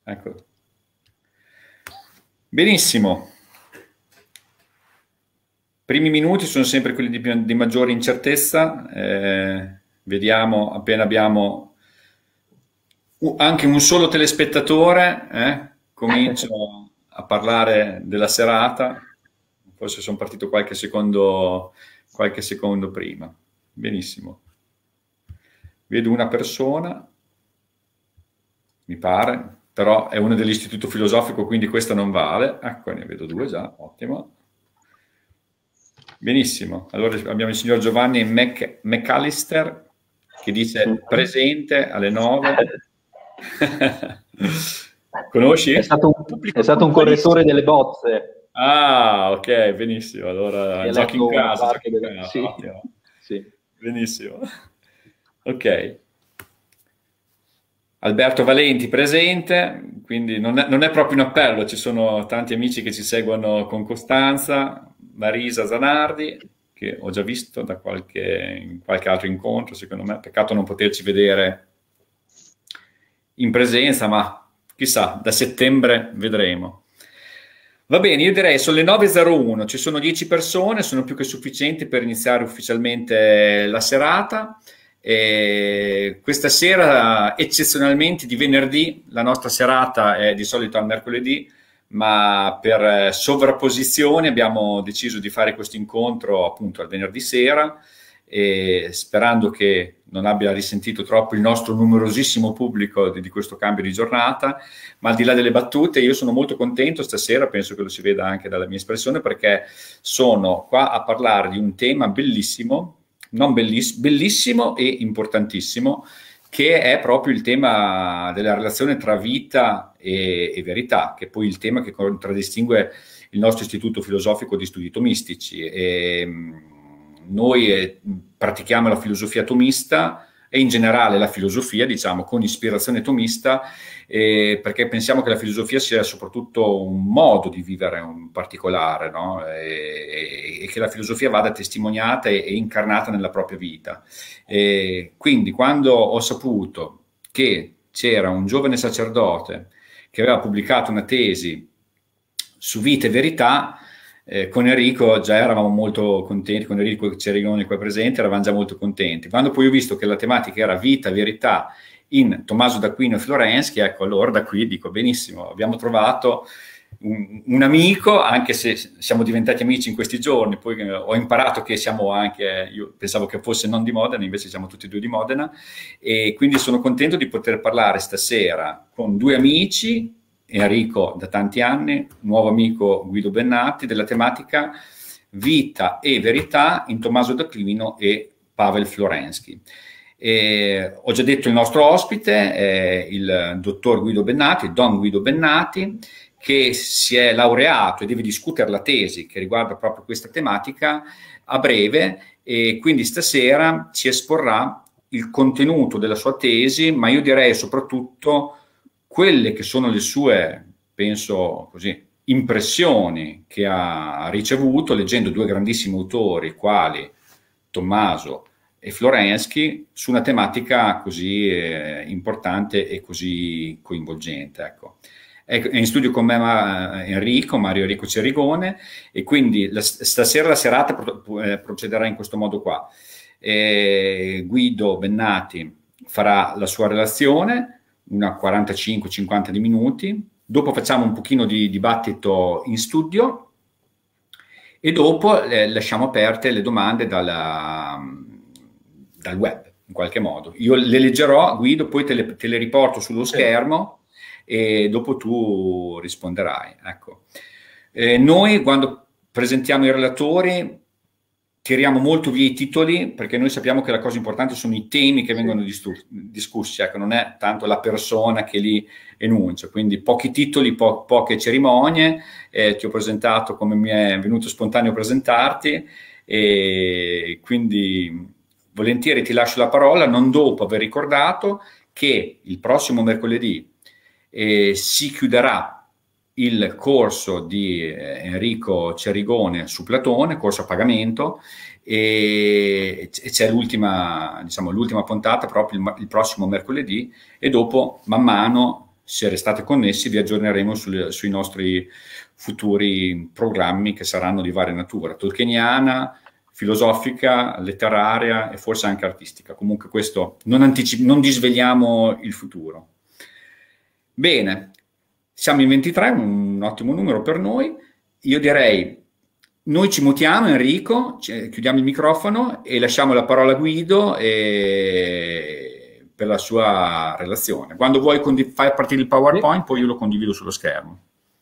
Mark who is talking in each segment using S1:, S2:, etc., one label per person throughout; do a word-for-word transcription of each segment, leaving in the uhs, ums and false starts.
S1: Ecco. Benissimo. Primi minuti sono sempre quelli di, più, di maggiore incertezza. Eh, vediamo appena abbiamo anche un solo telespettatore, eh, comincio a parlare della serata. Forse sono partito qualche secondo, qualche secondo prima. Benissimo. Vedo una persona, mi pare, però è uno dell'Istituto Filosofico, quindi questa non vale. Ecco, ne vedo due già, ottimo. Benissimo. Allora abbiamo il signor Giovanni Mc, McAllister che dice presente alle nove. Conosci?
S2: È stato un, è stato un correttore delle bozze.
S1: Ah, ok, benissimo. Allora giochi in casa, giochi in
S2: delle...
S1: casa.
S2: Sì.
S1: Ottimo.
S2: Sì.
S1: Benissimo. Ok. Alberto Valenti presente, quindi non è, non è proprio un appello, ci sono tanti amici che ci seguono con costanza. Marisa Zanardi, che ho già visto da qualche, in qualche altro incontro, secondo me. Peccato non poterci vedere in presenza, ma chissà, da settembre vedremo. Va bene, io direi sono le nove e zero uno, ci sono dieci persone, sono più che sufficienti per iniziare ufficialmente la serata. E questa sera, eccezionalmente di venerdì, la nostra serata è di solito al mercoledì, ma per sovrapposizione abbiamo deciso di fare questo incontro appunto al venerdì sera, e sperando che non abbia risentito troppo il nostro numerosissimo pubblico di, di questo cambio di giornata. Ma al di là delle battute, io sono molto contento stasera, penso che lo si veda anche dalla mia espressione, perché sono qua a parlare di un tema bellissimo, non belliss- bellissimo e importantissimo, che è proprio il tema della relazione tra vita e, e verità, che è poi il tema che contraddistingue il nostro Istituto Filosofico di Studi Tomistici. E, mh, noi eh, pratichiamo la filosofia tomista e in generale la filosofia, diciamo, con ispirazione tomista, eh, perché pensiamo che la filosofia sia soprattutto un modo di vivere un particolare, no? e, e che la filosofia vada testimoniata e, e incarnata nella propria vita. E quindi quando ho saputo che c'era un giovane sacerdote che aveva pubblicato una tesi su vita e verità, Eh, con Enrico già eravamo molto contenti, con Enrico Cerigoni qua presente eravamo già molto contenti. Quando poi ho visto che la tematica era vita, verità in Tommaso d'Aquino e Florensky, ecco, allora da qui dico benissimo, abbiamo trovato un, un amico, anche se siamo diventati amici in questi giorni. Poi eh, ho imparato che siamo anche, io pensavo che fosse non di Modena, invece siamo tutti e due di Modena, e quindi sono contento di poter parlare stasera con due amici, Enrico da tanti anni, nuovo amico Guido Bennati, della tematica vita e verità in Tommaso d'Aquino e Pavel Florensky. E ho già detto il nostro ospite è il dottor Guido Bennati, Don Guido Bennati, che si è laureato e deve discutere la tesi che riguarda proprio questa tematica a breve, e quindi stasera ci esporrà il contenuto della sua tesi, ma io direi soprattutto quelle che sono le sue, penso così, impressioni che ha ricevuto leggendo due grandissimi autori quali Tommaso e Florensky su una tematica così eh, importante e così coinvolgente. Ecco. È in studio con me ma, Enrico, Mario Enrico Cerigone, e quindi la, stasera la serata pro, eh, procederà in questo modo qua. Eh, Guido Bennati farà la sua relazione, una quarantacinque cinquanta di minuti, dopo facciamo un pochino di dibattito in studio e dopo eh, lasciamo aperte le domande dalla, dal web, in qualche modo. Io le leggerò, Guido, poi te le, te le riporto sullo schermo e dopo tu risponderai. Ecco. Eh, noi quando presentiamo i relatori tiriamo molto via i titoli, perché noi sappiamo che la cosa importante sono i temi che vengono discussi, ecco, non è tanto la persona che li enuncia, quindi pochi titoli, po- poche cerimonie. Eh, ti ho presentato come mi è venuto spontaneo presentarti, e quindi volentieri ti lascio la parola, non dopo aver ricordato che il prossimo mercoledì eh, si chiuderà il corso di eh, Enrico Cerigone su Platone, corso a pagamento, e, e c'è l'ultima, diciamo, l'ultima puntata proprio il, il prossimo mercoledì, e dopo man mano se restate connessi vi aggiorneremo sul, sui nostri futuri programmi che saranno di varia natura, tolkieniana, filosofica, letteraria e forse anche artistica. Comunque questo non, anticip- non disveliamo il futuro. Bene, siamo in ventitré, un ottimo numero per noi. Io direi, noi ci mutiamo Enrico, chiudiamo il microfono e lasciamo la parola a Guido e... per la sua relazione. Quando vuoi fai partire il PowerPoint, poi io lo condivido sullo schermo.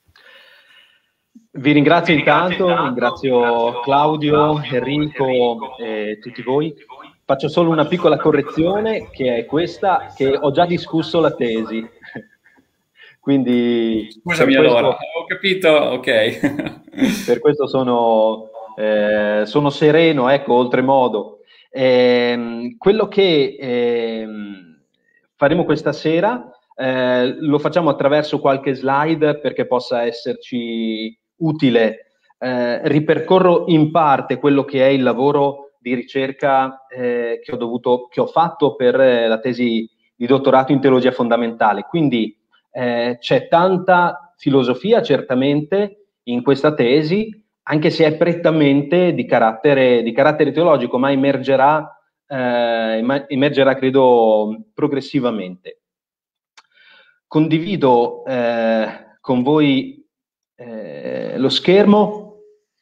S2: Vi ringrazio intanto, ringrazio Claudio, Enrico e tutti voi. Faccio solo una piccola correzione, che è questa, che ho già discusso la tesi. Quindi
S1: scusami questo, allora, ho capito, ok.
S2: Per questo sono, eh, sono sereno, ecco, oltremodo. Eh, quello che eh, faremo questa sera eh, lo facciamo attraverso qualche slide perché possa esserci utile. Eh, ripercorro in parte quello che è il lavoro di ricerca eh, che ho dovuto, che ho fatto per eh, la tesi di dottorato in teologia fondamentale. Quindi eh, c'è tanta filosofia certamente in questa tesi, anche se è prettamente di carattere, di carattere teologico, ma emergerà, eh, emergerà credo progressivamente. Condivido eh, con voi eh, lo schermo.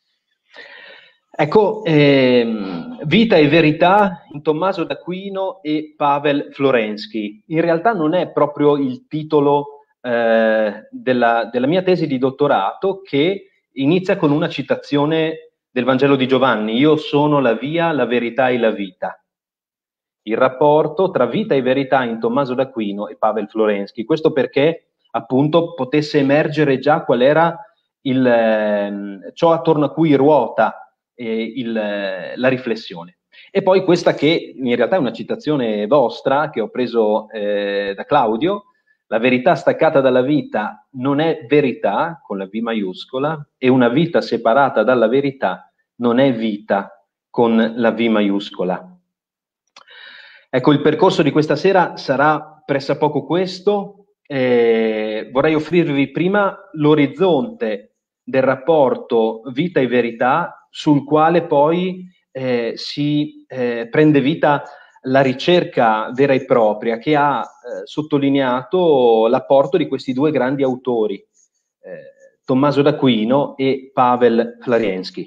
S2: Ecco, ehm, Vita e verità in Tommaso d'Aquino e Pavel Florensky. In realtà non è proprio il titolo eh, della, della mia tesi di dottorato, che inizia con una citazione del Vangelo di Giovanni: io sono la via, la verità e la vita. Il rapporto tra vita e verità in Tommaso d'Aquino e Pavel Florensky. Questo perché appunto potesse emergere già qual era il, eh, ciò attorno a cui ruota Il, la riflessione. E poi questa che in realtà è una citazione vostra che ho preso eh, da Claudio: la verità staccata dalla vita non è verità con la V maiuscola, e una vita separata dalla verità non è vita con la V maiuscola. Ecco, il percorso di questa sera sarà pressappoco questo. Eh, vorrei offrirvi prima l'orizzonte del rapporto vita e verità, sul quale poi eh, si eh, prende vita la ricerca vera e propria, che ha eh, sottolineato l'apporto di questi due grandi autori, eh, Tommaso d'Aquino e Pavel Florensky.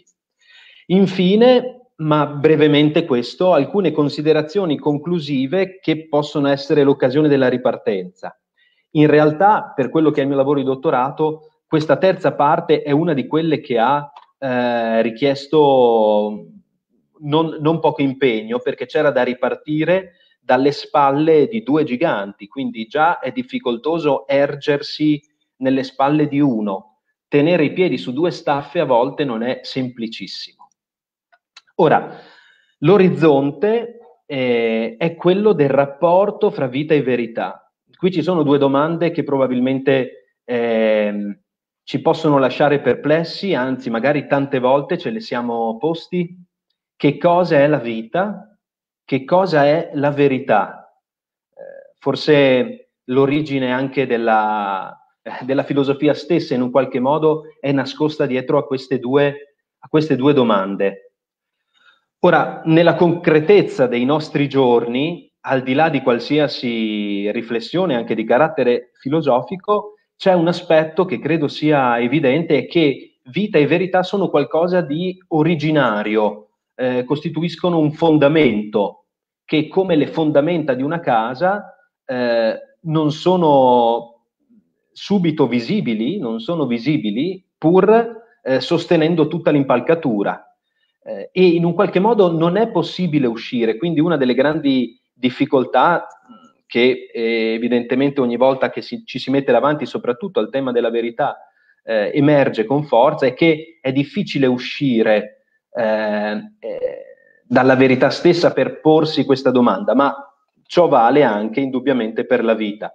S2: Infine, ma brevemente questo, alcune considerazioni conclusive che possono essere l'occasione della ripartenza. In realtà, per quello che è il mio lavoro di dottorato, questa terza parte è una di quelle che ha Eh, richiesto non, non poco impegno, perché c'era da ripartire dalle spalle di due giganti, quindi già è difficoltoso ergersi nelle spalle di uno. Tenere i piedi su due staffe a volte non è semplicissimo. Ora, l'orizzonte eh, è quello del rapporto fra vita e verità. Qui ci sono due domande che probabilmente eh, ci possono lasciare perplessi, anzi magari tante volte ce le siamo posti. Che cosa è la vita? Che cosa è la verità? Eh, forse l'origine anche della, eh, della filosofia stessa in un qualche modo è nascosta dietro a queste due, a queste due domande. Ora, nella concretezza dei nostri giorni, al di là di qualsiasi riflessione anche di carattere filosofico, c'è un aspetto che credo sia evidente, è che vita e verità sono qualcosa di originario, eh, costituiscono un fondamento che, come le fondamenta di una casa, eh, non sono subito visibili, non sono visibili pur eh, sostenendo tutta l'impalcatura. Eh, e in un qualche modo non è possibile uscire, quindi una delle grandi difficoltà che eh, evidentemente ogni volta che si, ci si mette davanti, soprattutto al tema della verità, eh, emerge con forza, è che è difficile uscire eh, eh, dalla verità stessa per porsi questa domanda, ma ciò vale anche indubbiamente per la vita.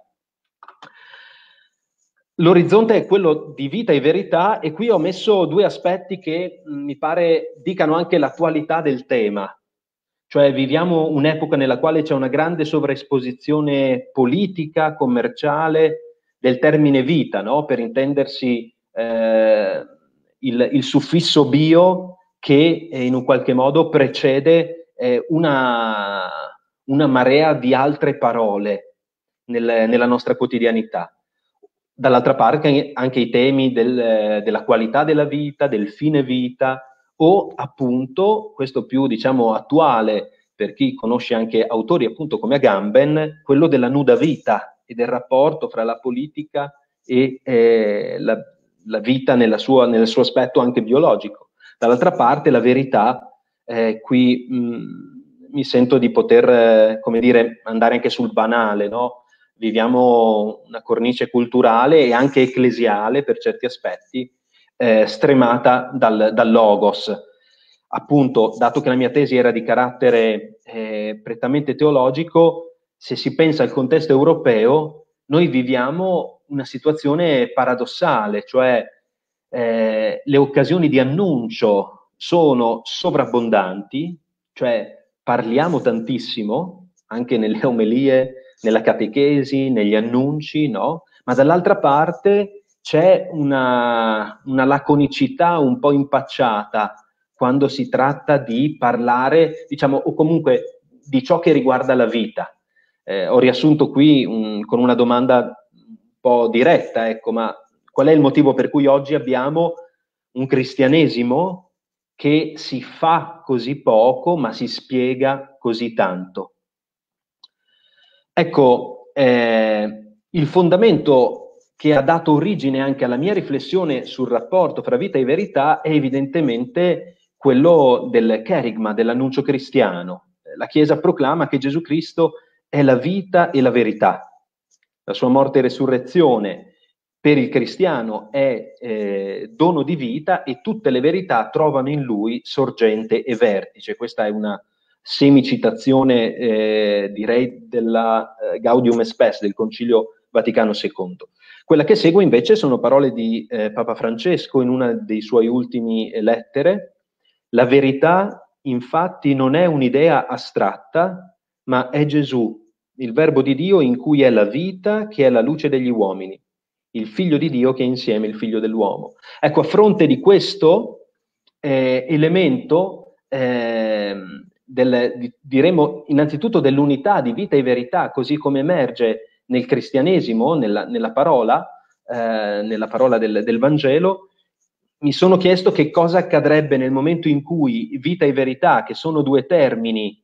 S2: L'orizzonte è quello di vita e verità, e qui ho messo due aspetti che mh, mi pare dicano anche l'attualità del tema. Cioè viviamo un'epoca nella quale c'è una grande sovraesposizione politica, commerciale, del termine vita, no? Per intendersi eh, il, il suffisso bio che eh, in un qualche modo precede eh, una, una marea di altre parole nel, nella nostra quotidianità. Dall'altra parte anche i temi del, della qualità della vita, del fine vita, o appunto, questo più diciamo attuale per chi conosce anche autori appunto come Agamben, quello della nuda vita e del rapporto fra la politica e eh, la, la vita nella sua, nel suo aspetto anche biologico. Dall'altra parte la verità, eh, qui mh, mi sento di poter, eh, come dire, andare anche sul banale, no? Viviamo una cornice culturale e anche ecclesiale per certi aspetti, eh, stremata dal, dal logos. Appunto, dato che la mia tesi era di carattere eh, prettamente teologico, se si pensa al contesto europeo, noi viviamo una situazione paradossale, cioè eh, le occasioni di annuncio sono sovrabbondanti, cioè parliamo tantissimo, anche nelle omelie, nella catechesi, negli annunci, no? Ma dall'altra parte c'è una, una laconicità un po' impacciata quando si tratta di parlare, diciamo, o comunque di ciò che riguarda la vita. Eh, ho riassunto qui un, con una domanda un po' diretta, ecco, ma qual è il motivo per cui oggi abbiamo un cristianesimo che si fa così poco, ma si spiega così tanto? Ecco, eh, il fondamento che ha dato origine anche alla mia riflessione sul rapporto fra vita e verità è evidentemente quello del cherigma, dell'annuncio cristiano. La Chiesa proclama che Gesù Cristo è la vita e la verità. La sua morte e resurrezione per il cristiano è eh, dono di vita e tutte le verità trovano in lui sorgente e vertice. Questa è una semicitazione, eh, direi, della eh, Gaudium et Spes, del Concilio Vaticano secondo. Quella che segue invece sono parole di eh, Papa Francesco in una dei suoi ultimi lettere. La verità, infatti, non è un'idea astratta, ma è Gesù, il Verbo di Dio in cui è la vita, che è la luce degli uomini, il Figlio di Dio che è insieme il Figlio dell'uomo. Ecco, a fronte di questo eh, elemento, eh, del, di, diremo innanzitutto dell'unità di vita e verità, così come emerge nel cristianesimo, nella, nella parola, eh, nella parola del, del Vangelo, mi sono chiesto che cosa accadrebbe nel momento in cui vita e verità, che sono due termini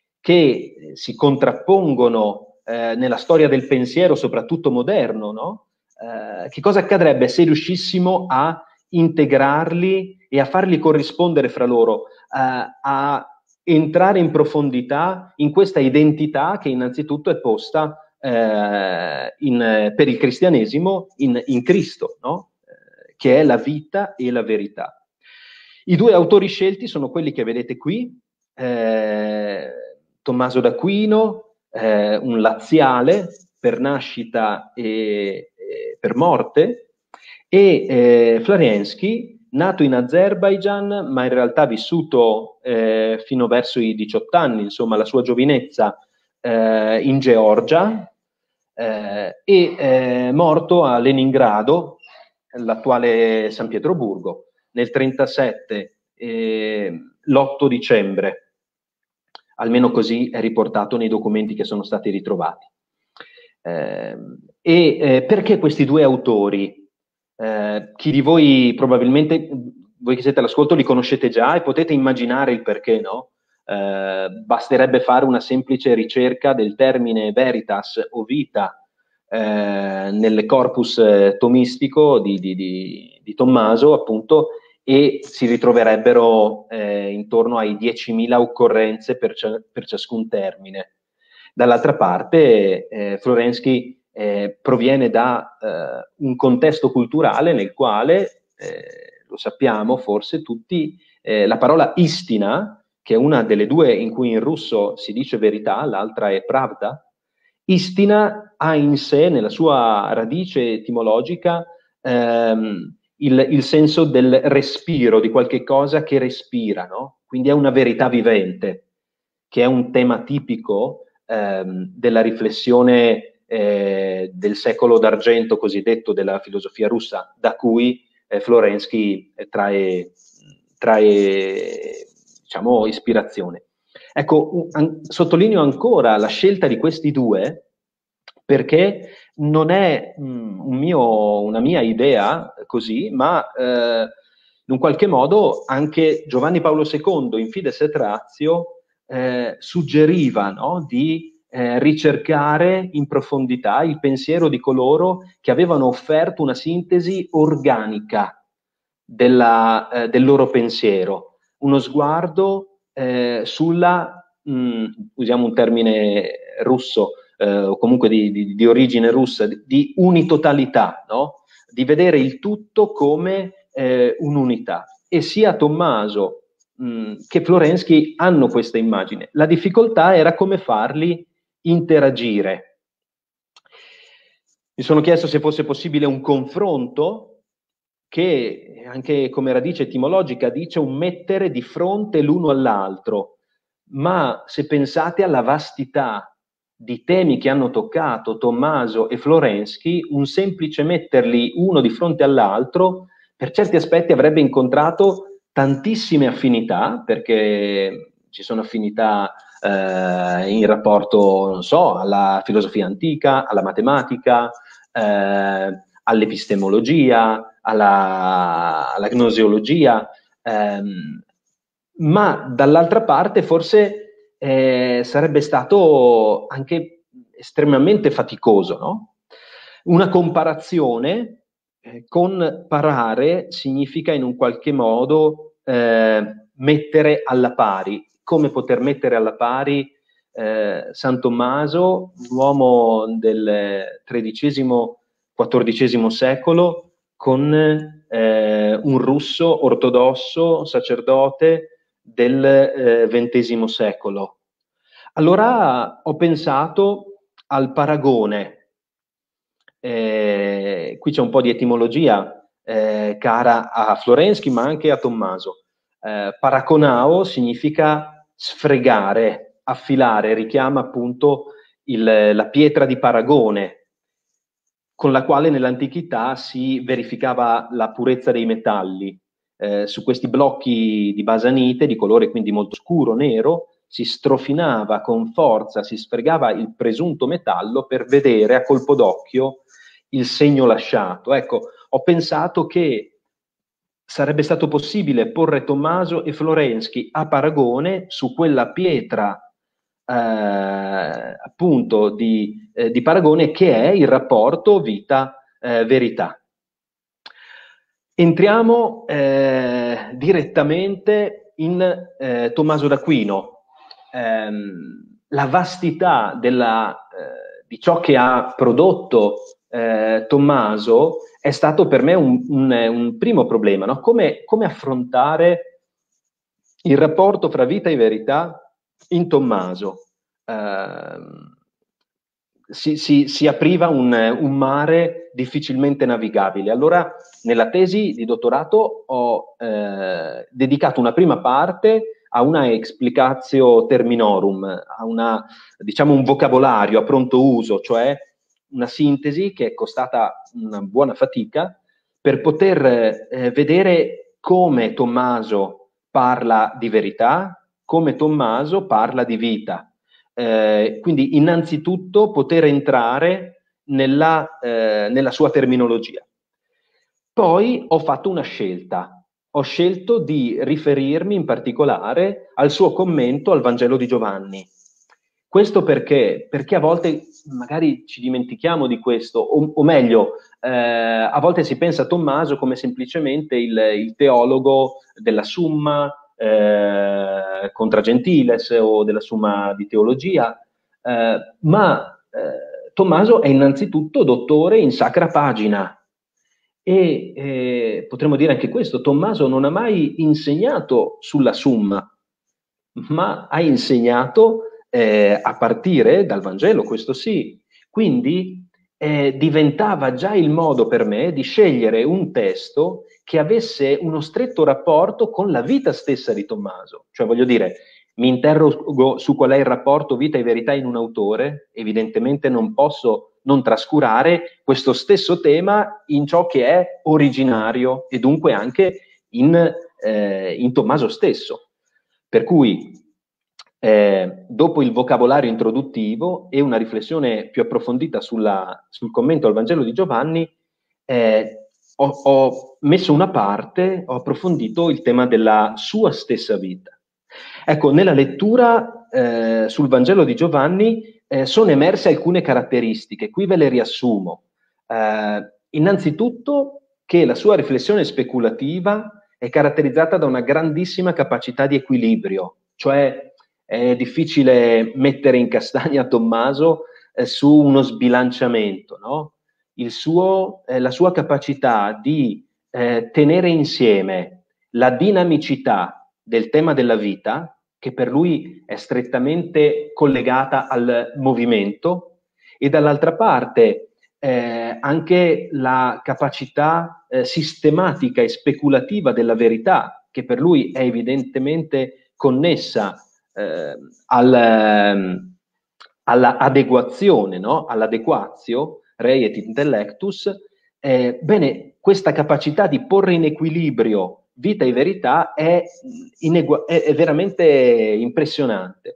S2: che si contrappongono eh, nella storia del pensiero, soprattutto moderno, no? Eh, che cosa accadrebbe se riuscissimo a integrarli e a farli corrispondere fra loro, eh, a entrare in profondità in questa identità che innanzitutto è posta eh, in, per il cristianesimo in, in Cristo, no? Eh, che è la vita e la verità. I due autori scelti sono quelli che vedete qui, eh, Tommaso d'Aquino, eh, un laziale per nascita e, e per morte, e eh, Florensky, nato in Azerbaigian, ma in realtà vissuto eh, fino verso i diciotto anni, insomma la sua giovinezza eh, in Georgia, eh, e eh, morto a Leningrado, l'attuale San Pietroburgo, nel trentasette, eh, l'otto dicembre. Almeno così è riportato nei documenti che sono stati ritrovati. Eh, e eh, perché questi due autori? Eh, chi di voi probabilmente, voi che siete all'ascolto, li conoscete già e potete immaginare il perché, no? Eh, basterebbe fare una semplice ricerca del termine veritas o vita eh, nel corpus eh, tomistico di, di, di, di Tommaso, appunto, e si ritroverebbero eh, intorno ai diecimila occorrenze per, per ciascun termine. Dall'altra parte, eh, Florensky eh, proviene da eh, un contesto culturale nel quale, eh, lo sappiamo forse tutti, eh, la parola istina, che è una delle due in cui in russo si dice verità, l'altra è pravda, istina ha in sé, nella sua radice etimologica, ehm, il, il senso del respiro, di qualche cosa che respira, no? Quindi è una verità vivente, che è un tema tipico ehm, della riflessione eh, del secolo d'argento cosiddetto della filosofia russa, da cui eh, Florensky trae, trae diciamo, ispirazione. Ecco, an- sottolineo ancora la scelta di questi due, perché non è mh, un mio, una mia idea così, ma eh, in un qualche modo anche Giovanni Paolo secondo in Fides et Ratio eh, suggeriva, no, di eh, ricercare in profondità il pensiero di coloro che avevano offerto una sintesi organica della, eh, del loro pensiero, uno sguardo eh, sulla, mh, usiamo un termine russo, eh, o comunque di, di, di origine russa, di, di unitotalità, no? Di vedere il tutto come eh, un'unità. E sia Tommaso mh, che Florensky hanno questa immagine. La difficoltà era come farli interagire. Mi sono chiesto se fosse possibile un confronto che anche come radice etimologica dice un mettere di fronte l'uno all'altro, ma se pensate alla vastità di temi che hanno toccato Tommaso e Florensky, un semplice metterli uno di fronte all'altro per certi aspetti avrebbe incontrato tantissime affinità, perché ci sono affinità eh, in rapporto, non so, alla filosofia antica, alla matematica, eh, all'epistemologia, alla, alla gnoseologia, ehm, ma dall'altra parte forse eh, sarebbe stato anche estremamente faticoso, no? Una comparazione eh, con parare significa in un qualche modo eh, mettere alla pari. Come poter mettere alla pari eh, San Tommaso, un uomo del tredicesimo quattordicesimo secolo, con eh, un russo ortodosso, sacerdote del eh, ventesimo secolo. Allora ho pensato al paragone. Eh, qui c'è un po' di etimologia eh, cara a Florensky, ma anche a Tommaso. Eh, paraconao significa sfregare, affilare, richiama appunto il, la pietra di paragone, con la quale nell'antichità si verificava la purezza dei metalli. Eh, su questi blocchi di basanite, di colore quindi molto scuro, nero, si strofinava con forza, si sfregava il presunto metallo per vedere a colpo d'occhio il segno lasciato. Ecco, ho pensato che sarebbe stato possibile porre Tommaso e Florensky a paragone su quella pietra eh, appunto di, eh, di paragone che è il rapporto vita-verità. Entriamo eh, direttamente in eh, Tommaso d'Aquino. Ehm, la vastità della, eh, di ciò che ha prodotto eh, Tommaso è stato per me un, un, un primo problema, no? Come, come affrontare il rapporto fra vita e verità in Tommaso. Eh, si, si, si apriva un, un mare difficilmente navigabile. Allora, nella tesi di dottorato ho eh, dedicato una prima parte a una explicatio terminorum, a una, diciamo, un vocabolario a pronto uso, cioè una sintesi che è costata una buona fatica per poter eh, vedere come Tommaso parla di verità, come Tommaso parla di vita. Eh, quindi innanzitutto poter entrare nella, eh, nella sua terminologia. Poi ho fatto una scelta. Ho scelto di riferirmi in particolare al suo commento al Vangelo di Giovanni. Questo perché? Perché a volte magari ci dimentichiamo di questo, o, o meglio, eh, a volte si pensa a Tommaso come semplicemente il, il teologo della Summa eh, contra Gentiles o della Summa di Teologia, eh, ma eh, Tommaso è innanzitutto dottore in Sacra Pagina. E eh, potremmo dire anche questo: Tommaso non ha mai insegnato sulla Summa, ma ha insegnato eh, a partire dal Vangelo, questo sì. Quindi eh, diventava già il modo per me di scegliere un testo che avesse uno stretto rapporto con la vita stessa di Tommaso. Cioè, voglio dire, mi interrogo su qual è il rapporto vita e verità in un autore, evidentemente non posso non trascurare questo stesso tema in ciò che è originario e dunque anche in, eh, in Tommaso stesso. Per cui, eh, dopo il vocabolario introduttivo e una riflessione più approfondita sulla, sul commento al Vangelo di Giovanni, eh, ho, ho messo una parte, ho approfondito il tema della sua stessa vita. Ecco, nella lettura eh, sul Vangelo di Giovanni eh, sono emerse alcune caratteristiche, qui ve le riassumo. Eh, innanzitutto che la sua riflessione speculativa è caratterizzata da una grandissima capacità di equilibrio, cioè è difficile mettere in castagna Tommaso eh, su uno sbilanciamento, no? Il suo, eh, la sua capacità di eh, tenere insieme la dinamicità del tema della vita, che per lui è strettamente collegata al movimento, e dall'altra parte eh, anche la capacità eh, sistematica e speculativa della verità, che per lui è evidentemente connessa eh, al, ehm, all'adeguazione, no? All'adequatio, rei et intellectus. Eh, bene, questa capacità di porre in equilibrio vita e verità è, è, è veramente impressionante.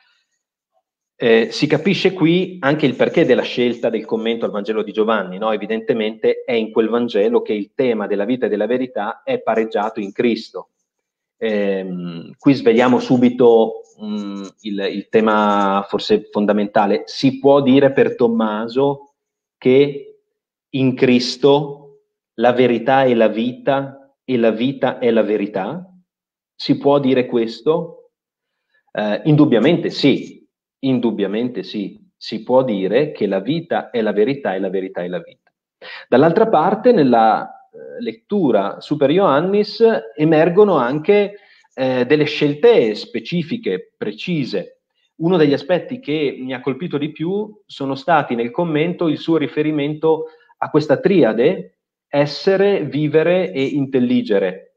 S2: Eh, si capisce qui anche il perché della scelta del commento al Vangelo di Giovanni, no? Evidentemente è in quel Vangelo che il tema della vita e della verità è pareggiato in Cristo. Eh, qui svegliamo subito mh, il, il tema forse fondamentale. Si può dire per Tommaso che in Cristo la verità è la vita e la vita è la verità? Si può dire questo? Eh, indubbiamente sì, indubbiamente sì. Si può dire che la vita è la verità e la verità è la vita. Dall'altra parte, nella eh, lettura Super Ioannis emergono anche eh, delle scelte specifiche, precise. Uno degli aspetti che mi ha colpito di più sono stati nel commento il suo riferimento a questa triade essere, vivere e intelligere,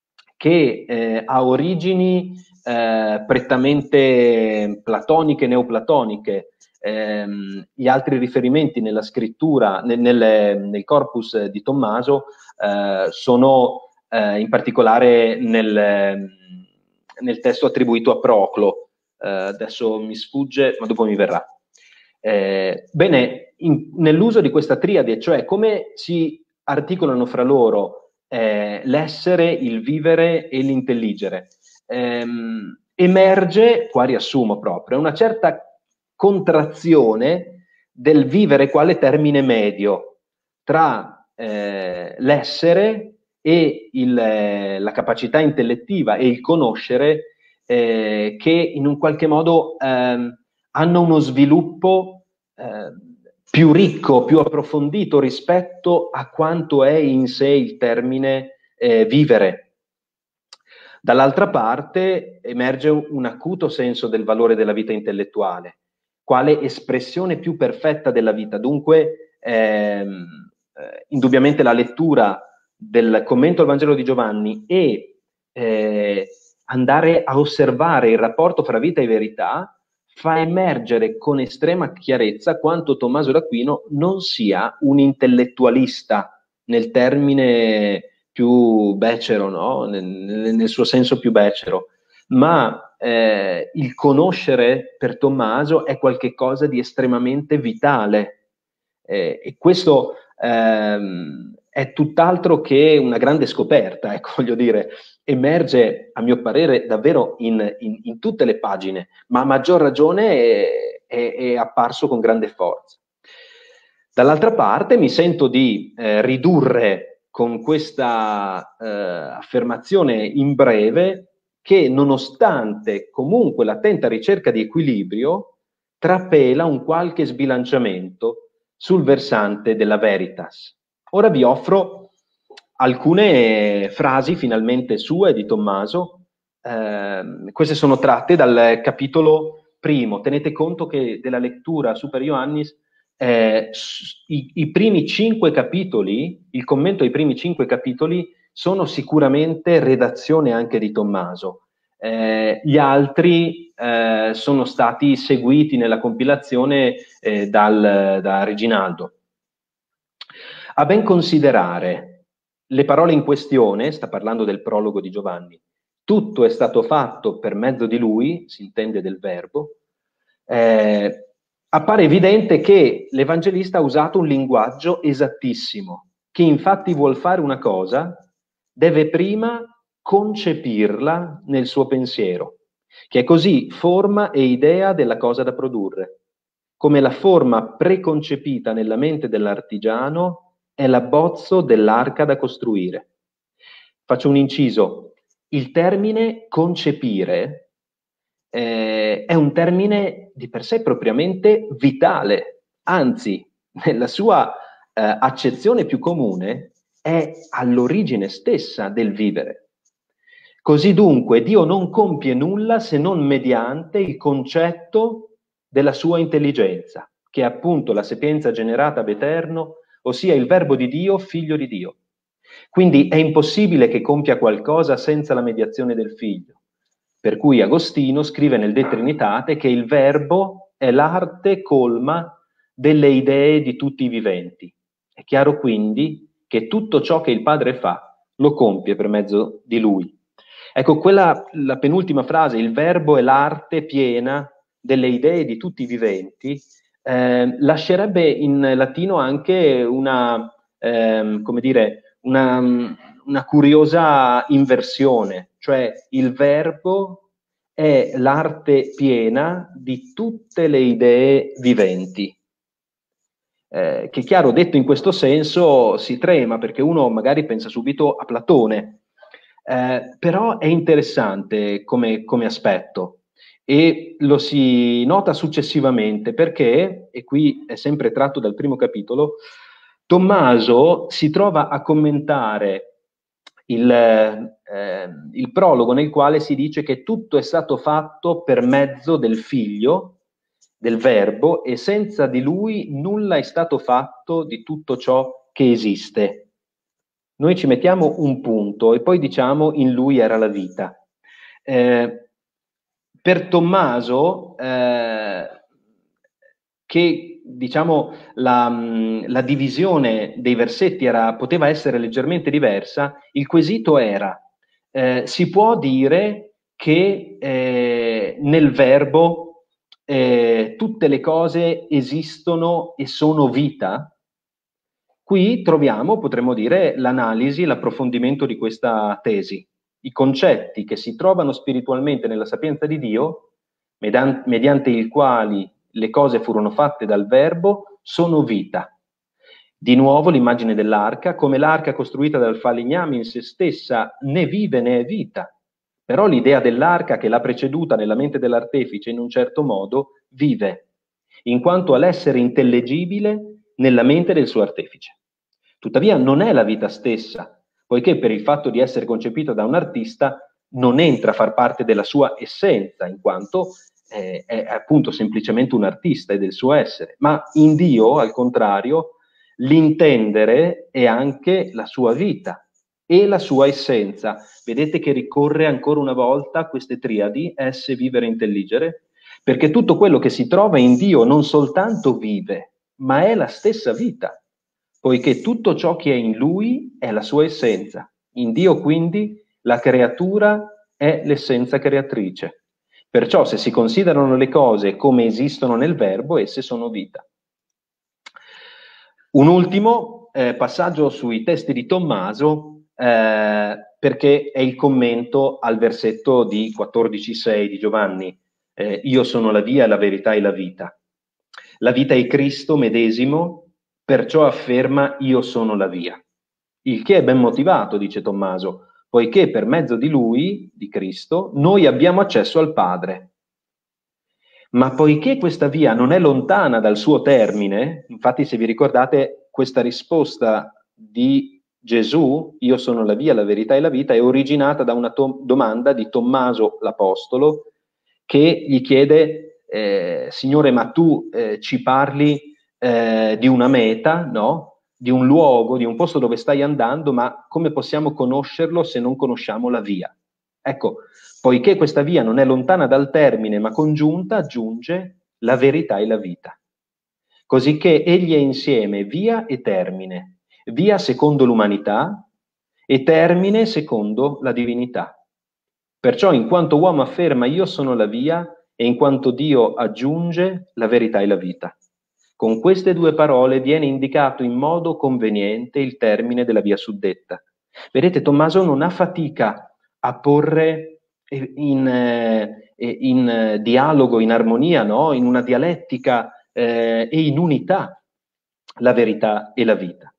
S2: che eh, ha origini eh, prettamente platoniche, neoplatoniche. Eh, gli altri riferimenti nella scrittura, nel, nel, nel corpus di Tommaso, eh, sono eh, in particolare nel, nel testo attribuito a Proclo. Eh, adesso mi sfugge, ma dopo mi verrà. Eh, bene, nell'uso di questa triade, cioè come si articolano fra loro eh, l'essere, il vivere e l'intelligere, ehm, emerge, qua riassumo proprio, una certa contrazione del vivere quale termine medio tra eh, l'essere e il, eh, la capacità intellettiva e il conoscere eh, che in un qualche modo ehm, hanno uno sviluppo eh, più ricco, più approfondito rispetto a quanto è in sé il termine eh, vivere. Dall'altra parte emerge un acuto senso del valore della vita intellettuale, quale espressione più perfetta della vita. Dunque, ehm, eh, indubbiamente la lettura del commento al Vangelo di Giovanni e eh, andare a osservare il rapporto fra vita e verità fa emergere con estrema chiarezza quanto Tommaso d'Aquino non sia un intellettualista nel termine più becero, no? nel, nel suo senso più becero, ma eh, il conoscere per Tommaso è qualcosa di estremamente vitale eh, e questo ehm, è tutt'altro che una grande scoperta, ecco, voglio dire, emerge a mio parere davvero in, in, in tutte le pagine, ma a maggior ragione è, è, è apparso con grande forza. Dall'altra parte mi sento di eh, ridurre con questa eh, affermazione in breve che nonostante comunque l'attenta ricerca di equilibrio trapela un qualche sbilanciamento sul versante della veritas. Ora vi offro alcune frasi finalmente sue di Tommaso, eh, queste sono tratte dal capitolo primo. Tenete conto che della lettura Super Ioannis eh, i, i primi cinque capitoli, il commento ai primi cinque capitoli sono sicuramente redazione anche di Tommaso. Eh, gli altri eh, sono stati seguiti nella compilazione eh, dal, da Reginaldo. A ben considerare le parole in questione, sta parlando del prologo di Giovanni, tutto è stato fatto per mezzo di lui, si intende del verbo, eh, appare evidente che l'Evangelista ha usato un linguaggio esattissimo. Chi infatti vuol fare una cosa deve prima concepirla nel suo pensiero, che è così forma e idea della cosa da produrre, come la forma preconcepita nella mente dell'artigiano è l'abbozzo dell'arca da costruire. Faccio un inciso. Il termine concepire eh, è un termine di per sé propriamente vitale, anzi, nella sua eh, accezione più comune, è all'origine stessa del vivere. Così dunque Dio non compie nulla se non mediante il concetto della sua intelligenza, che è appunto la sapienza generata ab eterno, ossia il verbo di Dio, figlio di Dio. Quindi è impossibile che compia qualcosa senza la mediazione del figlio. Per cui Agostino scrive nel De Trinitate che il verbo è l'arte colma delle idee di tutti i viventi. È chiaro quindi che tutto ciò che il Padre fa lo compie per mezzo di lui. Ecco, quella, la penultima frase, il verbo è l'arte piena delle idee di tutti i viventi, eh, lascerebbe in latino anche una, eh, come dire, una, una curiosa inversione, cioè il verbo è l'arte piena di tutte le idee viventi. Eh, che chiaro, detto in questo senso si trema, perché uno magari pensa subito a Platone, eh, però è interessante come, come aspetto e lo si nota successivamente perché, e qui è sempre tratto dal primo capitolo, Tommaso si trova a commentare il, eh, il prologo nel quale si dice che tutto è stato fatto per mezzo del figlio, del verbo, e senza di lui nulla è stato fatto di tutto ciò che esiste. Noi ci mettiamo un punto e poi diciamo in lui era la vita. Eh, per Tommaso, eh, che diciamo la, la divisione dei versetti era, poteva essere leggermente diversa, il quesito era, eh, si può dire che eh, nel verbo eh, tutte le cose esistono e sono vita? Qui troviamo, potremmo dire, l'analisi, l'approfondimento di questa tesi. I concetti che si trovano spiritualmente nella sapienza di Dio, mediante i quali le cose furono fatte dal verbo, sono vita. Di nuovo l'immagine dell'arca, come l'arca costruita dal falegname in se stessa né vive né è vita. Però l'idea dell'arca che l'ha preceduta nella mente dell'artefice in un certo modo vive, in quanto all'essere intellegibile nella mente del suo artefice. Tuttavia non è la vita stessa, poiché per il fatto di essere concepita da un artista non entra a far parte della sua essenza, in quanto eh, è appunto semplicemente un artista e del suo essere. Ma in Dio, al contrario, l'intendere è anche la sua vita e la sua essenza. Vedete che ricorre ancora una volta a queste triadi, esse, vivere, intelligere, perché tutto quello che si trova in Dio non soltanto vive, ma è la stessa vita, poiché tutto ciò che è in Lui è la sua essenza. In Dio, quindi, la creatura è l'essenza creatrice. Perciò, se si considerano le cose come esistono nel verbo, esse sono vita. Un ultimo eh, passaggio sui testi di Tommaso, eh, perché è il commento al versetto di quattordici sei di Giovanni. Eh, io sono la via, la verità e la vita. La vita è Cristo medesimo, perciò afferma io sono la via. Il che è ben motivato, dice Tommaso, poiché per mezzo di lui, di Cristo, noi abbiamo accesso al Padre. Ma poiché questa via non è lontana dal suo termine, infatti se vi ricordate questa risposta di Gesù, io sono la via, la verità e la vita, è originata da una domanda di Tommaso l'Apostolo, che gli chiede, eh, Signore, ma tu eh, ci parli eh, di una meta, no? Di un luogo, di un posto dove stai andando, ma come possiamo conoscerlo se non conosciamo la via? Ecco, poiché questa via non è lontana dal termine ma congiunta, aggiunge la verità e la vita. Cosicché egli è insieme via e termine, via secondo l'umanità e termine secondo la divinità. Perciò in quanto uomo afferma io sono la via e in quanto Dio aggiunge la verità e la vita. Con queste due parole viene indicato in modo conveniente il termine della via suddetta. Vedete, Tommaso non ha fatica a porre in, eh, in eh, dialogo, in armonia, no? In una dialettica eh, e in unità la verità e la vita.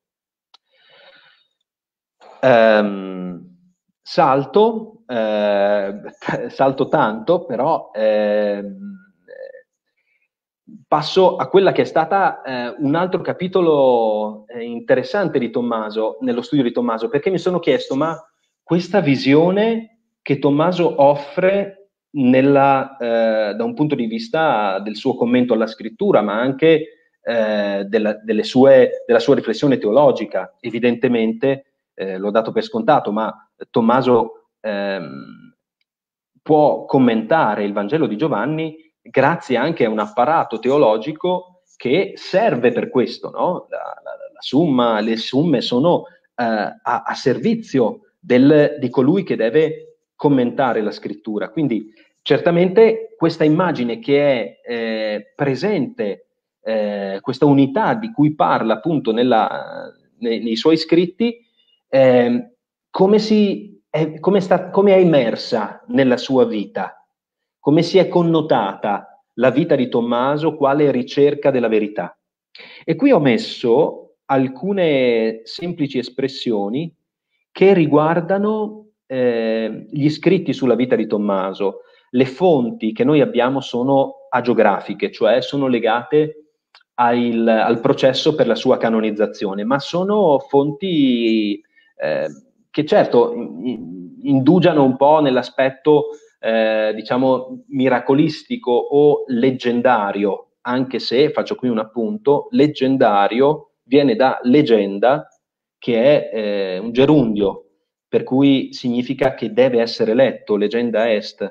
S2: Um, salto, eh, salto tanto, però eh, passo a quella che è stata eh, un altro capitolo eh, interessante di Tommaso, nello studio di Tommaso, perché mi sono chiesto, ma questa visione che Tommaso offre nella, eh, da un punto di vista del suo commento alla scrittura, ma anche eh, della, delle sue, della sua riflessione teologica, evidentemente eh, l'ho dato per scontato, ma Tommaso ehm, può commentare il Vangelo di Giovanni grazie anche a un apparato teologico che serve per questo, no? La, la, la summa, le summe sono eh, a, a servizio del, di colui che deve commentare la scrittura. Quindi certamente questa immagine che è eh, presente, eh, questa unità di cui parla appunto nella, nei, nei suoi scritti, eh, come, si, è, come, sta, come è immersa nella sua vita, come si è connotata la vita di Tommaso quale ricerca della verità. E qui ho messo alcune semplici espressioni che riguardano eh, gli scritti sulla vita di Tommaso. Le fonti che noi abbiamo sono agiografiche, cioè sono legate al, al processo per la sua canonizzazione, ma sono fonti eh, che certo indugiano un po' nell'aspetto Eh, diciamo miracolistico o leggendario, anche se, faccio qui un appunto, leggendario viene da leggenda, che è eh, un gerundio, per cui significa che deve essere letto, leggenda est,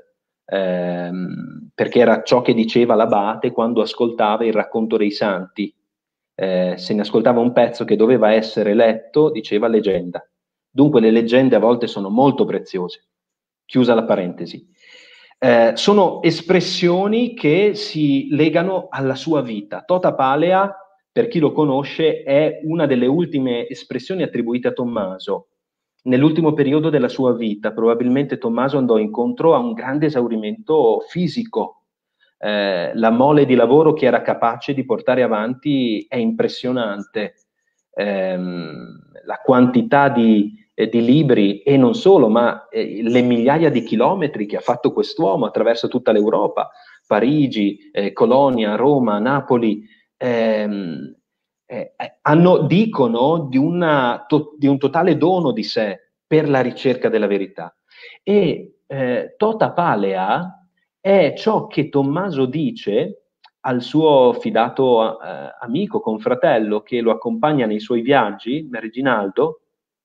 S2: ehm, perché era ciò che diceva l'abate quando ascoltava il racconto dei santi. Eh, se ne ascoltava un pezzo che doveva essere letto, diceva leggenda. Dunque le leggende a volte sono molto preziose. Chiusa la parentesi. Eh, sono espressioni che si legano alla sua vita. Tota palea, per chi lo conosce, è una delle ultime espressioni attribuite a Tommaso. Nell'ultimo periodo della sua vita, probabilmente Tommaso andò incontro a un grande esaurimento fisico. Eh, la mole di lavoro che era capace di portare avanti è impressionante. Eh, la quantità di di libri e non solo, ma eh, le migliaia di chilometri che ha fatto quest'uomo attraverso tutta l'Europa, Parigi, eh, Colonia, Roma, Napoli, ehm, eh, hanno, dicono di, una, to, di un totale dono di sé per la ricerca della verità. E eh, tota palea è ciò che Tommaso dice al suo fidato eh, amico, confratello, che lo accompagna nei suoi viaggi, Reginaldo,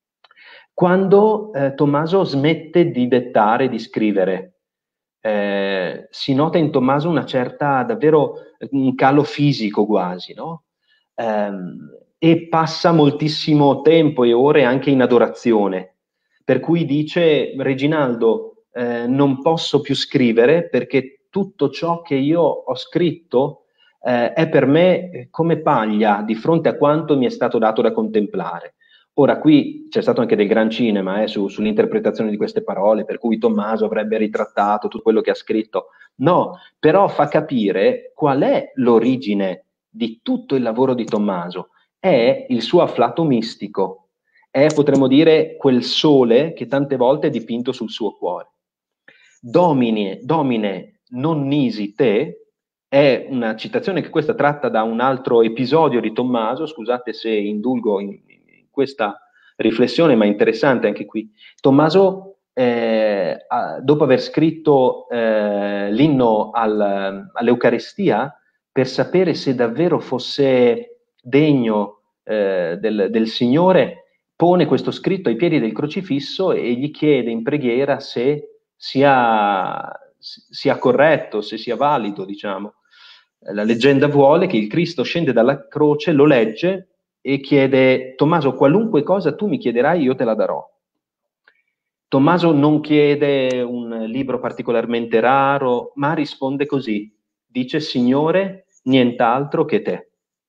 S2: quando eh, Tommaso smette di dettare, di scrivere. Eh, si nota in Tommaso una certa, davvero, un calo fisico quasi, no? Eh, e passa moltissimo tempo e ore anche in adorazione, per cui dice Reginaldo, eh, non posso più scrivere perché tutto ciò che io ho scritto eh, è per me come paglia di fronte a quanto mi è stato dato da contemplare. Ora qui c'è stato anche del gran cinema eh, su, sull'interpretazione di queste parole, per cui Tommaso avrebbe ritrattato tutto quello che ha scritto. No, però fa capire qual è l'origine di tutto il lavoro di Tommaso. È il suo afflato mistico, è, potremmo dire, quel sole che tante volte è dipinto sul suo cuore. Domine, domine non nisi te, è una citazione che questa tratta da un altro episodio di Tommaso, scusate se indulgo in, in questa riflessione, ma interessante anche qui. Tommaso, eh, dopo aver scritto eh, l'inno al, all'Eucaristia, per sapere se davvero fosse degno eh, del, del Signore, pone questo scritto ai piedi del crocifisso e gli chiede in preghiera se sia, sia corretto, se sia valido, diciamo. La leggenda vuole che il Cristo scende dalla croce, lo legge e chiede: Tommaso, qualunque cosa tu mi chiederai io te la darò. Tommaso non chiede un libro particolarmente raro, ma risponde così, dice: Signore, nient'altro che te.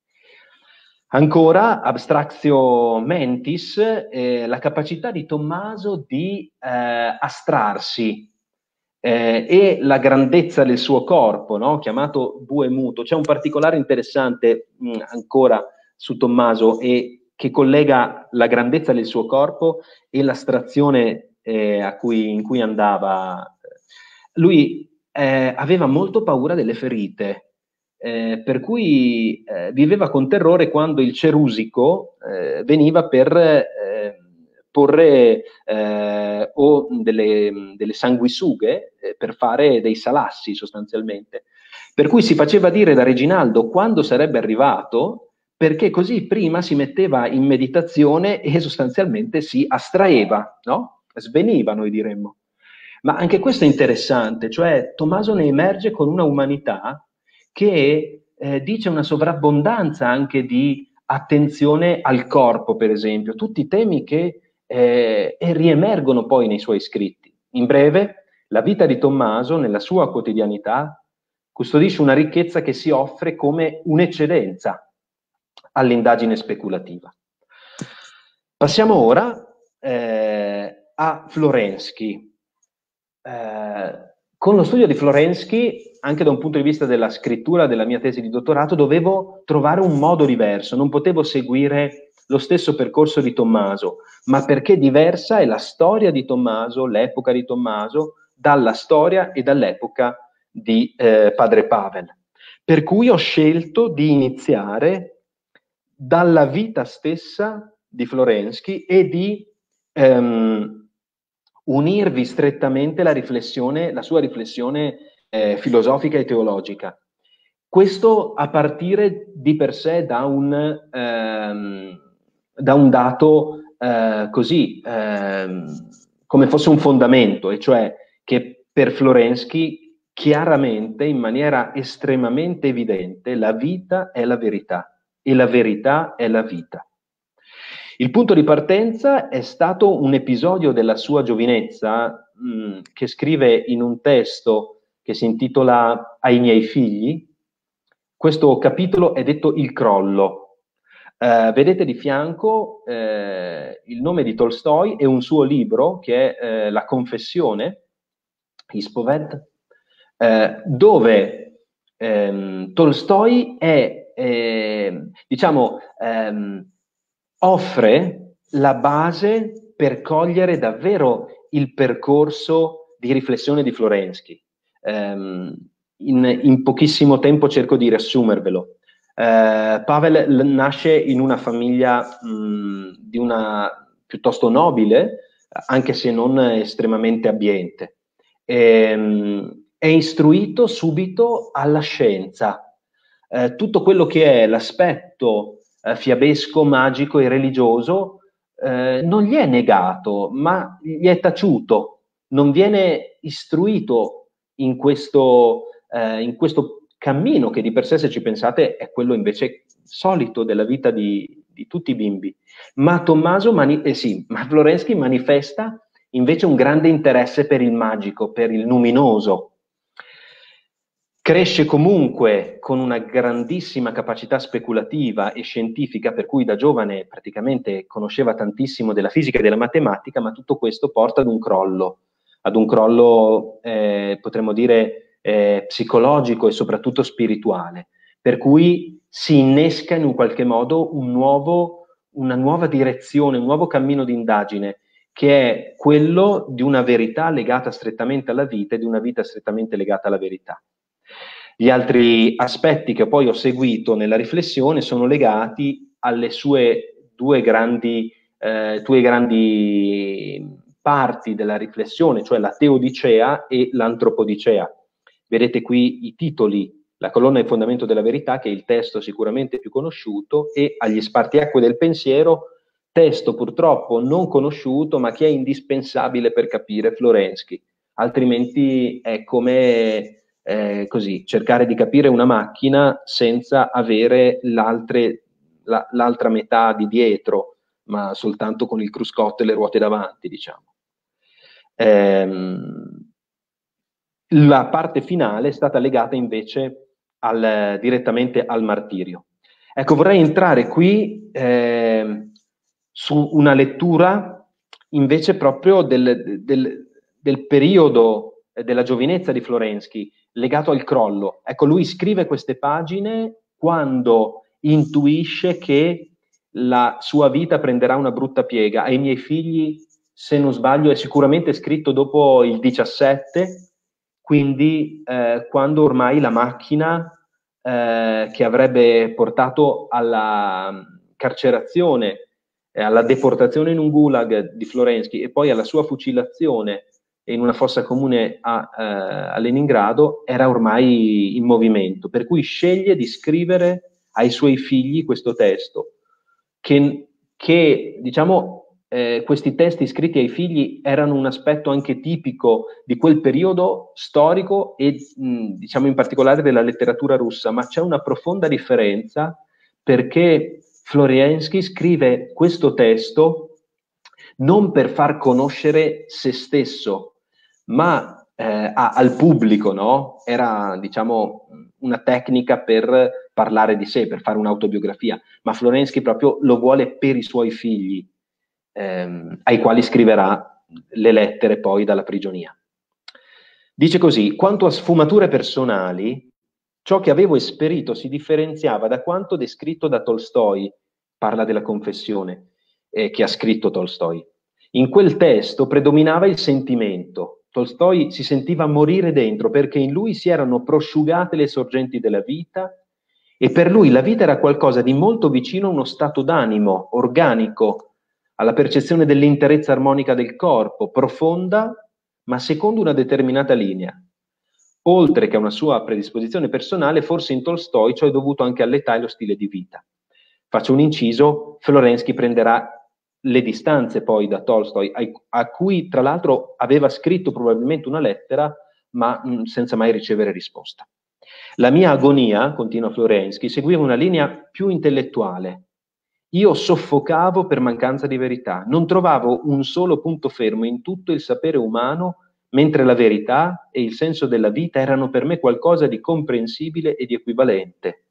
S2: Ancora, abstractio mentis, eh, la capacità di Tommaso di eh, astrarsi eh, e la grandezza del suo corpo, no? Chiamato bue muto. C'è un particolare interessante mh, ancora su Tommaso e che collega la grandezza del suo corpo e l'astrazione eh, a cui, in cui andava. Lui eh, aveva molto paura delle ferite. Eh, per cui eh, viveva con terrore quando il cerusico eh, veniva per eh, porre eh, o delle, delle sanguisughe eh, per fare dei salassi sostanzialmente. Per cui si faceva dire da Reginaldo quando sarebbe arrivato, perché così prima si metteva in meditazione e sostanzialmente si astraeva, no? Sveniva, noi diremmo. Ma anche questo è interessante, cioè Tommaso ne emerge con una umanità che eh, dice una sovrabbondanza anche di attenzione al corpo, per esempio, tutti temi che eh, riemergono poi nei suoi scritti. In breve, la vita di Tommaso, nella sua quotidianità, custodisce una ricchezza che si offre come un'eccedenza all'indagine speculativa. Passiamo ora eh, a Florensky. Eh, con lo studio di Florensky, anche da un punto di vista della scrittura della mia tesi di dottorato, dovevo trovare un modo diverso, non potevo seguire lo stesso percorso di Tommaso, ma perché diversa è la storia di Tommaso, l'epoca di Tommaso, dalla storia e dall'epoca di eh, padre Pavel. Per cui ho scelto di iniziare dalla vita stessa di Florensky e di ehm, unirvi strettamente la riflessione, la sua riflessione eh, filosofica e teologica. Questo a partire di per sé da un, ehm, da un dato eh, così, ehm, come fosse un fondamento, e cioè che per Florensky chiaramente, in maniera estremamente evidente, la vita è la verità e la verità è la vita. Il punto di partenza è stato un episodio della sua giovinezza mh, che scrive in un testo che si intitola Ai miei figli. Questo capitolo è detto Il crollo. Eh, vedete di fianco eh, il nome di Tolstoi e un suo libro che è eh, La confessione, Ispoved, eh, dove ehm, Tolstoi è, eh, diciamo, ehm, offre la base per cogliere davvero il percorso di riflessione di Florensky. Um, in, in pochissimo tempo cerco di riassumervelo. Uh, Pavel nasce in una famiglia mh, di una piuttosto nobile, anche se non estremamente abbiente. E, mh, è istruito subito alla scienza. Uh, tutto quello che è l'aspetto Eh, fiabesco, magico e religioso, eh, non gli è negato, ma gli è taciuto, non viene istruito in questo, eh, in questo cammino che di per sé, se ci pensate, è quello invece solito della vita di, di tutti i bimbi. Ma Tommaso, mani- eh sì, ma Florensky manifesta invece un grande interesse per il magico, per il luminoso. Cresce comunque con una grandissima capacità speculativa e scientifica, per cui da giovane praticamente conosceva tantissimo della fisica e della matematica, ma tutto questo porta ad un crollo, ad un crollo, eh, potremmo dire, eh, psicologico e soprattutto spirituale, per cui si innesca in un qualche modo un nuovo, una nuova direzione, un nuovo cammino di indagine, che è quello di una verità legata strettamente alla vita e di una vita strettamente legata alla verità. Gli altri aspetti che poi ho seguito nella riflessione sono legati alle sue due grandi, eh, due grandi parti della riflessione, cioè la teodicea e l'antropodicea. Vedete qui i titoli, la colonna e il fondamento della verità, che è il testo sicuramente più conosciuto, e agli spartiacque del pensiero, testo purtroppo non conosciuto, ma che è indispensabile per capire Florensky. altrimenti è come eh, così, cercare di capire una macchina senza avere l'altra la, metà di dietro, ma soltanto con il cruscotto e le ruote davanti, diciamo. Ehm, la parte finale è stata legata invece al, direttamente al martirio. Ecco, vorrei entrare qui eh, su una lettura invece proprio del, del, del periodo della giovinezza di Florensky, legato al crollo. Ecco, lui scrive queste pagine quando intuisce che la sua vita prenderà una brutta piega. Ai miei figli, se non sbaglio, è sicuramente scritto dopo il diciassette, quindi eh, quando ormai la macchina eh, che avrebbe portato alla carcerazione, eh, alla deportazione in un gulag di Florensky e poi alla sua fucilazione in una fossa comune a, eh, a Leningrado, era ormai in movimento, per cui sceglie di scrivere ai suoi figli questo testo, che, che diciamo, eh, questi testi scritti ai figli erano un aspetto anche tipico di quel periodo storico e mh, diciamo in particolare della letteratura russa, ma c'è una profonda differenza perché Florensky scrive questo testo non per far conoscere se stesso, ma eh, a, al pubblico, no? Era, diciamo, una tecnica per parlare di sé, per fare un'autobiografia, ma Florensky proprio lo vuole per i suoi figli, ehm, ai quali scriverà le lettere poi dalla prigionia. Dice così: quanto a sfumature personali, ciò che avevo esperito si differenziava da quanto descritto da Tolstoi, parla della confessione eh, che ha scritto Tolstoi. In quel testo predominava il sentimento. Tolstoi si sentiva morire dentro perché in lui si erano prosciugate le sorgenti della vita e per lui la vita era qualcosa di molto vicino a uno stato d'animo organico, alla percezione dell'interezza armonica del corpo, profonda ma secondo una determinata linea. Oltre che a una sua predisposizione personale, forse in Tolstoi ciò è dovuto anche all'età e allo stile di vita. Faccio un inciso: Florensky prenderà le distanze poi da Tolstoi, a cui tra l'altro aveva scritto probabilmente una lettera, ma mh, senza mai ricevere risposta. La mia agonia, continua Florensky, seguiva una linea più intellettuale. Io soffocavo per mancanza di verità, non trovavo un solo punto fermo in tutto il sapere umano, mentre la verità e il senso della vita erano per me qualcosa di comprensibile e di equivalente.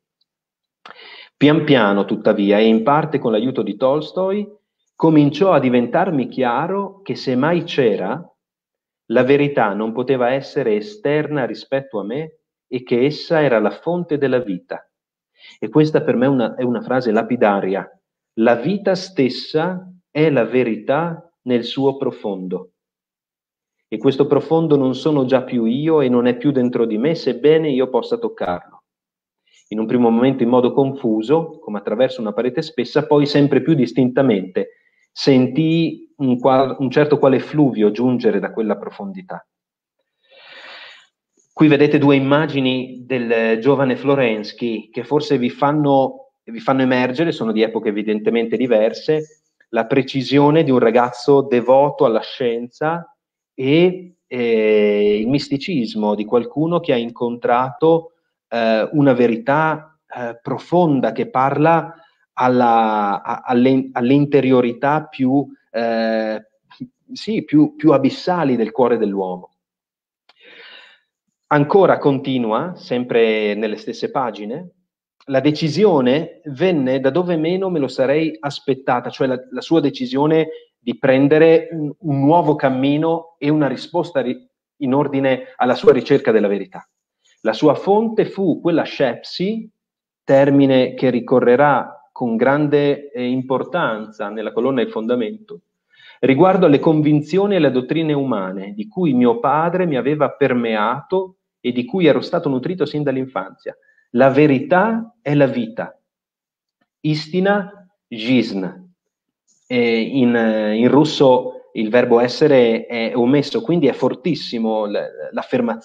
S2: Pian piano, tuttavia, e in parte con l'aiuto di Tolstoi, cominciò a diventarmi chiaro che se mai c'era, la verità non poteva essere esterna rispetto a me e che essa era la fonte della vita. E questa per me è una, è una frase lapidaria. La vita stessa è la verità nel suo profondo. E questo profondo non sono già più io e non è più dentro di me, sebbene io possa toccarlo. In un primo momento in modo confuso, come attraverso una parete spessa, poi sempre più distintamente sentii un, qual, un certo quale fluvio giungere da quella profondità. Qui vedete due immagini del giovane Florensky che forse vi fanno, vi fanno emergere, sono di epoche evidentemente diverse, la precisione di un ragazzo devoto alla scienza e eh, il misticismo di qualcuno che ha incontrato eh, una verità eh, profonda che parla alla, a, alle, alle interiorità più, eh, sì, più, più abissali del cuore dell'uomo. Ancora continua, sempre nelle stesse pagine, la decisione venne da dove meno me lo sarei aspettata, cioè la, la sua decisione di prendere un, un nuovo cammino e una risposta ri, in ordine alla sua ricerca della verità. La sua fonte fu quella skepsi, termine che ricorrerà con grande eh, importanza nella colonna Il fondamento, riguardo alle convinzioni e alle dottrine umane di cui mio padre mi aveva permeato e di cui ero stato nutrito sin dall'infanzia. La verità è la vita. Istina, жизнь. E in, in russo il verbo essere è omesso, quindi è fortissimo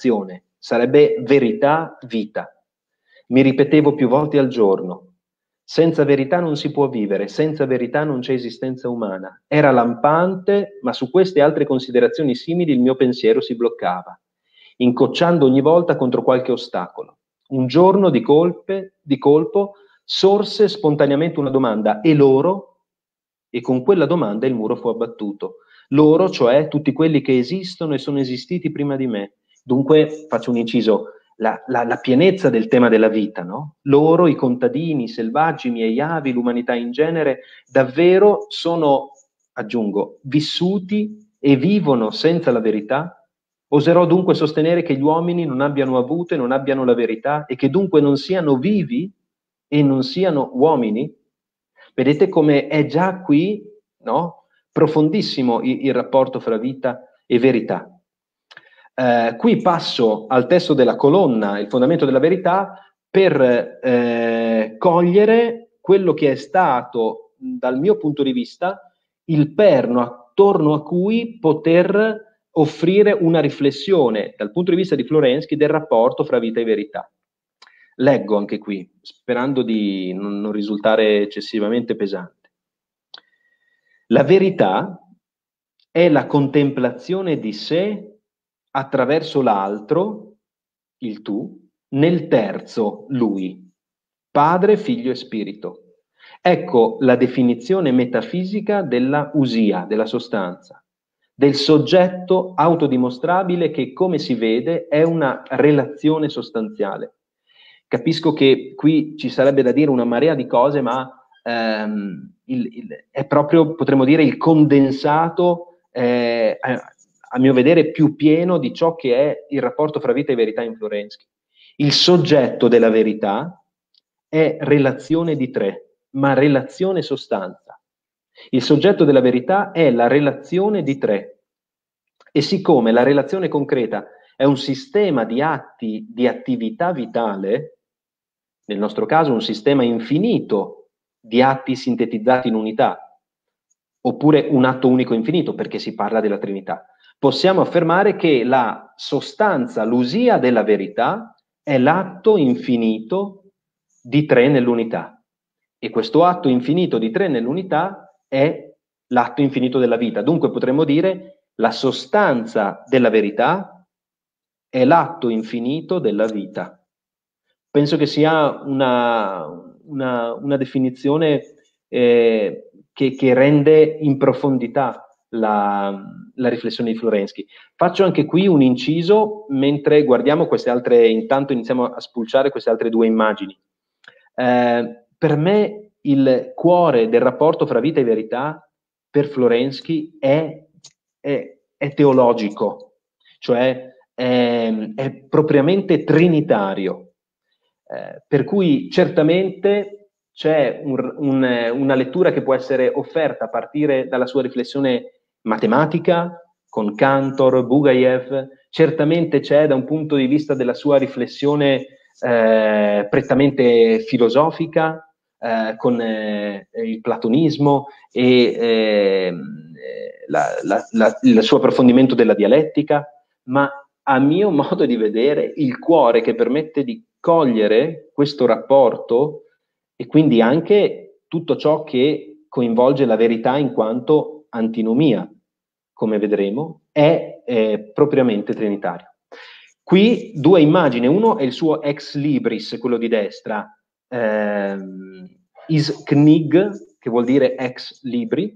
S2: l'affermazione. Sarebbe verità, vita. Mi ripetevo più volte al giorno. Senza verità non si può vivere, senza verità non c'è esistenza umana. Era lampante, ma su queste altre considerazioni simili il mio pensiero si bloccava, incocciando ogni volta contro qualche ostacolo. Un giorno di, colpe, di colpo sorse spontaneamente una domanda: e loro? E con quella domanda il muro fu abbattuto. Loro, cioè tutti quelli che esistono e sono esistiti prima di me. Dunque, faccio un inciso, la, la, la pienezza del tema della vita, no? Loro, i contadini, i selvaggi, i miei avi, l'umanità in genere, davvero sono, aggiungo, vissuti e vivono senza la verità? Oserò dunque sostenere che gli uomini non abbiano avuto e non abbiano la verità e che dunque non siano vivi e non siano uomini? Vedete come è già qui, no? Profondissimo il, il rapporto fra vita e verità. Eh, qui passo al testo della colonna, il fondamento della verità, per eh, cogliere quello che è stato, dal mio punto di vista, il perno attorno a cui poter offrire una riflessione, dal punto di vista di Florensky, del rapporto fra vita e verità. Leggo anche qui, sperando di non, non risultare eccessivamente pesante. La verità è la contemplazione di sé attraverso l'altro, il tu, nel terzo, lui, padre, figlio e spirito. Ecco la definizione metafisica della usia, della sostanza, del soggetto autodimostrabile che, come si vede, è una relazione sostanziale. Capisco che qui ci sarebbe da dire una marea di cose, ma ehm, il, il, è proprio, potremmo dire, il condensato, eh, a, a mio vedere, più pieno di ciò che è il rapporto fra vita e verità in Florensky. Il soggetto della verità è relazione di tre, ma relazione sostanza. Il soggetto della verità è la relazione di tre. E siccome la relazione concreta è un sistema di atti, di attività vitale, nel nostro caso un sistema infinito di atti sintetizzati in unità, oppure un atto unico infinito, perché si parla della Trinità, possiamo affermare che la sostanza, l'usia della verità, è l'atto infinito di tre nell'unità. E questo atto infinito di tre nell'unità è l'atto infinito della vita. Dunque potremmo dire la sostanza della verità è l'atto infinito della vita. Penso che sia una, una, una definizione eh, che, che rende in profondità la, la riflessione di Florensky. Faccio anche qui un inciso mentre guardiamo queste altre, intanto iniziamo a spulciare queste altre due immagini. Eh, per me il cuore del rapporto fra vita e verità per Florensky è, è, è teologico, cioè è, è propriamente trinitario. Eh, per cui certamente c'è un, un, una lettura che può essere offerta a partire dalla sua riflessione matematica, con Cantor, Bugayev, certamente c'è da un punto di vista della sua riflessione eh, prettamente filosofica, eh, con eh, il platonismo e eh, la, la, la, il suo approfondimento della dialettica, ma a mio modo di vedere il cuore che permette di cogliere questo rapporto e quindi anche tutto ciò che coinvolge la verità in quanto antinomia, come vedremo, è eh, propriamente trinitario. Qui due immagini, uno è il suo ex libris, quello di destra, ehm, is knig, che vuol dire ex libri,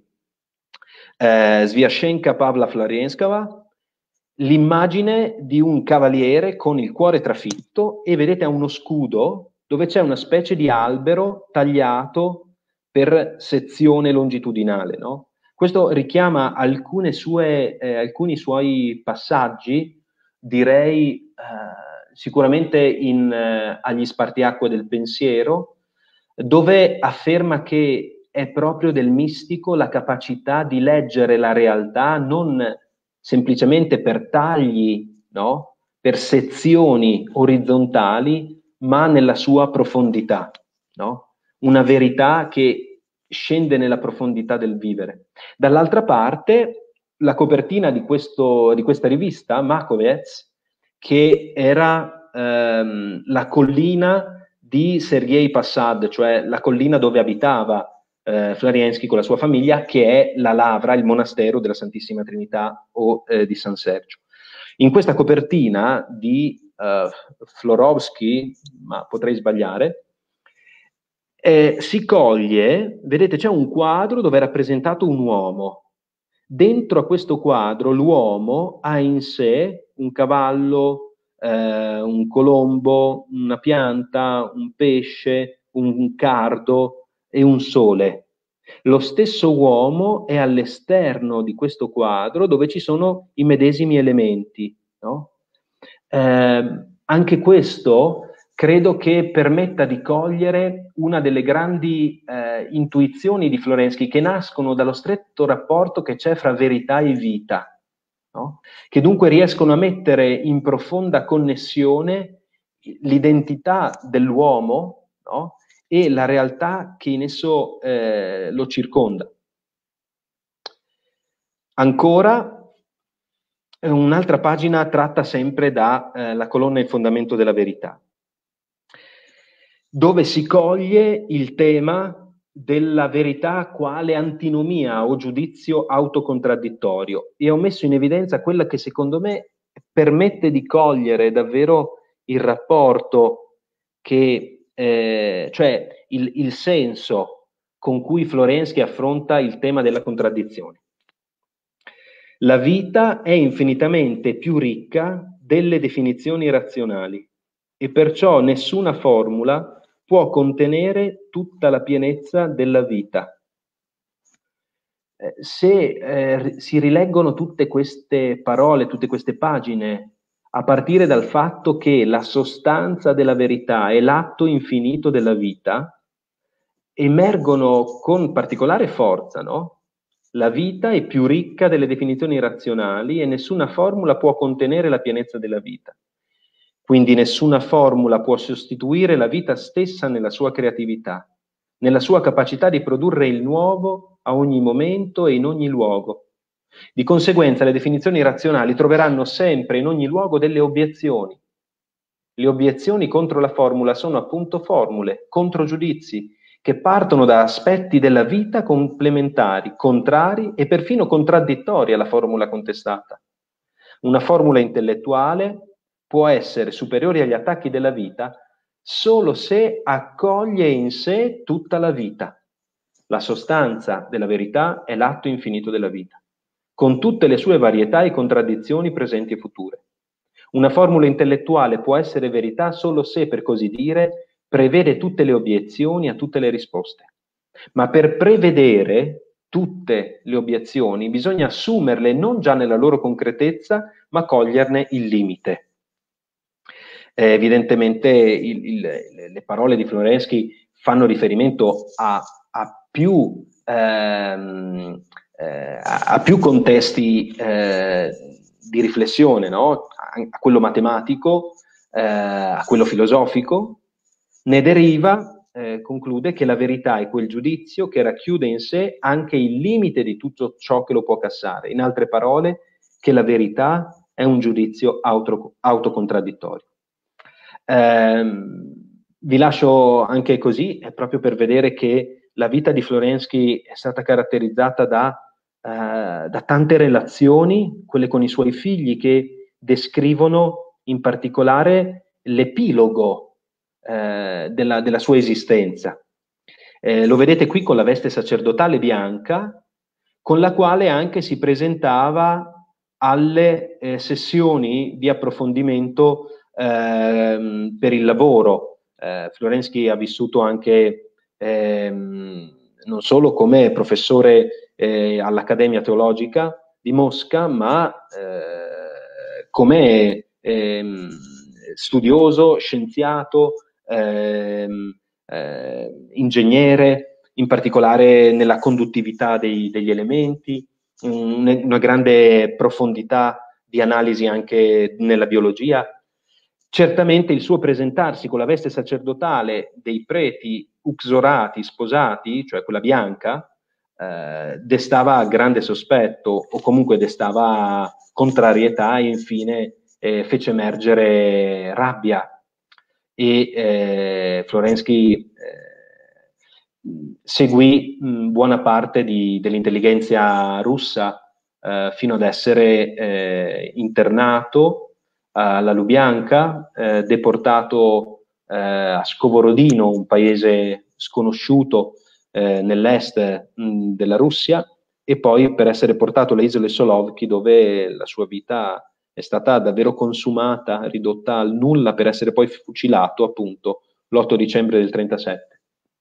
S2: eh, Sviashenka Pavla Florienskova, l'immagine di un cavaliere con il cuore trafitto e vedete ha uno scudo dove c'è una specie di albero tagliato per sezione longitudinale, no? Questo richiama alcune sue, eh, alcuni suoi passaggi, direi eh, sicuramente in, eh, agli spartiacque del pensiero, dove afferma che è proprio del mistico la capacità di leggere la realtà non semplicemente per tagli, no? Per sezioni orizzontali, ma nella sua profondità, no? Una verità che scende nella profondità del vivere. Dall'altra parte, la copertina di, questo, di questa rivista, Makovec, che era ehm, la collina di Sergei Passad, cioè la collina dove abitava eh, Florienski con la sua famiglia, che è la Lavra, il monastero della Santissima Trinità o eh, di San Sergio. In questa copertina di uh, Florovsky, ma potrei sbagliare, eh, si coglie, vedete, c'è un quadro dove è rappresentato un uomo. Dentro a questo quadro l'uomo ha in sé un cavallo, eh, un colombo, una pianta, un pesce, un cardo e un sole. Lo stesso uomo è all'esterno di questo quadro dove ci sono i medesimi elementi, no? Eh, anche questo credo che permetta di cogliere una delle grandi eh, intuizioni di Florensky, che nascono dallo stretto rapporto che c'è fra verità e vita, no? Che dunque riescono a mettere in profonda connessione l'identità dell'uomo, no? E la realtà che in esso eh, lo circonda. Ancora, un'altra pagina tratta sempre da eh, la colonna Il fondamento della verità, dove si coglie il tema della verità quale antinomia o giudizio autocontradittorio, e ho messo in evidenza quella che secondo me permette di cogliere davvero il rapporto che, eh, cioè il, il senso con cui Florensky affronta il tema della contraddizione. La vita è infinitamente più ricca delle definizioni razionali e perciò nessuna formula può contenere tutta la pienezza della vita. Eh, se eh, si rileggono tutte queste parole, tutte queste pagine, a partire dal fatto che la sostanza della verità è l'atto infinito della vita, emergono con particolare forza, no? La vita è più ricca delle definizioni razionali e nessuna formula può contenere la pienezza della vita. Quindi nessuna formula può sostituire la vita stessa nella sua creatività, nella sua capacità di produrre il nuovo a ogni momento e in ogni luogo. Di conseguenza le definizioni razionali troveranno sempre in ogni luogo delle obiezioni. Le obiezioni contro la formula sono appunto formule, controgiudizi, che partono da aspetti della vita complementari, contrari e perfino contraddittori alla formula contestata. Una formula intellettuale può essere superiore agli attacchi della vita solo se accoglie in sé tutta la vita. La sostanza della verità è l'atto infinito della vita, con tutte le sue varietà e contraddizioni presenti e future. Una formula intellettuale può essere verità solo se, per così dire, prevede tutte le obiezioni a tutte le risposte. Ma per prevedere tutte le obiezioni bisogna assumerle non già nella loro concretezza, ma coglierne il limite. Eh, evidentemente il, il, le parole di Florensky fanno riferimento a, a, più, ehm, eh, a più contesti eh, di riflessione, no? a, a quello matematico, eh, a quello filosofico. Ne deriva, eh, conclude, che la verità è quel giudizio che racchiude in sé anche il limite di tutto ciò che lo può cassare. In altre parole, che la verità è un giudizio auto, autocontradittorio. Eh, vi lascio anche così, è proprio per vedere che la vita di Florensky è stata caratterizzata da, eh, da tante relazioni, quelle con i suoi figli, che descrivono in particolare l'epilogo Eh, della, della sua esistenza. Eh, lo vedete qui con la veste sacerdotale bianca, con la quale anche si presentava alle eh, sessioni di approfondimento eh, per il lavoro. Eh, Florensky ha vissuto anche ehm, non solo come professore eh, all'Accademia Teologica di Mosca, ma eh, come ehm, studioso, scienziato, Eh, eh, ingegnere, in particolare nella conduttività dei, degli elementi, un, una grande profondità di analisi anche nella biologia. Certamente il suo presentarsi con la veste sacerdotale dei preti uxorati, sposati, cioè quella bianca, eh, destava grande sospetto o comunque destava contrarietà e infine eh, fece emergere rabbia. e eh, Florensky eh, seguì mh, buona parte dell'intelligenza russa eh, fino ad essere eh, internato alla Lubianka, eh, deportato eh, a Skovorodino, un paese sconosciuto eh, nell'est mh, della Russia, e poi per essere portato alle isole Solovki, dove la sua vita è stata davvero consumata, ridotta al nulla, per essere poi fucilato appunto l'otto dicembre del trentasette.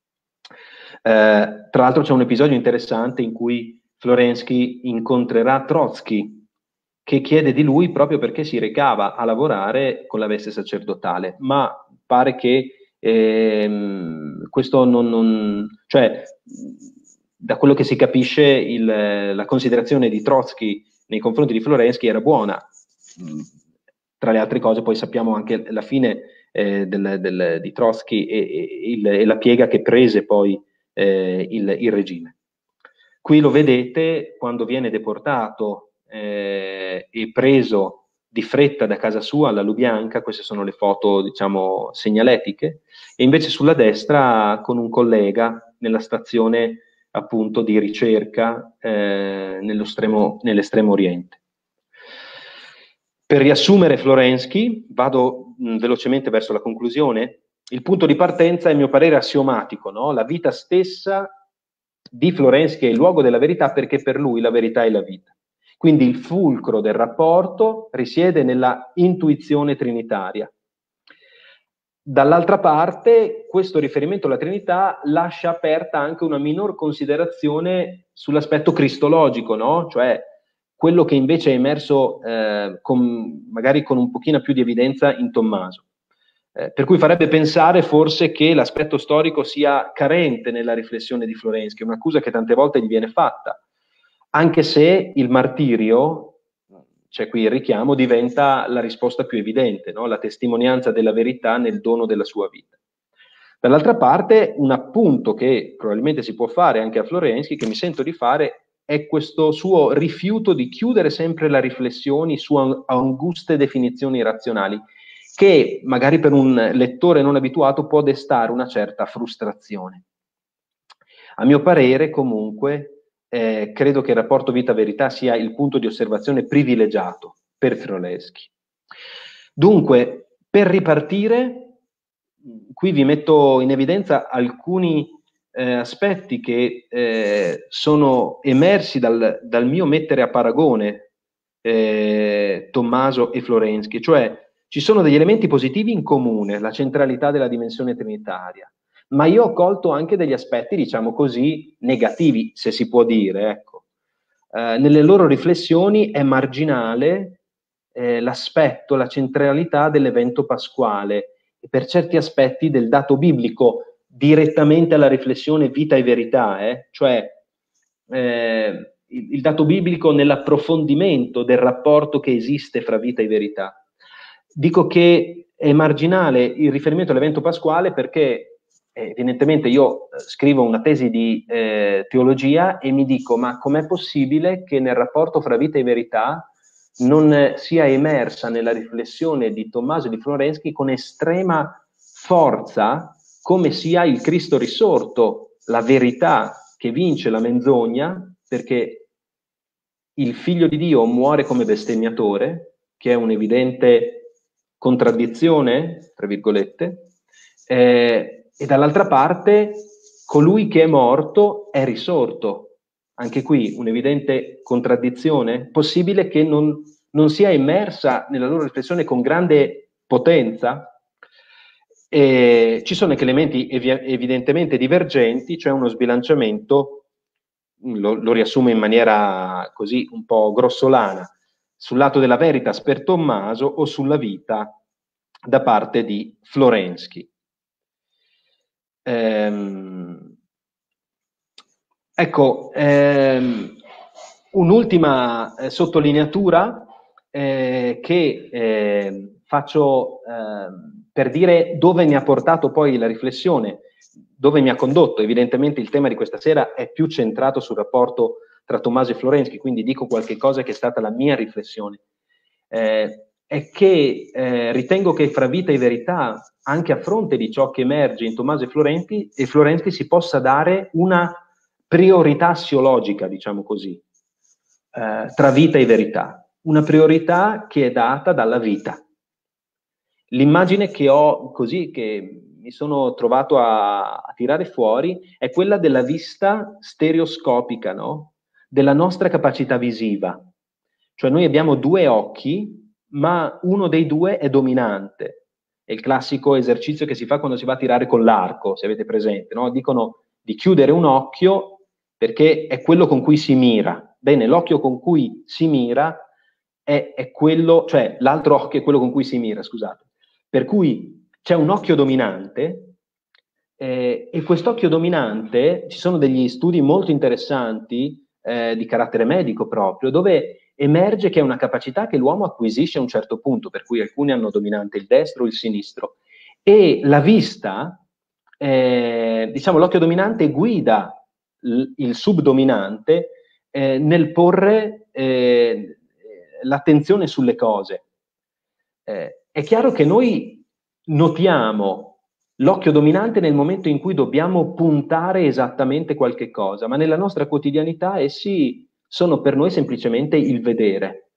S2: Eh, tra l'altro c'è un episodio interessante in cui Florensky incontrerà Trotsky, che chiede di lui proprio perché si recava a lavorare con la veste sacerdotale, ma pare che ehm, questo non, non cioè da quello che si capisce il, la considerazione di Trotsky nei confronti di Florensky era buona. Tra le altre cose poi sappiamo anche la fine eh, del, del, di Trotsky e, e, il, e la piega che prese poi eh, il, il regime. Qui lo vedete quando viene deportato eh, e preso di fretta da casa sua alla Lubianka. Queste sono le foto, diciamo, segnaletiche, e invece sulla destra con un collega nella stazione appunto di ricerca eh, nell'estremo nell'estremo oriente. Per riassumere Florensky, vado mh, velocemente verso la conclusione. Il punto di partenza è, a mio parere, assiomatico, no? La vita stessa di Florensky è il luogo della verità, perché per lui la verità è la vita. Quindi il fulcro del rapporto risiede nella intuizione trinitaria. Dall'altra parte, questo riferimento alla Trinità lascia aperta anche una minor considerazione sull'aspetto cristologico, no? Cioè quello che invece è emerso eh, con, magari con un pochino più di evidenza in Tommaso. Eh, per cui farebbe pensare forse che l'aspetto storico sia carente nella riflessione di Florensky, un'accusa che tante volte gli viene fatta, anche se il martirio, c'è qui il richiamo, diventa la risposta più evidente, no? La testimonianza della verità nel dono della sua vita. Dall'altra parte, un appunto che probabilmente si può fare anche a Florensky, che mi sento di fare, è questo suo rifiuto di chiudere sempre le riflessioni su anguste definizioni razionali, che magari per un lettore non abituato può destare una certa frustrazione. A mio parere, comunque, eh, credo che il rapporto vita-verità sia il punto di osservazione privilegiato per Florensky. Dunque, per ripartire, qui vi metto in evidenza alcuni eh, aspetti che eh, sono emersi dal, dal mio mettere a paragone eh, Tommaso e Florensky, cioè ci sono degli elementi positivi in comune, la centralità della dimensione trinitaria, ma io ho colto anche degli aspetti, diciamo così, negativi, se si può dire, ecco. Eh, nelle loro riflessioni è marginale eh, l'aspetto, la centralità dell'evento pasquale, e per certi aspetti del dato biblico, direttamente alla riflessione vita e verità, eh? Cioè eh, il, il dato biblico nell'approfondimento del rapporto che esiste fra vita e verità. Dico che è marginale il riferimento all'evento pasquale perché eh, evidentemente io scrivo una tesi di eh, teologia e mi dico: ma com'è possibile che nel rapporto fra vita e verità non sia emersa nella riflessione di Tommaso e di Florensky con estrema forza come sia il Cristo risorto, la verità che vince la menzogna, perché il Figlio di Dio muore come bestemmiatore, che è un'evidente contraddizione, tra virgolette, eh, e dall'altra parte colui che è morto è risorto. Anche qui un'evidente contraddizione, possibile che non, non sia immersa nella loro riflessione con grande potenza. E ci sono anche elementi evi evidentemente divergenti, cioè uno sbilanciamento, lo, lo riassumo in maniera così un po' grossolana, sul lato della veritas per Tommaso o sulla vita da parte di Florensky. Ehm, ecco, ehm, un'ultima eh, sottolineatura eh, che eh, faccio eh, per dire dove mi ha portato poi la riflessione, dove mi ha condotto. Evidentemente il tema di questa sera è più centrato sul rapporto tra Tommaso e Florensky, quindi dico qualche cosa che è stata la mia riflessione. Eh, è che eh, ritengo che fra vita e verità, anche a fronte di ciò che emerge in Tommaso e Florenti, e Florenti si possa dare una priorità assiologica, diciamo così, eh, tra vita e verità. Una priorità che è data dalla vita. L'immagine che ho così, che mi sono trovato a, a tirare fuori, è quella della vista stereoscopica, no? Della nostra capacità visiva. Cioè noi abbiamo due occhi, ma uno dei due è dominante. È il classico esercizio che si fa quando si va a tirare con l'arco, se avete presente, no? Dicono di chiudere un occhio perché è quello con cui si mira. Bene, l'occhio con cui si mira è, è quello, cioè l'altro occhio è quello con cui si mira, scusate. Per cui c'è un occhio dominante eh, e quest'occhio dominante, ci sono degli studi molto interessanti eh, di carattere medico proprio, dove emerge che è una capacità che l'uomo acquisisce a un certo punto, per cui alcuni hanno dominante il destro o il sinistro. E la vista, eh, diciamo l'occhio dominante guida l- il subdominante eh, nel porre eh, l'attenzione sulle cose. Eh, è chiaro che noi notiamo l'occhio dominante nel momento in cui dobbiamo puntare esattamente qualche cosa, ma nella nostra quotidianità essi sono per noi semplicemente il vedere,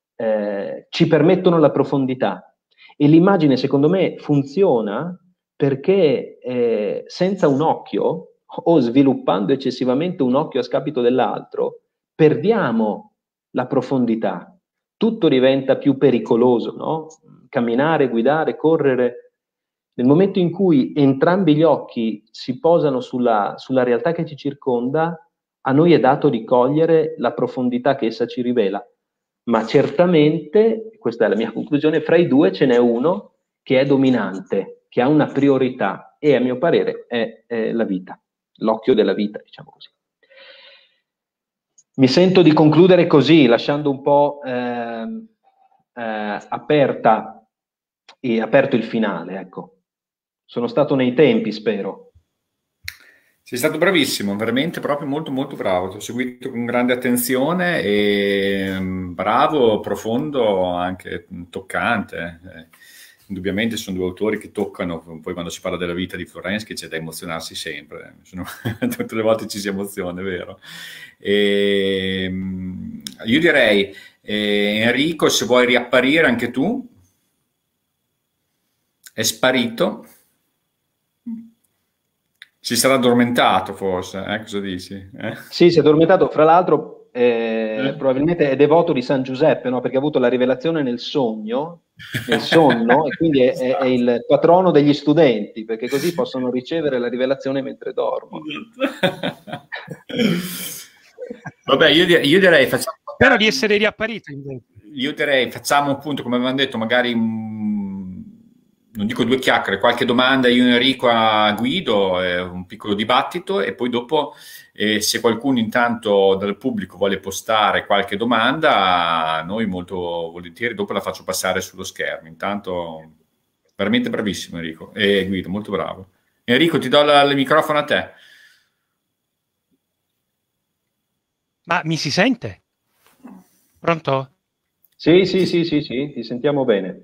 S2: eh, ci permettono la profondità. E l'immagine, secondo me, funziona perché eh, senza un occhio, o sviluppando eccessivamente un occhio a scapito dell'altro, perdiamo la profondità. Tutto diventa più pericoloso, no? Camminare, guidare, correre. Nel momento in cui entrambi gli occhi si posano sulla, sulla realtà che ci circonda, a noi è dato di cogliere la profondità che essa ci rivela. Ma certamente, questa è la mia conclusione, fra i due ce n'è uno che è dominante, che ha una priorità, e a mio parere è, è la vita, l'occhio della vita, diciamo così. Mi sento di concludere così, lasciando un po' eh, eh, aperta e aperto il finale, ecco. Sono stato nei tempi, spero.
S1: Sei stato bravissimo, veramente proprio molto molto bravo, ti ho seguito con grande attenzione e mm, bravo, profondo, anche toccante. Eh, indubbiamente sono due autori che toccano, poi quando si parla della vita di Florensky c'è da emozionarsi sempre, sono, tutte le volte ci si emoziona, è vero. E, mm, io direi, eh, Enrico, se vuoi riapparire anche tu, è sparito. Si sarà addormentato forse, eh? Cosa dici? Eh?
S2: Sì, si è addormentato, fra l'altro eh,
S1: Eh?
S2: probabilmente è devoto di San Giuseppe, no? Perché ha avuto la rivelazione nel sogno, nel sonno, e quindi è, è, è il patrono degli studenti, perché così possono ricevere la rivelazione mentre dormono.
S1: Vabbè, io, direi, io direi facciamo...
S3: Spero di essere riapparito.
S1: Io direi facciamo appunto, come avevamo detto, magari... non dico due chiacchiere, qualche domanda io e Enrico a Guido, eh, un piccolo dibattito, e poi dopo eh, se qualcuno intanto dal pubblico vuole postare qualche domanda, noi molto volentieri dopo la faccio passare sullo schermo. Intanto veramente bravissimo Enrico e Guido, molto bravo. Enrico, ti do la, il microfono a te.
S3: Ma mi si sente? Pronto?
S2: Sì, sì, sì, sì, sì, ti sentiamo bene.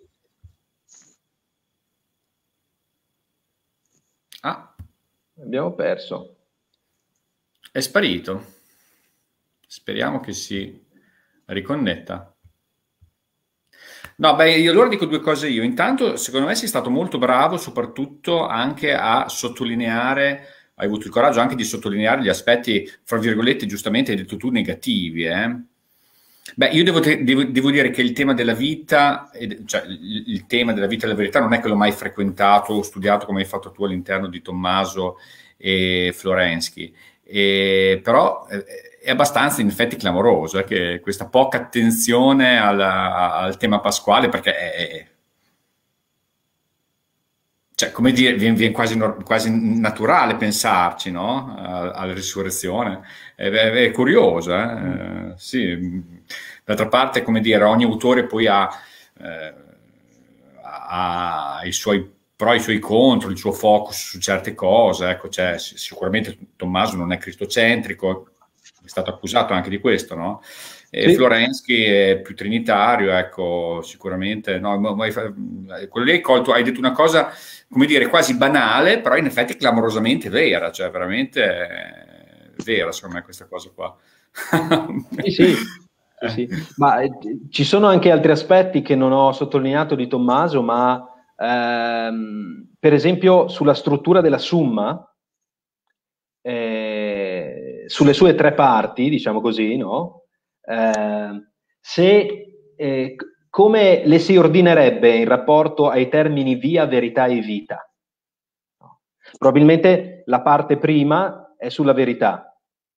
S1: Ah,
S2: abbiamo perso.
S1: È sparito. Speriamo che si riconnetta. No, beh, io allora dico due cose io. Intanto, secondo me sei stato molto bravo, soprattutto anche a sottolineare, hai avuto il coraggio anche di sottolineare gli aspetti, fra virgolette, giustamente hai detto tu, negativi, eh? Beh, io devo, devo, devo dire che il tema della vita, cioè il, il tema della vita e della verità non è che l'ho mai frequentato o studiato come hai fatto tu all'interno di Tommaso e Florensky, e, però è abbastanza in effetti clamoroso eh, che questa poca attenzione alla, al tema pasquale, perché è, è cioè, come dire, viene, viene quasi, quasi naturale pensarci, no? Alla risurrezione. È, è, è curioso, eh? Mm. Sì. D'altra parte, come dire, ogni autore poi ha, eh, ha i suoi pro e i suoi contro, il suo focus su certe cose. Ecco, cioè, sicuramente Tommaso non è cristocentrico, è stato accusato anche di questo, no? E
S2: Sì.
S1: Florensky è più trinitario, ecco, sicuramente. No, ma- ma hai fa- quello lì hai colto, hai detto una cosa, come dire, quasi banale, però in effetti clamorosamente vera, cioè veramente eh, vera, secondo me, questa cosa qua.
S2: Sì, sì, sì, sì. Ma eh, ci sono anche altri aspetti che non ho sottolineato di Tommaso, ma ehm, per esempio sulla struttura della Summa, eh, sulle sue tre parti, diciamo così, no? Eh, se, eh, c- come le si ordinerebbe in rapporto ai termini via, verità e vita? No. Probabilmente la parte prima è sulla verità,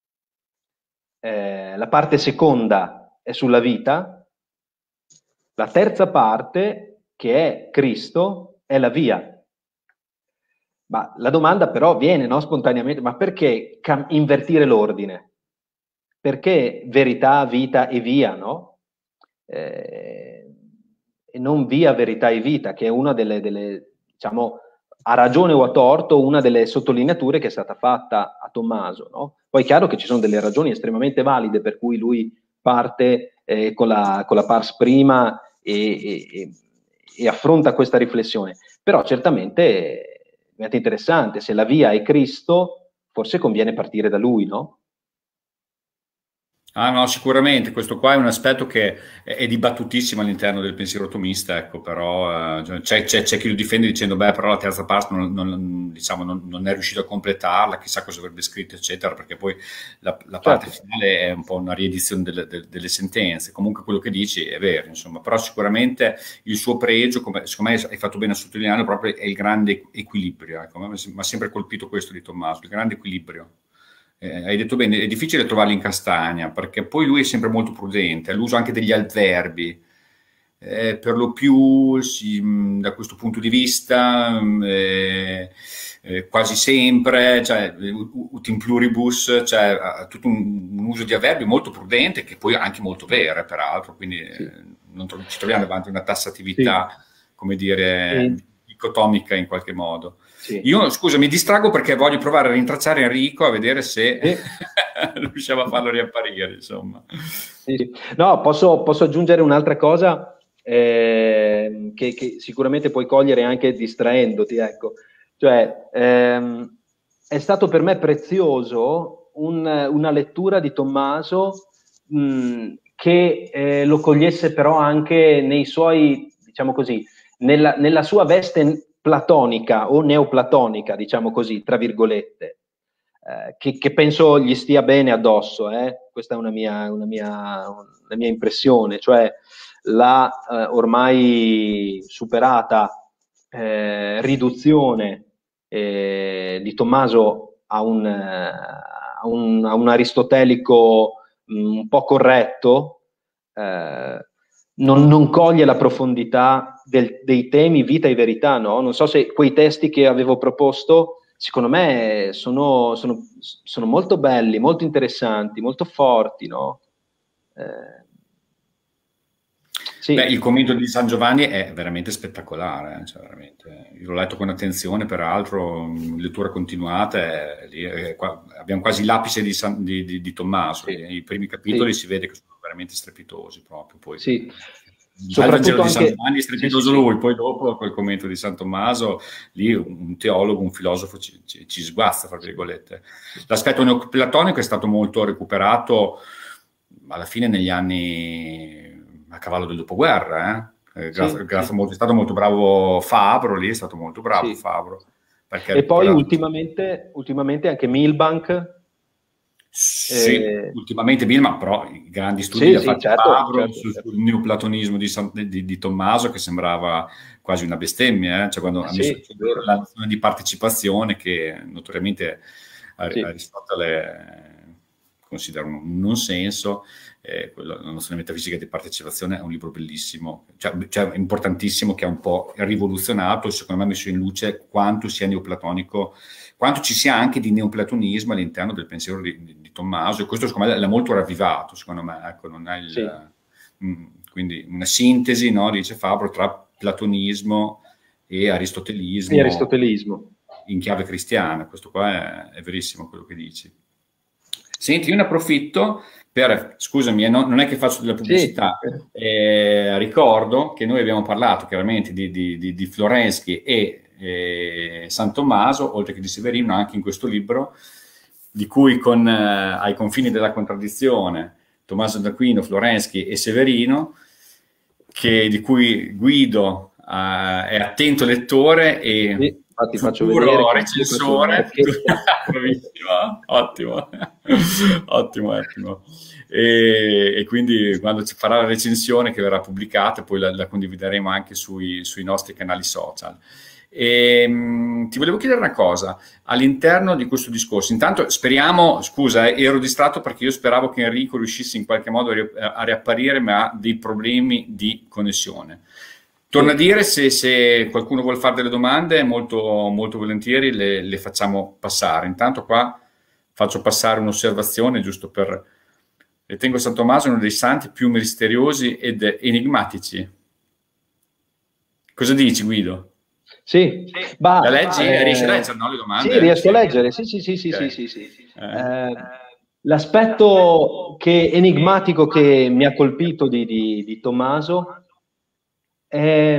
S2: eh, la parte seconda è sulla vita, la terza parte, che è Cristo, è la via. Ma la domanda però viene, no, spontaneamente, ma perché cam- invertire l'ordine? Perché verità, vita e via, no? Eh, e non via, verità e vita, che è una delle, delle, diciamo, a ragione o a torto, una delle sottolineature che è stata fatta a Tommaso, no? Poi è chiaro che ci sono delle ragioni estremamente valide per cui lui parte eh, con, la, con la pars prima e, e, e affronta questa riflessione. Però certamente diventa interessante, se la via è Cristo, forse conviene partire da lui, no?
S1: Ah no, sicuramente, questo qua è un aspetto che è, è dibattutissimo all'interno del pensiero ottomista, ecco, però eh, cioè, c'è, c'è- c'è chi lo difende dicendo, beh, però la terza parte non, non- diciamo, non- non è riuscito a completarla, chissà cosa avrebbe scritto, eccetera, perché poi la, la parte
S2: Certo.
S1: finale è un po' una riedizione delle, delle- delle sentenze, comunque quello che dici è vero, insomma, però sicuramente il suo pregio, come, secondo me hai fatto bene a sottolinearlo, proprio è il grande equilibrio, ecco, a me mi ha sempre colpito questo di Tommaso, il grande equilibrio. Eh, hai detto bene, è difficile trovarli in castagna perché poi lui è sempre molto prudente, l'uso anche degli avverbi. Eh, per lo più sì, mh, da questo punto di vista mh, eh, eh, quasi sempre cioè, u- ut in pluribus, cioè, ha tutto un, un uso di avverbi molto prudente che poi è anche molto vero peraltro, quindi
S2: Sì.
S1: eh, non tro- ci troviamo davanti a una
S2: Sì.
S1: tassatività come dire
S2: E-
S1: dicotomica in qualche modo.
S2: sì.
S1: Io, scusa, mi distrago perché voglio provare a rintracciare Enrico a vedere se
S2: Sì.
S1: riusciamo a farlo riapparire, insomma.
S2: Sì, sì. No, posso, posso aggiungere un'altra cosa ehm, che, che sicuramente puoi cogliere anche distraendoti, ecco. Cioè, ehm, è stato per me prezioso un- una lettura di Tommaso mh, che eh, lo cogliesse però anche nei suoi, diciamo così, nella, nella sua veste platonica o neoplatonica, diciamo così, tra virgolette, eh, che, che penso gli stia bene addosso, eh? Questa è una mia, una mia, una mia impressione, cioè la eh, ormai superata eh, riduzione eh, di Tommaso a un, eh, a un, a un aristotelico mh, un po' corretto, eh, non, non coglie la profondità del, dei temi vita e verità, no? Non so se quei testi che avevo proposto, secondo me, sono, sono, sono molto belli, molto interessanti, molto forti, no? Eh,
S1: Beh,
S2: sì,
S1: il commento di San Giovanni è veramente spettacolare, eh, cioè, veramente. Io l'ho letto con attenzione, peraltro, in lettura continuata, è lì, è qua- abbiamo quasi l'apice di, San- di- di- di Tommaso,
S2: sì,
S1: i, i primi capitoli
S2: sì,
S1: si vede che sono veramente strepitosi proprio, poi,
S2: sì.
S1: già il Vangelo
S2: Soprattutto
S1: di San
S2: anche,
S1: Giovanni è
S2: sì, sì,
S1: strepitoso
S2: sì,
S1: lui, poi dopo quel commento di San Tommaso, lì un teologo, un filosofo ci, ci- ci sguazza, fra virgolette.
S2: sì,
S1: L'aspetto neoplatonico è stato molto recuperato alla fine negli anni a cavallo del dopoguerra, eh? Eh,
S2: sì,
S1: grazie,
S2: sì,
S1: grazie molto, è stato molto bravo Fabro lì, è stato molto bravo
S2: sì.
S1: Fabro perché ha
S2: E poi
S1: recuperato.
S2: ultimamente, ultimamente anche Milbank,
S1: Sì,
S2: eh,
S1: ultimamente Bilma, però i grandi studi
S2: sì,
S1: li ha
S2: sì,
S1: fatti
S2: certo,
S1: Fabro
S2: certo,
S1: sul,
S2: certo.
S1: sul neoplatonismo di, San- di- di Tommaso, che sembrava quasi una bestemmia, eh? Cioè quando
S2: Eh
S1: ha messo
S2: sì, è vero,
S1: la nozione di partecipazione, che notoriamente Ar-
S2: sì,
S1: Aristotele considera un, un non senso, eh, quello- la nozione metafisica di partecipazione è un libro bellissimo, cioè, cioè importantissimo, che ha un po' rivoluzionato, secondo me ha messo in luce quanto sia neoplatonico, quanto ci sia anche di neoplatonismo all'interno del pensiero di, di- di Tommaso, e questo secondo me l'ha molto ravvivato, secondo me, ecco, non è
S2: sì,
S1: il, mm, quindi una sintesi, no, dice Fabro, tra platonismo e
S2: e
S1: aristotelismo
S2: aristotelismo.
S1: in chiave cristiana, questo qua è, è verissimo quello che dici. Senti, io ne approfitto per, scusami, eh, no, non è che faccio della pubblicità,
S2: Sì.
S1: eh, ricordo che noi abbiamo parlato chiaramente di, di, di, di Florensky e eh, San Tommaso, oltre che di Severino, anche in questo libro, di cui con, eh, ai confini della contraddizione, Tommaso d'Aquino, Florensky e Severino, che, di cui Guido uh, è attento lettore e
S2: sì, infatti faccio
S1: futuro
S2: vedere
S1: recensore. Bravissimo, ottimo, ottimo, ottimo. E, e quindi quando ci farà la recensione che verrà pubblicata, poi la, la condivideremo anche sui, sui nostri canali social. E, mh, ti volevo chiedere una cosa all'interno di questo discorso. Intanto speriamo, scusa, eh, ero distratto perché io speravo che Enrico riuscisse in qualche modo a, ri a riapparire, ma ha dei problemi di connessione. Torna a dire se, se qualcuno vuole fare delle domande, molto, molto volentieri le, le facciamo passare. Intanto qua faccio passare un'osservazione giusto per... Ritengo San Tommaso uno dei santi più misteriosi ed enigmatici. Cosa dici, Guido?
S2: Sì, bah,
S1: la leggi?
S2: eh,
S1: Riesci a leggere, no, le domande?
S2: Sì, riesco a leggere, sì, sì, sì, sì,
S1: Okay.
S2: sì, sì, sì.
S1: Eh.
S2: Eh, l'aspetto che, enigmatico che mi ha colpito di, di, di Tommaso è,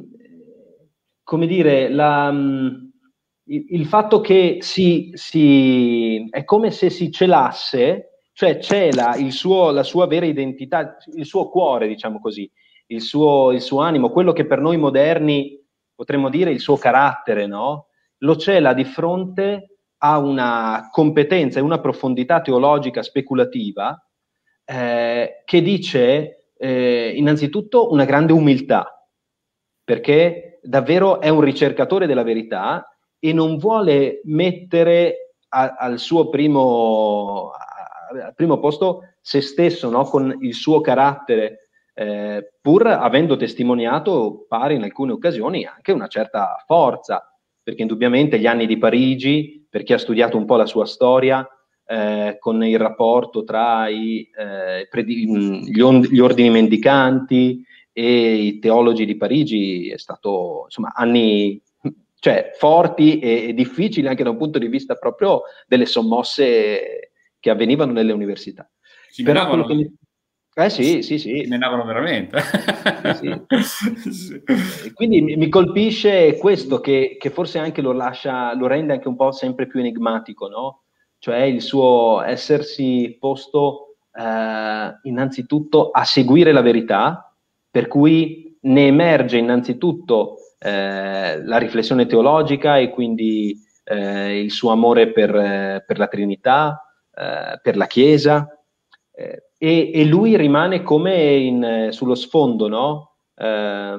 S2: come dire, la, il, il fatto che si, si, è come se si celasse, cioè cela il suo, la sua vera identità, il suo cuore, diciamo così, il suo, il suo animo, quello che per noi moderni potremmo dire il suo carattere, no? Lo cela di fronte a una competenza e una profondità teologica speculativa eh, che dice eh, innanzitutto una grande umiltà, perché davvero è un ricercatore della verità e non vuole mettere a, al suo primo, a, al primo posto se stesso, no? Con il suo carattere, eh, pur avendo testimoniato, pare in alcune occasioni, anche una certa forza, perché indubbiamente gli anni di Parigi, per chi ha studiato un po' la sua storia, eh, con il rapporto tra i, eh, gli, on, gli ordini mendicanti e i teologi di Parigi, è stato, insomma, anni cioè, forti e, e difficili anche da un punto di vista proprio delle sommosse che avvenivano nelle università.
S1: Si
S2: Però
S1: menavano,
S2: quello che mi... Eh sì, sì, sì.
S1: Si menavano veramente.
S2: Sì, sì. Sì. Quindi mi, mi colpisce questo che, che forse anche lo lascia, lo rende anche un po' sempre più enigmatico, no? Cioè il suo essersi posto eh, innanzitutto a seguire la verità, per cui ne emerge innanzitutto eh, la riflessione teologica e quindi eh, il suo amore per, eh, per la Trinità, eh, per la Chiesa. Eh, e, e lui rimane come in, sullo sfondo, no? Eh,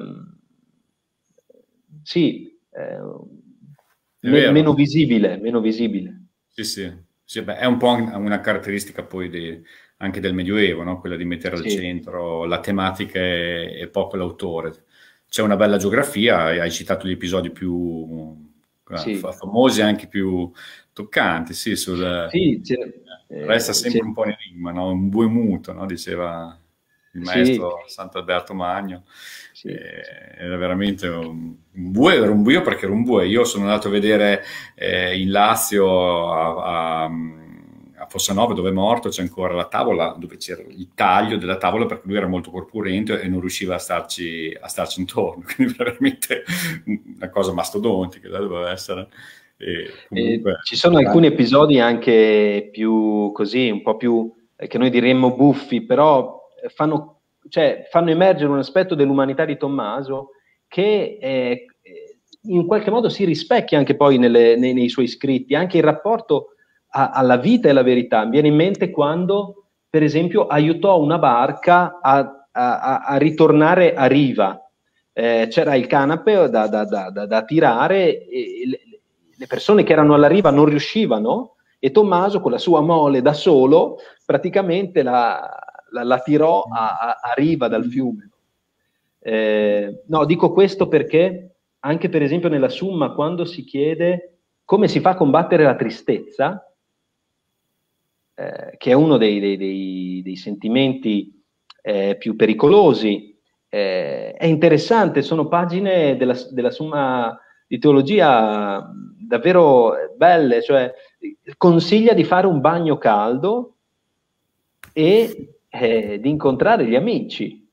S2: sì, eh, me, meno visibile, meno visibile.
S1: Sì, sì, sì, beh, è un po' una caratteristica poi di, anche del Medioevo, no? Quella di mettere al
S2: Sì.
S1: centro la tematica e, e poco l'autore. C'è una bella geografia, hai citato gli episodi più
S2: Sì.
S1: famosi e anche più toccanti, sì, sul...
S2: Sì,
S1: resta sempre
S2: c'è...
S1: un po' un enigma, no? Un bue muto, no? Diceva il maestro sì. Sant'Alberto Magno. Sì. Era veramente un, un bue, era un buio perché era un bue. Io sono andato a vedere eh, in Lazio a, a, a Fossanova, dove è morto, c'è ancora la tavola dove c'era il taglio della tavola, perché lui era molto corpulento e non riusciva a starci, a starci intorno, quindi veramente una cosa mastodontica doveva essere. E comunque...
S2: eh, ci sono alcuni episodi anche più così, un po' più eh, che noi diremmo buffi, però fanno, cioè, fanno emergere un aspetto dell'umanità di Tommaso che eh, in qualche modo si rispecchia anche poi nelle, nei, nei suoi scritti, anche il rapporto a, alla vita e alla verità. Mi viene in mente quando, per esempio, aiutò una barca a, a, a ritornare a riva. Eh, c'era il canape da, da, da, da, da tirare e le, le persone che erano alla riva non riuscivano e Tommaso con la sua mole da solo praticamente la, la, la tirò a, a, a riva dal fiume. Eh, no, dico questo perché anche per esempio nella Summa, quando si chiede come si fa a combattere la tristezza, eh, che è uno dei, dei, dei, dei sentimenti eh, più pericolosi, eh, è interessante, sono pagine della, della Summa di teologia davvero belle, cioè consiglia di fare un bagno caldo e eh, di incontrare gli amici.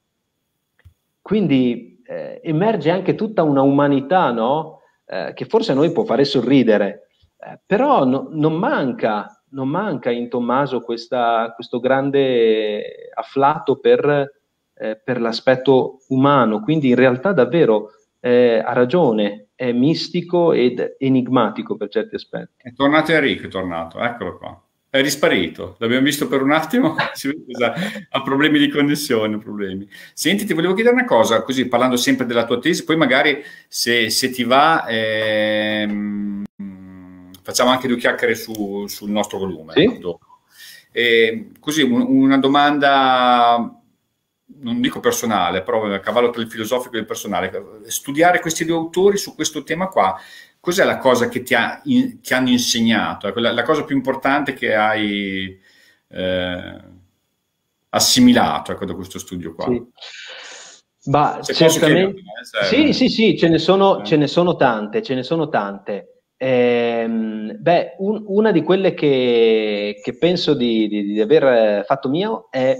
S2: Quindi eh, emerge anche tutta una umanità, no? Eh, che forse a noi può fare sorridere, eh, però no, non manca, non manca in Tommaso questa, questo grande afflato per, eh, per l'aspetto umano. Quindi in realtà davvero eh, ha ragione, è mistico ed enigmatico per certi aspetti.
S1: È tornato Enrico, è tornato, eccolo qua. È risparito, l'abbiamo visto per un attimo, si vede che ha problemi di connessione, problemi. Senti, ti volevo chiedere una cosa, così parlando sempre della tua tesi, poi magari se, se ti va ehm, facciamo anche due chiacchiere su, sul nostro volume.
S2: Sì?
S1: Dopo. E, così un, una domanda, non dico personale, però a cavallo tra il filosofico e il personale. Studiare questi due autori su questo tema qua, cos'è la cosa che ti, ha, in, ti hanno insegnato? La, la cosa più importante che hai eh, assimilato, ecco, da questo studio qua?
S2: Sì. Bah,
S1: se
S2: certamente,
S1: chiedere,
S2: sì, sì, sì, ce ne sono, eh. ce ne sono tante, ce ne sono tante. Ehm, beh, un, una di quelle che, che penso di, di, di aver fatto mio è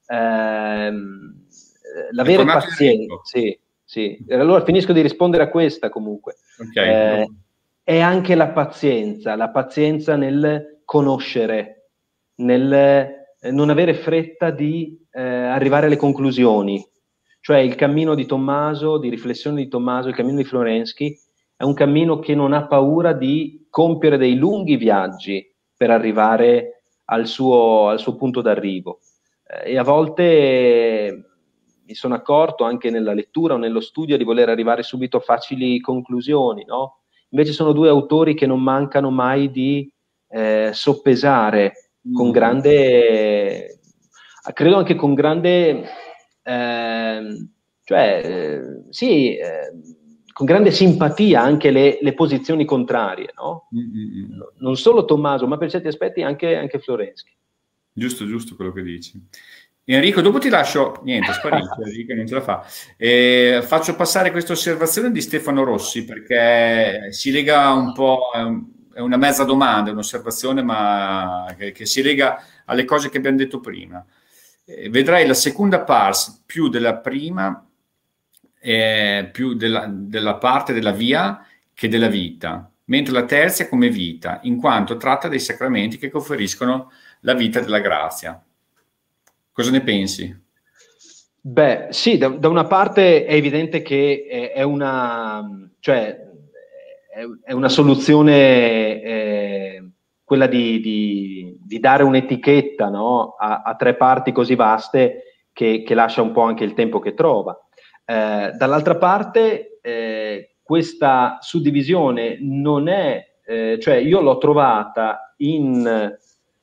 S2: ehm, l'avere pazienza. Sì, sì. Allora finisco di rispondere a questa comunque.
S1: Okay.
S2: Eh, è anche la pazienza, la pazienza nel conoscere, nel eh, non avere fretta di eh, arrivare alle conclusioni. Cioè il cammino di Tommaso, di riflessione di Tommaso, il cammino di Florensky, è un cammino che non ha paura di compiere dei lunghi viaggi per arrivare al suo, al suo punto d'arrivo. Eh, e a volte mi sono accorto anche nella lettura o nello studio di voler arrivare subito a facili conclusioni, no? Invece sono due autori che non mancano mai di eh, soppesare mm. con grande, credo anche con grande, eh, cioè, eh, sì, eh, con grande simpatia anche le, le posizioni contrarie, no? Mm-hmm. Non solo Tommaso, ma per certi aspetti anche, anche Florensky.
S1: Giusto, giusto quello che dici. Enrico, dopo ti lascio, niente, è sparito, Enrico non ce la fa. Eh, faccio passare questa osservazione di Stefano Rossi perché si lega un po', è una mezza domanda, è un'osservazione, ma che, che si lega alle cose che abbiamo detto prima. Eh, vedrai la seconda parse più della prima, eh, più della, della parte della via che della vita, mentre la terza è come vita, in quanto tratta dei sacramenti che conferiscono la vita della grazia. Cosa ne pensi?
S2: Beh, sì, da, da una parte è evidente che è, è una, cioè, è, è una soluzione, eh, quella di, di, di dare un'etichetta, no? a, a tre parti così vaste che, che lascia un po' anche il tempo che trova. Eh, dall'altra parte, eh, questa suddivisione non è, eh, cioè io l'ho trovata in...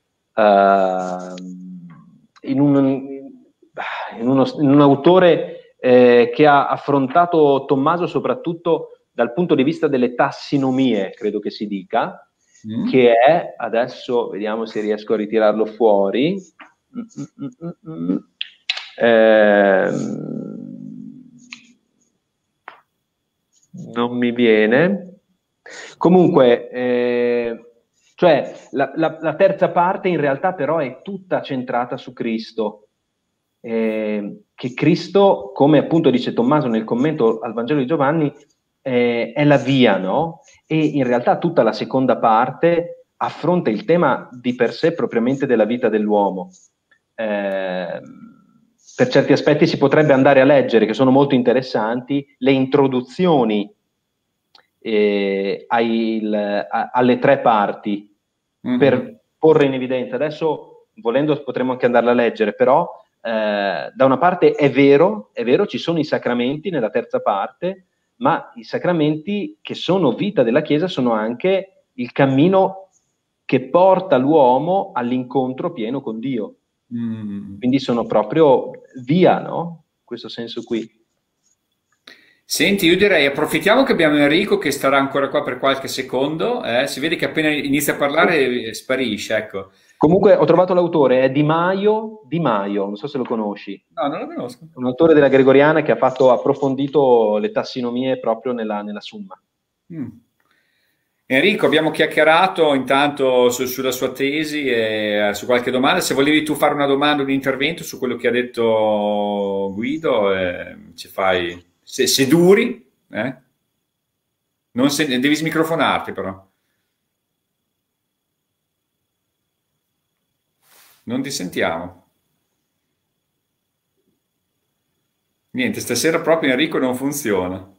S2: Uh, In un, in, uno, in un autore eh, che ha affrontato Tommaso soprattutto dal punto di vista delle tassinomie, credo che si dica, mm. che è, adesso vediamo se riesco a ritirarlo fuori, mm, mm, mm, mm, eh, non mi viene, comunque... Eh, Cioè, la, la, la terza parte in realtà però è tutta centrata su Cristo, eh, che Cristo, come appunto dice Tommaso nel commento al Vangelo di Giovanni, eh, è la via, no? E in realtà tutta la seconda parte affronta il tema di per sé propriamente della vita dell'uomo. Eh, per certi aspetti si potrebbe andare a leggere, che sono molto interessanti, le introduzioni Eh, ai, il, a, alle tre parti mm-hmm. per porre in evidenza. Adesso, volendo, potremmo anche andarla a leggere, però eh, da una parte è vero, è vero, ci sono i sacramenti nella terza parte, ma i sacramenti che sono vita della Chiesa sono anche il cammino che porta l'uomo all'incontro pieno con Dio. Mm-hmm. Quindi sono proprio via, no? In questo senso qui.
S1: Senti, io direi approfittiamo che abbiamo Enrico che starà ancora qua per qualche secondo, eh? Si vede che appena inizia a parlare sparisce, ecco.
S2: Comunque ho trovato l'autore, è Di Maio, Di Maio, non so se lo conosci.
S1: No, non lo conosco.
S2: Un autore della Gregoriana che ha fatto, approfondito le tassinomie proprio nella, nella Summa.
S1: Mm. Enrico, abbiamo chiacchierato intanto su- sulla sua tesi e eh, su qualche domanda. Se volevi tu fare una domanda, un intervento su quello che ha detto Guido, eh, ci fai, se, se duri, eh? Non se- devi smicrofonarti però, non ti sentiamo. Niente, stasera proprio Enrico non funziona.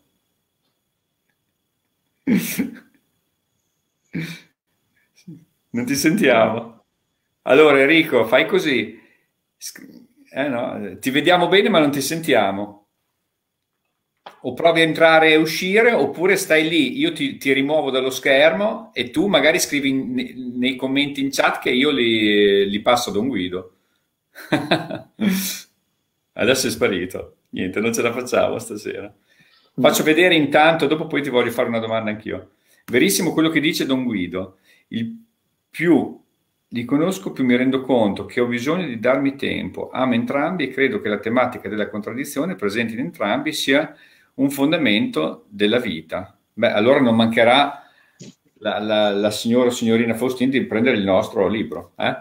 S1: Non ti sentiamo. Allora, Enrico, fai così. Sc- Eh no, ti vediamo bene, ma non ti sentiamo. O provi a entrare e uscire, oppure stai lì, io ti, ti rimuovo dallo schermo e tu magari scrivi in- ne- nei commenti in chat che io li, li passo a Don Guido. Adesso è sparito. Niente, non ce la facciamo stasera. Faccio vedere intanto, dopo poi ti voglio fare una domanda anch'io. Verissimo quello che dice Don Guido. Il più li conosco, più mi rendo conto che ho bisogno di darmi tempo. Amo entrambi e credo che la tematica della contraddizione presente in entrambi sia un fondamento della vita. Beh, allora non mancherà la, la- la signora o signorina Faustini di prendere il nostro libro. Eh?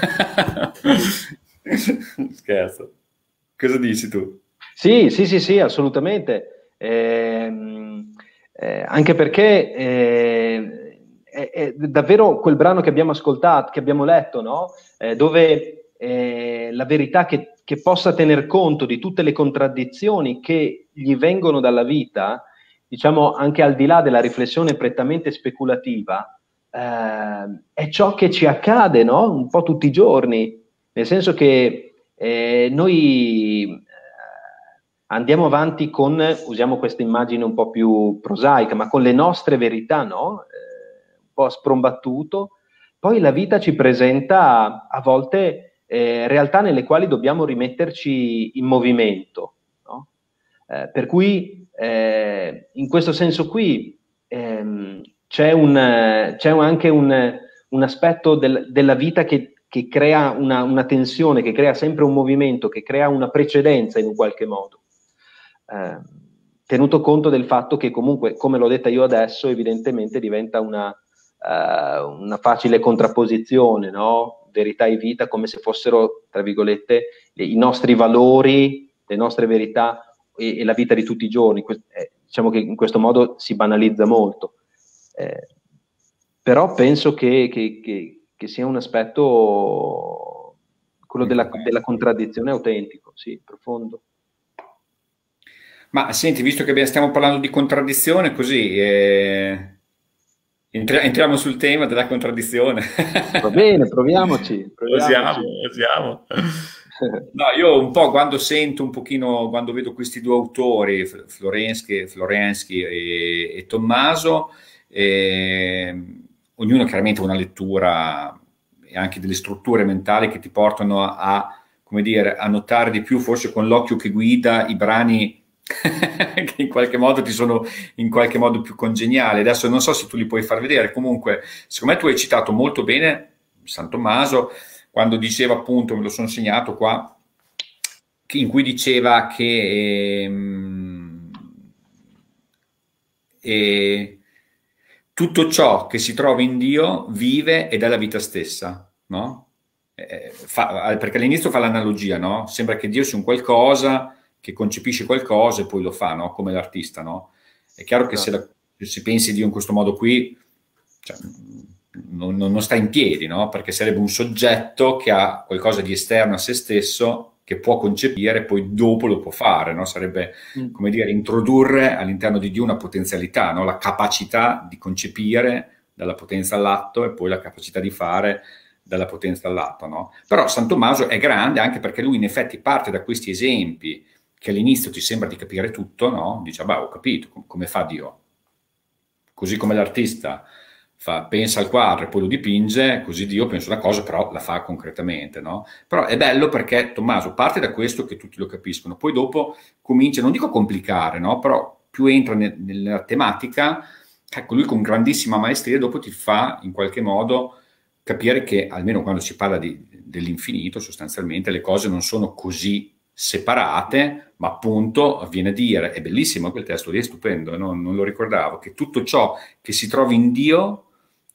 S1: Scherzo. Cosa dici tu?
S2: Sì, sì, sì, sì, assolutamente. Ehm, eh, anche perché eh, è, è davvero quel brano che abbiamo ascoltato, che abbiamo letto, no? Eh, dove eh, la verità che, che possa tener conto di tutte le contraddizioni che gli vengono dalla vita, diciamo anche al di là della riflessione prettamente speculativa, eh, è ciò che ci accade, no? Un po' tutti i giorni, nel senso che eh, noi eh, andiamo avanti con, usiamo questa immagine un po' più prosaica, ma con le nostre verità, no? Eh, un po' a sprombattuto. Poi la vita ci presenta a volte eh, realtà nelle quali dobbiamo rimetterci in movimento, no? Eh, per cui eh, in questo senso qui ehm, c'è, un, c'è anche un, un aspetto del, della vita che, che crea una, una tensione, che crea sempre un movimento, che crea una precedenza in un qualche modo. Eh, tenuto conto del fatto che comunque, come l'ho detta io adesso, evidentemente diventa una, uh, una facile contrapposizione, no? Verità e vita, come se fossero, tra virgolette, i nostri valori, le nostre verità e, e la vita di tutti i giorni. Que- eh, diciamo che in questo modo si banalizza molto. Eh, però penso che, che, che, che sia un aspetto, quello della, della contraddizione autentico, sì, profondo.
S1: Ma senti, visto che abbiamo- stiamo parlando di contraddizione, così eh, entri- entriamo sul tema della contraddizione.
S2: Va bene, proviamoci,
S1: Osiamo,
S2: proviamoci.
S1: osiamo. No, io un po' quando sento un pochino, quando vedo questi due autori, F- Florensky, Florensky e, e Tommaso, eh, ognuno chiaramente ha una lettura e anche delle strutture mentali che ti portano a, a, come dire, a notare di più, forse con l'occhio che guida, i brani che in qualche modo ti sono in qualche modo più congeniali. Adesso non so se tu li puoi far vedere, comunque, secondo me tu hai citato molto bene San Tommaso quando diceva appunto, me lo sono segnato qua, che- in cui diceva che ehm, eh, tutto ciò che si trova in Dio vive ed è la vita stessa, no? Eh, fa- perché all'inizio fa l'analogia, no? Sembra che Dio sia un qualcosa che concepisce qualcosa e poi lo fa, no? Come l'artista, no? È chiaro che se, la- se si pensi Dio in questo modo qui, cioè, non, non- non sta in piedi, no? Perché sarebbe un soggetto che ha qualcosa di esterno a se stesso che può concepire e poi dopo lo può fare, no? Sarebbe,
S2: Mm.
S1: come dire, introdurre all'interno di Dio una potenzialità, no? La capacità di concepire dalla potenza all'atto e poi la capacità di fare dalla potenza all'atto, no? Però San Tommaso è grande anche perché lui in effetti parte da questi esempi che all'inizio ti sembra di capire tutto, no? Dice, bah, ho capito, com- come fa Dio? Così come l'artista fa, pensa al quadro e poi lo dipinge, così Dio pensa una cosa, però la fa concretamente, no? Però è bello perché Tommaso parte da questo che tutti lo capiscono, poi dopo comincia, non dico a complicare, no? Però più entra ne- nella tematica, ecco, lui con grandissima maestria dopo ti fa in qualche modo capire che, almeno quando si parla di- dell'infinito, sostanzialmente le cose non sono così separate, ma appunto viene a dire, è bellissimo quel testo lì, è stupendo, eh, non, non lo ricordavo, che tutto ciò che si trova in Dio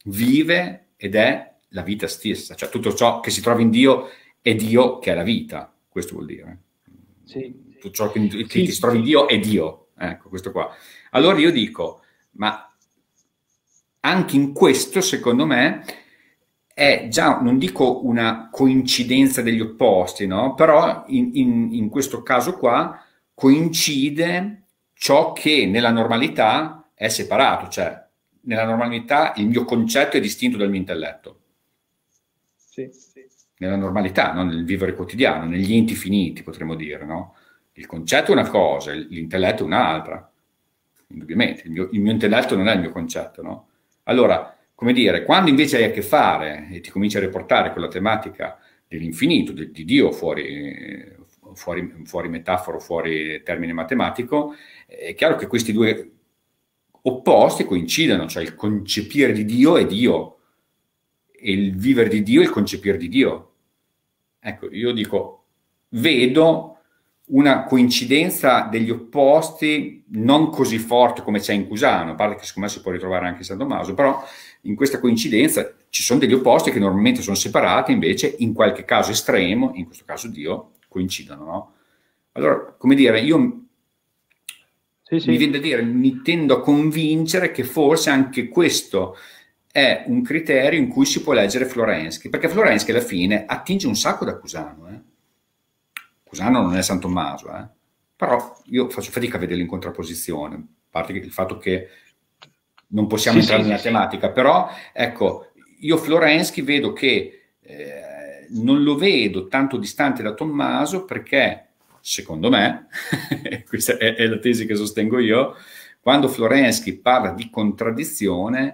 S1: vive ed è la vita stessa, cioè tutto ciò che si trova in Dio è Dio che è la vita, questo vuol dire.
S2: Sì.
S1: Tutto ciò che, che,
S2: Sì.
S1: che si trova in Dio è Dio, ecco, questo qua. Allora io dico, ma anche in questo, secondo me, è già, non dico una coincidenza degli opposti, no? Però in, in, in questo caso qua coincide ciò che nella normalità è separato, cioè nella normalità il mio concetto è distinto dal mio intelletto.
S2: Sì, sì.
S1: Nella normalità, no? Nel vivere quotidiano, negli enti finiti, potremmo dire, no? Il concetto è una cosa, l'intelletto è un'altra, indubbiamente. Il mio, il mio intelletto non è il mio concetto, no? Allora, come dire, quando invece hai a che fare e ti cominci a riportare con la tematica dell'infinito, di, di Dio fuori, fuori, fuori metaforo, fuori termine matematico, è chiaro che questi due opposti coincidono, cioè il concepire di Dio è Dio, e il vivere di Dio è il concepire di Dio. Ecco, io dico, vedo una coincidenza degli opposti non così forte come c'è in Cusano, a parte che secondo me si può ritrovare anche in San Tommaso, però in questa coincidenza ci sono degli opposti che normalmente sono separati, invece in qualche caso estremo, in questo caso Dio, coincidono, no? Allora, come dire, io
S2: Sì, sì.
S1: mi viene da dire, mi tendo a convincere che forse anche questo è un criterio in cui si può leggere Florensky, perché Florensky alla fine attinge un sacco da Cusano, eh? Cusano non è San Tommaso, eh? Però io faccio fatica a vederlo in contrapposizione, a parte il fatto che non possiamo
S2: Sì,
S1: entrare
S2: sì,
S1: nella
S2: sì,
S1: tematica, però ecco, io Florensky vedo che eh, non lo vedo tanto distante da Tommaso perché, secondo me, questa è, è la tesi che sostengo io, quando Florensky parla di contraddizione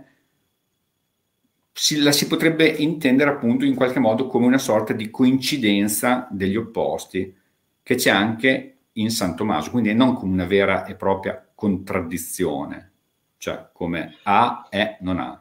S1: si, la si potrebbe intendere appunto in qualche modo come una sorta di coincidenza degli opposti che c'è anche in San Tommaso, quindi non come una vera e propria contraddizione, cioè come A è non A.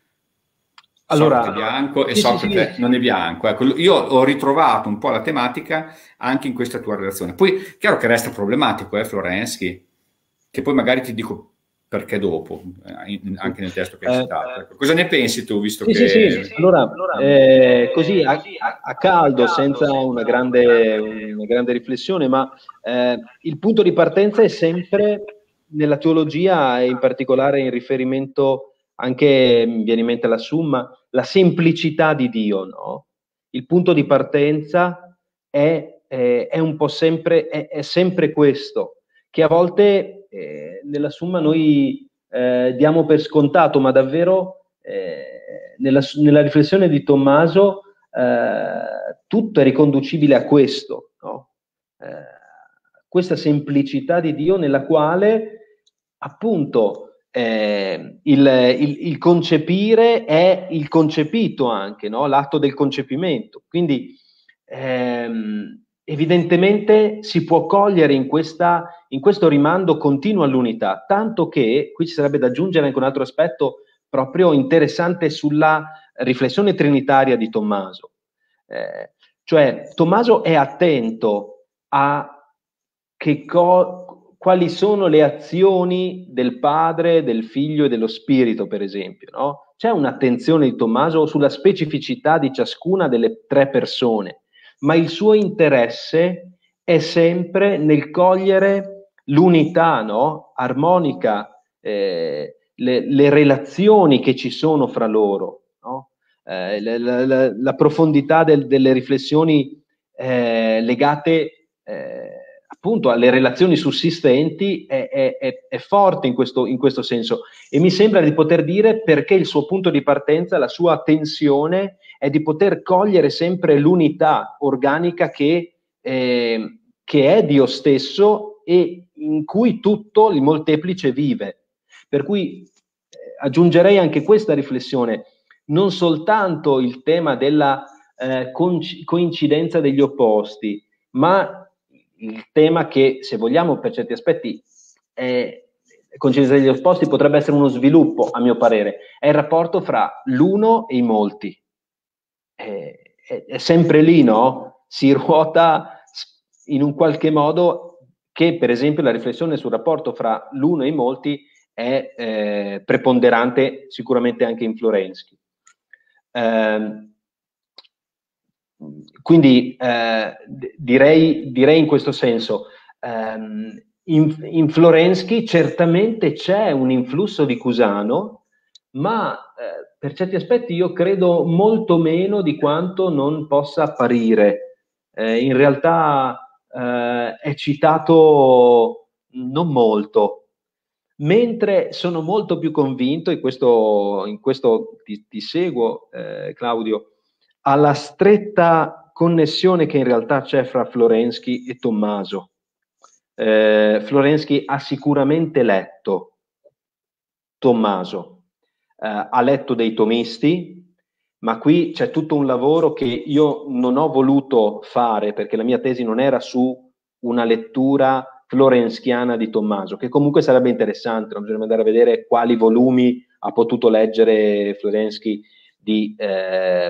S2: Allora,
S1: Socrate è bianco e
S2: sì, sì,
S1: Socrate
S2: sì.
S1: non è bianco. Ecco, io ho ritrovato un po' la tematica anche in questa tua relazione. Poi, chiaro che resta problematico, eh, Florensky, che poi magari ti dico perché dopo, eh, anche nel testo che hai
S2: Eh,
S1: citato. Ecco, cosa ne pensi tu, visto
S2: Sì,
S1: che...
S2: sì, sì. Allora, eh, così a, a caldo, senza una grande, una grande riflessione, ma eh, il punto di partenza è sempre nella teologia e in particolare in riferimento anche, mi viene in mente la Summa, la semplicità di Dio, no? Il punto di partenza è, è, è un po' sempre, è, è sempre questo, che a volte eh, nella Summa noi eh, diamo per scontato, ma davvero... Eh, nella, nella riflessione di Tommaso eh, tutto è riconducibile a questo, no? eh, questa semplicità di Dio nella quale appunto eh, il, il, il concepire è il concepito anche, no? L'atto del concepimento. Quindi ehm, evidentemente si può cogliere in, questa, in questo rimando continuo all'unità, tanto che qui ci sarebbe da aggiungere anche un altro aspetto proprio interessante sulla riflessione trinitaria di Tommaso. Eh, cioè, Tommaso è attento a che co- quali sono le azioni del Padre, del Figlio e dello Spirito, per esempio, no? C'è un'attenzione di Tommaso sulla specificità di ciascuna delle tre persone, ma il suo interesse è sempre nel cogliere l'unità, no? Armonica, eh, le, le relazioni che ci sono fra loro, no? eh, la, la, la profondità del, delle riflessioni eh, legate eh, appunto alle relazioni sussistenti è, è, è, è forte in questo, in questo senso, e mi sembra di poter dire perché il suo punto di partenza, la sua tensione è di poter cogliere sempre l'unità organica che, eh, che è Dio stesso e in cui tutto il molteplice vive. Per cui eh, aggiungerei anche questa riflessione, non soltanto il tema della eh, coincidenza degli opposti, ma il tema che, se vogliamo, per certi aspetti, è, coincidenza degli opposti potrebbe essere uno sviluppo, a mio parere, è il rapporto fra l'uno e i molti. È, è, è sempre lì, no? Si ruota in un qualche modo che, per esempio, la riflessione sul rapporto fra l'uno e i molti è eh, preponderante sicuramente anche in Florensky. Eh, quindi eh, direi, direi in questo senso, ehm, in, in Florensky certamente c'è un influsso di Cusano, ma eh, per certi aspetti io credo molto meno di quanto non possa apparire. Eh, in realtà eh, è citato non molto, mentre sono molto più convinto, e questo, in questo ti, ti seguo eh, Claudio, alla stretta connessione che in realtà c'è fra Florensky e Tommaso. Eh, Florensky ha sicuramente letto Tommaso, eh, ha letto dei tomisti, ma qui c'è tutto un lavoro che io non ho voluto fare perché la mia tesi non era su una lettura florenskiana di Tommaso, che comunque sarebbe interessante, non bisogna andare a vedere quali volumi ha potuto leggere Florensky di, eh,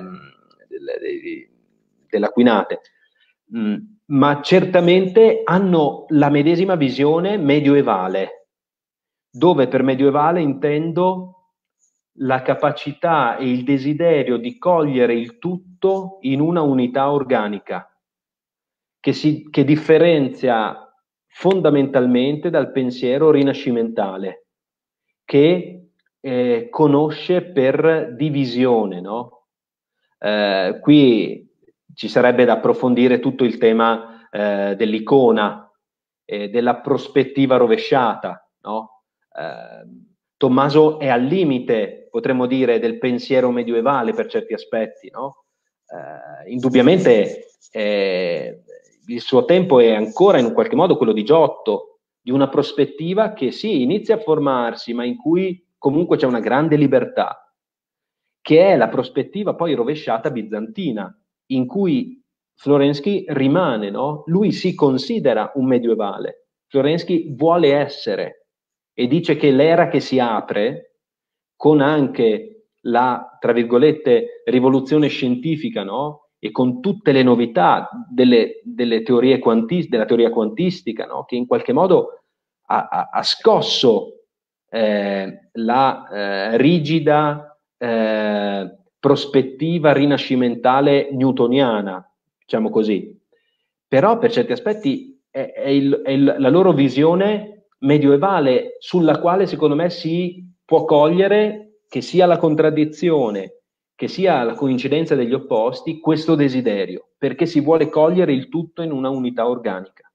S2: dell'Aquinate, mm, ma certamente hanno la medesima visione medioevale, dove per medioevale intendo la capacità e il desiderio di cogliere il tutto in una unità organica, che, si, che differenzia fondamentalmente dal pensiero rinascimentale, che eh, conosce per divisione, no? Eh, qui ci sarebbe da approfondire tutto il tema eh, dell'icona, eh, della prospettiva rovesciata, no? Eh, Tommaso è al limite, potremmo dire, del pensiero medioevale per certi aspetti, no? Eh, indubbiamente eh, il suo tempo è ancora in un qualche modo quello di Giotto, di una prospettiva che sì, inizia a formarsi, ma in cui comunque c'è una grande libertà, che è la prospettiva poi rovesciata bizantina, in cui Florensky rimane, no? Lui si considera un medievale, Florensky vuole essere, e dice che l'era che si apre, con anche la, tra virgolette, rivoluzione scientifica, no? E con tutte le novità delle, delle teorie quanti, della teoria quantistica, no? Che in qualche modo ha, ha, ha scosso eh, la eh, rigida eh, prospettiva rinascimentale newtoniana, diciamo così. Però per certi aspetti è, è, il, è il, la loro visione medioevale, sulla quale secondo me si può cogliere che sia la contraddizione, che sia la coincidenza degli opposti, questo desiderio, perché si vuole cogliere il tutto in una unità organica.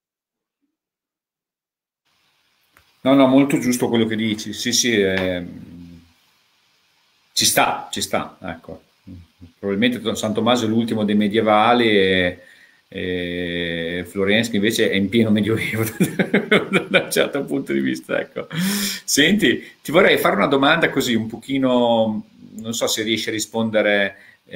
S1: No, no, molto giusto quello che dici, sì, sì, eh, ci sta, ci sta, ecco. Probabilmente San Tommaso è l'ultimo dei medievali e, e Florensky invece è in pieno medioevo da un certo punto di vista, ecco. Senti, ti vorrei fare una domanda così un pochino, non so se riesci a rispondere,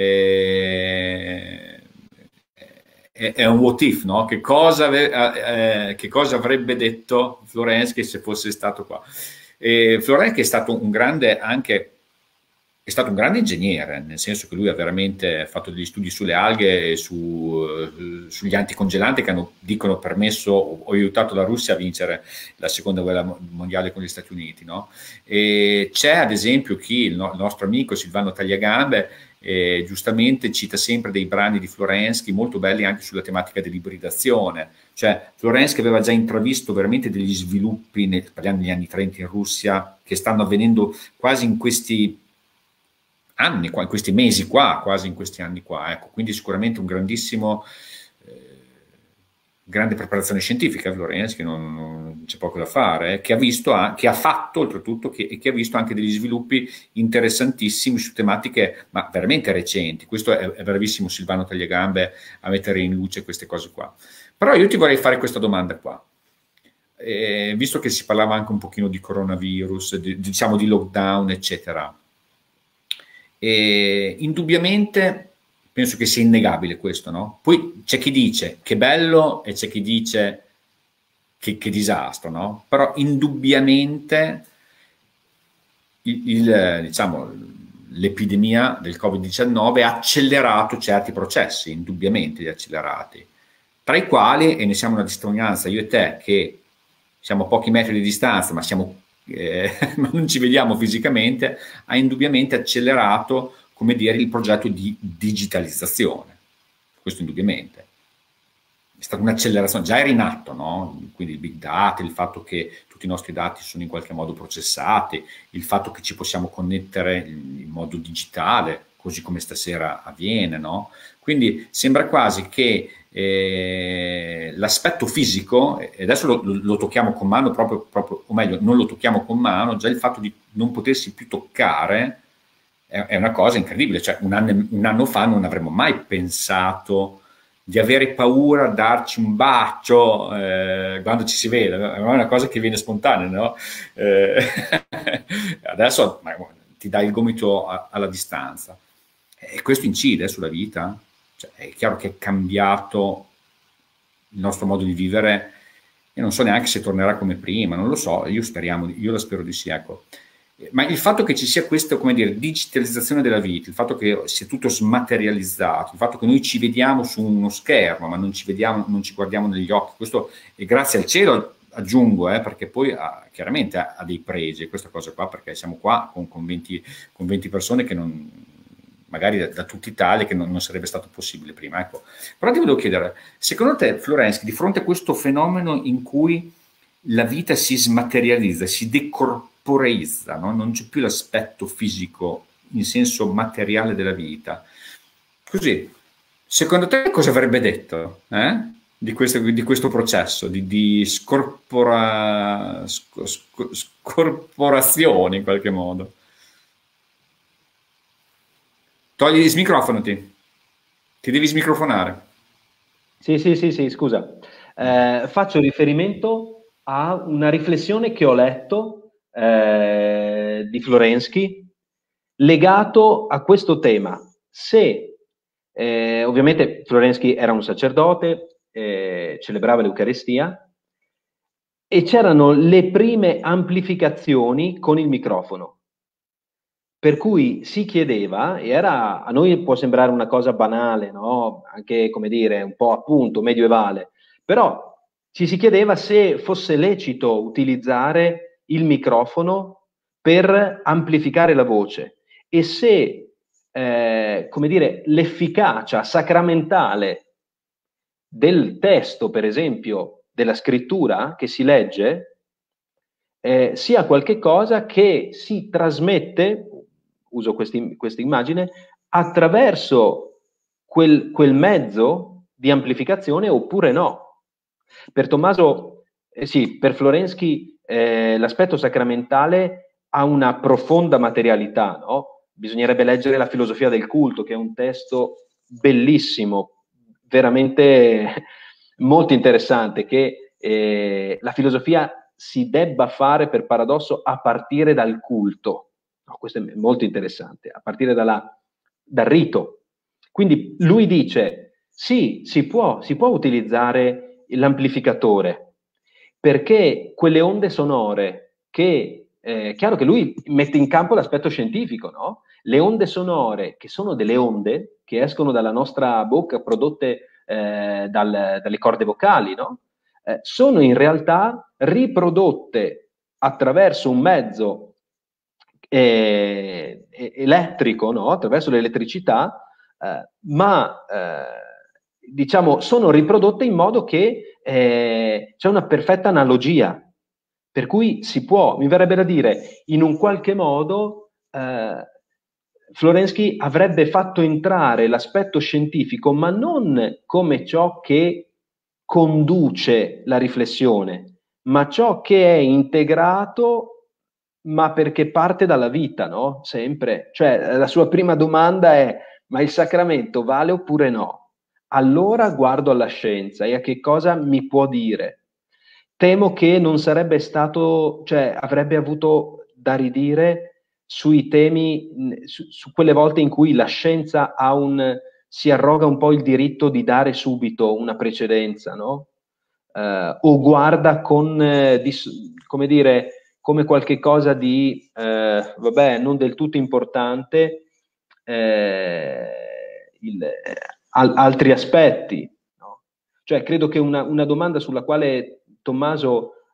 S1: eh, è, è un what if, no? Che cosa, eh, che cosa avrebbe detto Florensky se fosse stato qua? E Florensky è stato un grande anche è stato un grande ingegnere, nel senso che lui ha veramente fatto degli studi sulle alghe e su, sugli anticongelanti che hanno, dicono, permesso o aiutato la Russia a vincere la seconda guerra mondiale con gli Stati Uniti, no? E c'è ad esempio chi, il, no, il nostro amico Silvano Tagliagambe, eh, giustamente cita sempre dei brani di Florensky molto belli anche sulla tematica dell'ibridazione. Cioè Florensky aveva già intravisto veramente degli sviluppi, nel, parliamo degli anni trenta in Russia, che stanno avvenendo quasi in questi anni, in questi mesi qua, quasi in questi anni qua, ecco, quindi sicuramente un grandissimo, eh, grande preparazione scientifica Florensky, non, non c'è poco da fare, eh, che ha visto, che ha fatto oltretutto, che, e che ha visto anche degli sviluppi interessantissimi su tematiche, ma veramente recenti. Questo è, è bravissimo Silvano Tagliagambe a mettere in luce queste cose qua. Però io ti vorrei fare questa domanda qua. Eh, visto che si parlava anche un pochino di coronavirus, di, diciamo di lockdown, eccetera, e indubbiamente penso che sia innegabile questo, no? Poi c'è chi dice che bello e c'è chi dice che, che disastro, no? Però indubbiamente il, il, diciamo, l'epidemia del Covid diciannove ha accelerato certi processi, indubbiamente li ha accelerati, tra i quali, e ne siamo una testimonianza io e te, che siamo a pochi metri di distanza, ma siamo eh, ma non ci vediamo fisicamente, ha indubbiamente accelerato, come dire, il progetto di digitalizzazione. Questo indubbiamente. È stata un'accelerazione, già era in atto, no? Quindi il big data, il fatto che tutti i nostri dati sono in qualche modo processati, il fatto che ci possiamo connettere in modo digitale, così come stasera avviene, no? Quindi sembra quasi che eh, l'aspetto fisico, e adesso lo, lo, lo tocchiamo con mano proprio, proprio, o meglio, non lo tocchiamo con mano, già il fatto di non potersi più toccare è, è una cosa incredibile, cioè un anno, un anno fa non avremmo mai pensato di avere paura a darci un bacio eh, quando ci si vede, no? È una cosa che viene spontanea, no? Eh, adesso ma, ti dai il gomito a, alla distanza e questo incide sulla vita, cioè, è chiaro che è cambiato il nostro modo di vivere e non so neanche se tornerà come prima, non lo so, io speriamo, io la spero di sì, ecco. Ma il fatto che ci sia questa, come dire, digitalizzazione della vita, il fatto che sia tutto smaterializzato, il fatto che noi ci vediamo su uno schermo, ma non ci vediamo, non ci guardiamo negli occhi, questo è grazie al cielo, aggiungo, eh, perché poi ha, chiaramente ha, ha dei pregi, questa cosa qua, perché siamo qua con, con, venti, con venti persone che non, magari da, da tutta Italia, che non, non sarebbe stato possibile prima. Ecco. Però ti volevo chiedere, secondo te, Florensky, di fronte a questo fenomeno in cui la vita si smaterializza, si decorporeizza, no? Non c'è più l'aspetto fisico in senso materiale della vita. Così, secondo te cosa avrebbe detto eh? di, questo, di questo processo di, di scorpora, scor, scorporazione in qualche modo? Togli il microfono, ti, ti devi smicrofonare.
S2: Sì, sì, sì, sì, scusa. Eh, faccio riferimento a una riflessione che ho letto eh, di Florensky legato a questo tema. Se, eh, ovviamente Florensky era un sacerdote, eh, celebrava l'Eucaristia e c'erano le prime amplificazioni con il microfono. Per cui si chiedeva, e era, a noi può sembrare una cosa banale, no? Anche, come dire, un po' appunto medievale, però ci si chiedeva se fosse lecito utilizzare il microfono per amplificare la voce e se, eh, come dire, l'efficacia sacramentale del testo, per esempio, della scrittura che si legge, eh, sia qualche cosa che si trasmette, uso questa immagine, attraverso quel, quel mezzo di amplificazione oppure no. Per Tommaso, eh sì, per Florensky eh, l'aspetto sacramentale ha una profonda materialità, no? Bisognerebbe leggere La filosofia del culto, che è un testo bellissimo, veramente molto interessante, che eh, la filosofia si debba fare per paradosso a partire dal culto. No, questo è molto interessante, a partire dalla, dal rito. Quindi lui dice, sì, si può, si può utilizzare l'amplificatore, perché quelle onde sonore che, eh, chiaro che lui mette in campo l'aspetto scientifico, no? Le onde sonore, che sono delle onde che escono dalla nostra bocca, prodotte eh, dal, dalle corde vocali, no? Eh, sono in realtà riprodotte attraverso un mezzo eh, elettrico, no? Attraverso l'elettricità, eh, ma eh, diciamo sono riprodotte in modo che eh, c'è una perfetta analogia, per cui si può, mi verrebbe da dire, in un qualche modo eh, Florensky avrebbe fatto entrare l'aspetto scientifico, ma non come ciò che conduce la riflessione, ma ciò che è integrato, ma perché parte dalla vita, no? Sempre. Cioè, la sua prima domanda è, ma il sacramento vale oppure no? Allora guardo alla scienza e a che cosa mi può dire. Temo che non sarebbe stato, cioè avrebbe avuto da ridire sui temi, su, su quelle volte in cui la scienza ha un, si arroga un po' il diritto di dare subito una precedenza, no? Eh, o guarda con, eh, di, come dire, come qualche cosa di, eh, vabbè, non del tutto importante, eh, il, al, altri aspetti. No? Cioè, credo che una, una domanda sulla quale Tommaso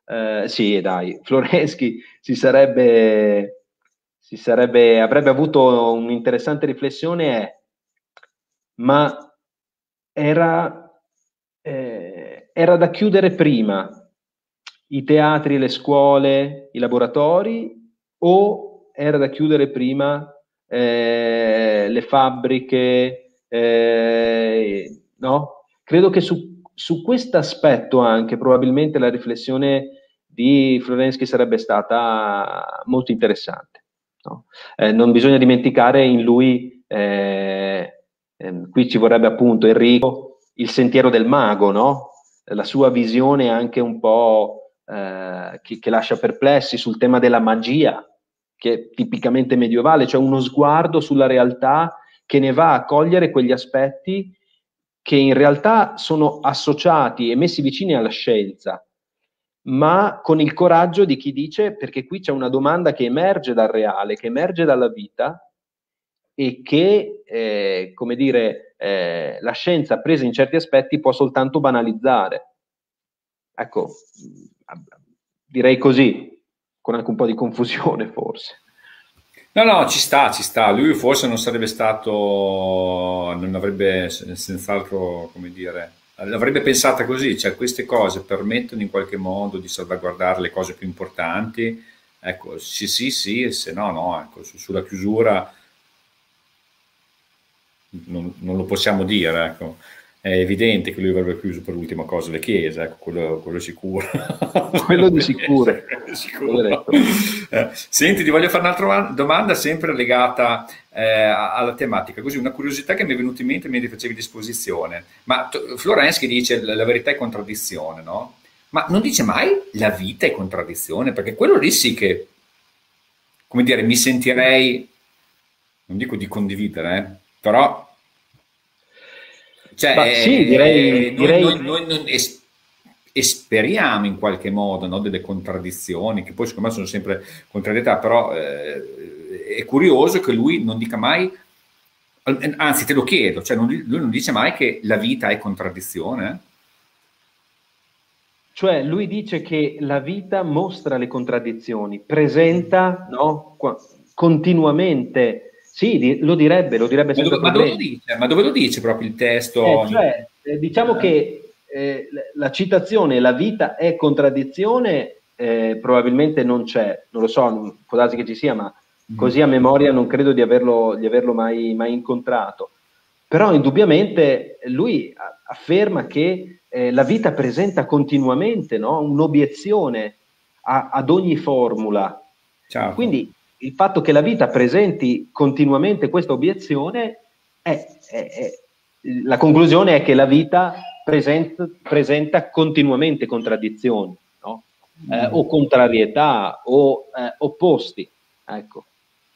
S2: eh, sì, dai, Florensky si sarebbe, si sarebbe, avrebbe avuto un'interessante riflessione, è, ma era, eh, era da chiudere prima i teatri, le scuole, i laboratori, o era da chiudere prima eh, le fabbriche, eh, no? Credo che su, su questo aspetto anche probabilmente la riflessione di Florensky sarebbe stata molto interessante, no? Eh, non bisogna dimenticare in lui, eh, ehm, qui ci vorrebbe appunto Enrico, il sentiero del mago, no? La sua visione anche un po' eh, che, che lascia perplessi sul tema della magia, che è tipicamente medievale, cioè uno sguardo sulla realtà che ne va a cogliere quegli aspetti che in realtà sono associati e messi vicini alla scienza, ma con il coraggio di chi dice, perché qui c'è una domanda che emerge dal reale, che emerge dalla vita, e che, eh, come dire, eh, la scienza presa in certi aspetti può soltanto banalizzare. Ecco, direi così, con anche un po' di confusione forse.
S1: No, no, ci sta, ci sta. Lui forse non sarebbe stato, non avrebbe senz'altro, come dire, l'avrebbe pensata così, cioè queste cose permettono in qualche modo di salvaguardare le cose più importanti. Ecco, sì, sì, sì, e se no, no, ecco, su- sulla chiusura non, non lo possiamo dire, ecco. È evidente che lui avrebbe chiuso per l'ultima cosa le chiese, ecco, quello, quello è sicuro.
S2: Quello di sicuro.
S1: Quello sicuro. Eh, senti, ti voglio fare un'altra domanda sempre legata eh, alla tematica, così una curiosità che mi è venuta in mente mentre facevi l'esposizione. Ma t- Florensky dice la, la verità è contraddizione, no? Ma non dice mai la vita è contraddizione, perché quello lì sì che, come dire, mi sentirei, non dico di condividere, eh, però cioè,
S2: Ma sì, direi,
S1: eh, noi,
S2: direi
S1: noi- noi non es- esperiamo in qualche modo, no, delle contraddizioni, che poi secondo me sono sempre contrarietà, però eh, è curioso che lui non dica mai, anzi te lo chiedo, cioè non- lui non dice mai che la vita è contraddizione.
S2: cioè lui dice che la vita mostra le contraddizioni, presenta, no, qua- continuamente, sì, di- lo direbbe, lo direbbe
S1: Ma
S2: senza
S1: dove, ma dove lo
S2: problemi.
S1: dice? Ma dove lo dice proprio il
S2: Eh,
S1: testo?
S2: cioè, eh, diciamo
S1: Eh?
S2: che eh, la citazione "la vita è contraddizione" eh, probabilmente non c'è, non lo so, non- può darsi che ci sia, ma
S1: Mhm.
S2: così a memoria non credo di averlo, di averlo mai, mai incontrato. Però indubbiamente lui a- afferma che eh, la vita presenta continuamente, no, un'obiezione a- ad ogni formula.
S1: Certo.
S2: Quindi il fatto che la vita presenti continuamente questa obiezione è, è- è- la conclusione è che la vita presenta, presenta continuamente contraddizioni, no? Eh, o contrarietà o eh, opposti. Ecco.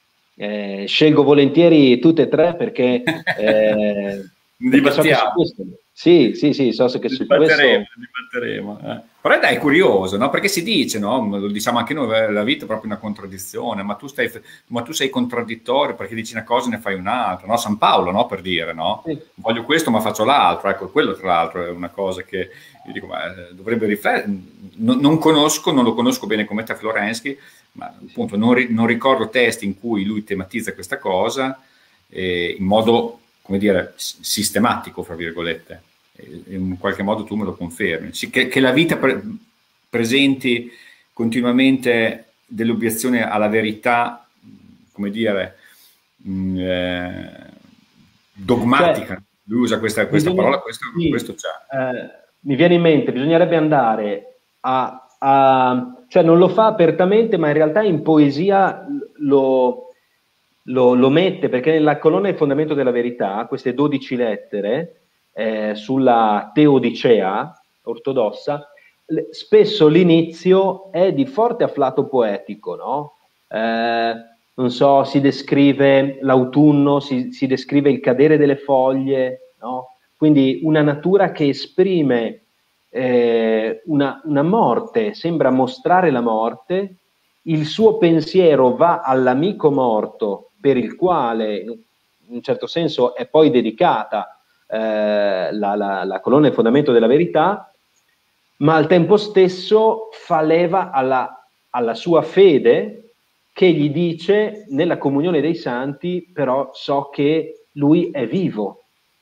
S2: Eh, scelgo volentieri tutte e tre perché, eh, perché so che su
S1: Dibattiamo.
S2: questo, sì, sì, sì, so che su
S1: Dibatteremo,
S2: questo,
S1: dibatteremo. Eh. Però dai, è curioso, no? Perché si dice, no? Lo diciamo anche noi, eh, la vita è proprio una contraddizione, ma tu, stai, ma tu sei contraddittorio perché dici una cosa e ne fai un'altra, no? San Paolo, no? Per dire, no?
S2: sì,
S1: Voglio questo ma faccio l'altro, ecco, quello tra l'altro è una cosa che io dico, ma eh, dovrebbe riflettere, non, non conosco, non lo conosco bene come te Florensky, ma
S2: sì, sì.
S1: appunto non, ri- non ricordo testi in cui lui tematizza questa cosa eh, in modo, come dire, s- sistematico, fra virgolette. E in qualche modo tu me lo confermi. Sì, che, che la vita pre- presenti continuamente delle obiezioni alla verità, come dire, mh, eh,
S2: Cioè,
S1: dogmatica. Lui usa questa, questa
S2: bisogna,
S1: parola, questo,
S2: sì,
S1: questo c'è.
S2: eh, mi viene in mente, bisognerebbe andare a, a- cioè non lo fa apertamente, ma in realtà in poesia lo, lo- lo mette, perché nella colonna Il fondamento della verità, queste dodici lettere eh, sulla Teodicea ortodossa, l- spesso l'inizio è di forte afflato poetico, no? Eh, non so, si descrive l'autunno, si, si descrive il cadere delle foglie, no? Quindi una natura che esprime eh, una, una morte, sembra mostrare la morte, il suo pensiero va all'amico morto per il quale in un certo senso è poi dedicata eh, la, la, la colonna e fondamento della verità, ma al tempo stesso fa leva alla, alla sua fede, che gli dice: nella comunione dei santi però so che lui è vivo.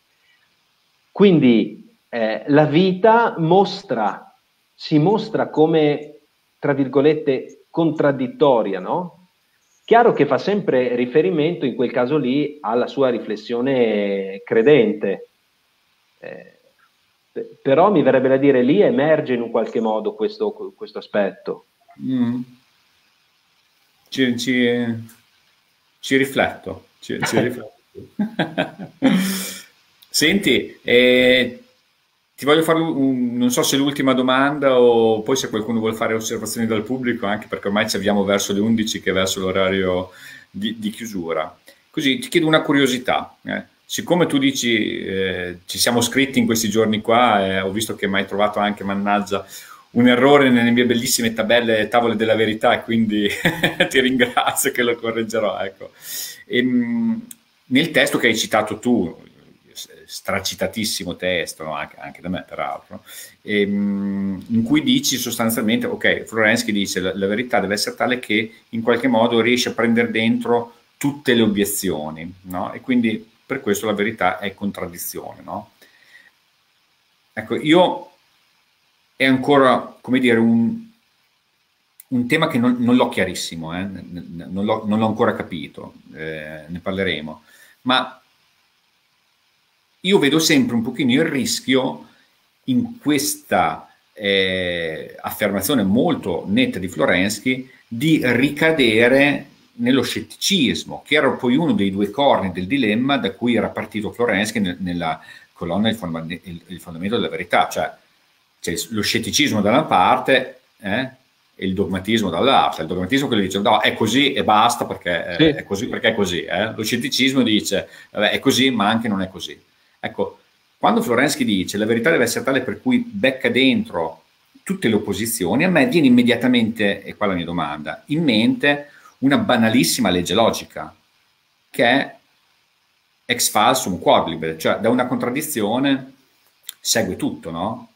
S2: Quindi eh, la vita mostra, si mostra come, tra virgolette, contraddittoria, no? Chiaro che fa sempre riferimento in quel caso lì alla sua riflessione credente, eh, però mi verrebbe da dire lì emerge in un qualche modo questo, questo aspetto.
S1: Mm. Ci, ci, ci rifletto, ci, ci rifletto. Senti, eh, ti voglio fare un, non so se l'ultima domanda o poi se qualcuno vuole fare osservazioni dal pubblico, anche perché ormai ci avviamo verso le undici, che è verso l'orario di, di chiusura. Così ti chiedo una curiosità. Eh. Siccome tu dici eh, ci siamo scritti in questi giorni qua, eh, ho visto che mi hai trovato anche, mannaggia, un errore nelle mie bellissime tabelle, tavole della verità, e quindi ti ringrazio che lo correggerò. Ecco. E, mh, nel testo che hai citato tu, stracitatissimo testo, no? anche, anche da me peraltro, e, mh, in cui dici sostanzialmente, ok, Florensky dice la, la verità deve essere tale che in qualche modo riesce a prendere dentro tutte le obiezioni, no? E quindi per questo la verità è contraddizione, no? Ecco, io è ancora, come dire, un, un tema che non, non l'ho chiarissimo, eh? non l'ho non l'ho ancora capito, eh, ne parleremo, ma io vedo sempre un pochino il rischio in questa eh, affermazione molto netta di Florensky di ricadere nello scetticismo, che era poi uno dei due corni del dilemma da cui era partito Florensky nel, nella colonna il, fonda, il, il fondamento della verità, cioè c'è lo scetticismo da una parte eh, e il dogmatismo dall'altra. Il dogmatismo che dice no, è così e basta perché, sì. è, così, perché è così. Eh. Lo scetticismo dice vabbè, è così ma anche non è così. Ecco, quando Florensky dice la verità deve essere tale per cui becca dentro tutte le opposizioni, a me viene immediatamente, e qua la mia domanda, in mente una banalissima legge logica, che è ex falsum quod libet, cioè da una contraddizione segue tutto, no?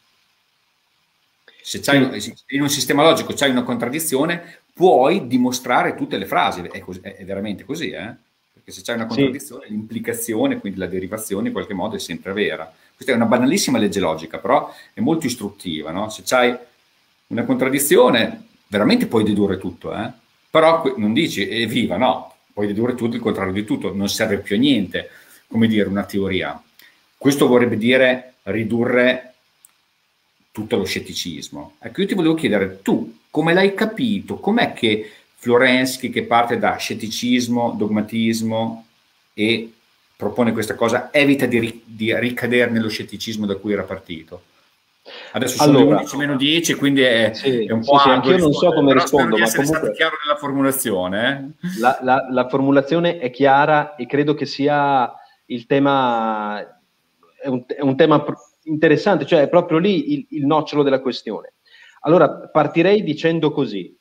S1: Se c'hai, in un sistema logico c'hai una contraddizione, puoi dimostrare tutte le frasi, è, così, è veramente così, eh? Perché se c'è una contraddizione, sì, l'implicazione, quindi la derivazione in qualche modo è sempre vera. Questa è una banalissima legge logica, però è molto istruttiva, no? Se c'hai una contraddizione, veramente puoi dedurre tutto, eh? Però non dici evviva, no, puoi dedurre tutto, il contrario di tutto, non serve più a niente, come dire, una teoria. Questo vorrebbe dire ridurre tutto lo scetticismo. Ecco, io ti volevo chiedere, tu come l'hai capito? Com'è che Florensky, che parte da scetticismo, dogmatismo e propone questa cosa, evita di, ri di ricadere nello scetticismo da cui era partito? Adesso sono allora, le undici meno dieci, quindi è,
S2: sì,
S1: è un po'
S2: sì, sì, anch'io non so come rispondo, ma comunque
S1: stato chiaro nella formulazione. Eh?
S2: La, la, la formulazione è chiara e credo che sia il tema, è un, è un tema interessante, cioè è proprio lì il, il nocciolo della questione. Allora, partirei dicendo così.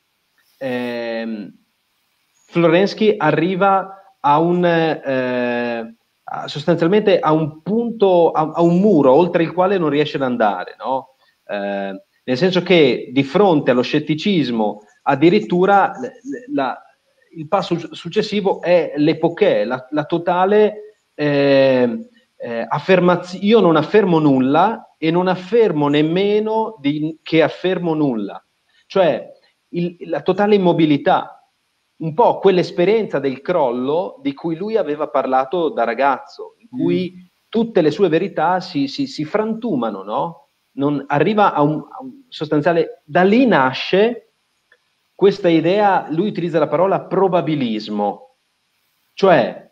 S2: Eh, Florensky arriva a un eh, a, sostanzialmente a un punto, a, a un muro oltre il quale non riesce ad andare, no? Eh, nel senso che di fronte allo scetticismo addirittura la, la, il passo successivo è l'epoché, la, la totale eh, eh, affermazione. Io non affermo nulla e non affermo nemmeno di, che affermo nulla, cioè il, la totale immobilità, un po' quell'esperienza del crollo di cui lui aveva parlato da ragazzo, in cui mm. tutte le sue verità si, si, si frantumano, no? Non arriva a un, a un sostanziale, da lì nasce questa idea, lui utilizza la parola probabilismo, cioè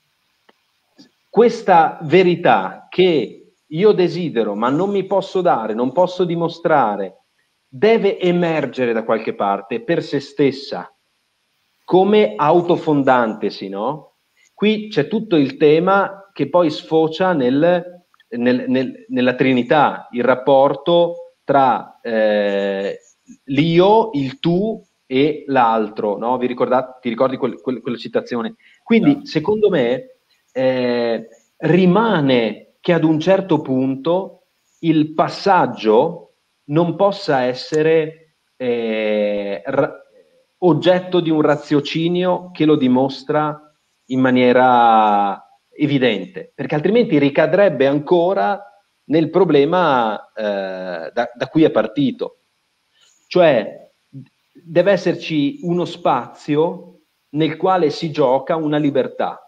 S2: questa verità che io desidero ma non mi posso dare, non posso dimostrare, deve emergere da qualche parte per se stessa, come autofondantesi, no? Qui c'è tutto il tema che poi sfocia nel, nel, nel, nella Trinità, il rapporto tra eh, l'io, il tu e l'altro, no? Vi ricordate, ti ricordi quel, quel, quella citazione? Quindi, no. secondo me, eh, rimane che ad un certo punto il passaggio non possa essere eh, oggetto di un raziocinio che lo dimostra in maniera evidente, perché altrimenti ricadrebbe ancora nel problema eh, da, da cui è partito. Cioè, deve esserci uno spazio nel quale si gioca una libertà.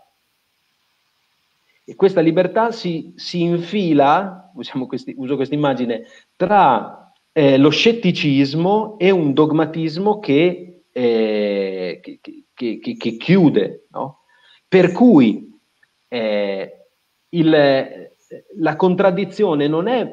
S2: E questa libertà si, si infila, usiamo questi, uso questa immagine, tra eh, lo scetticismo e un dogmatismo che, eh, che, che, che, che chiude, no? Per cui eh, il, la contraddizione non è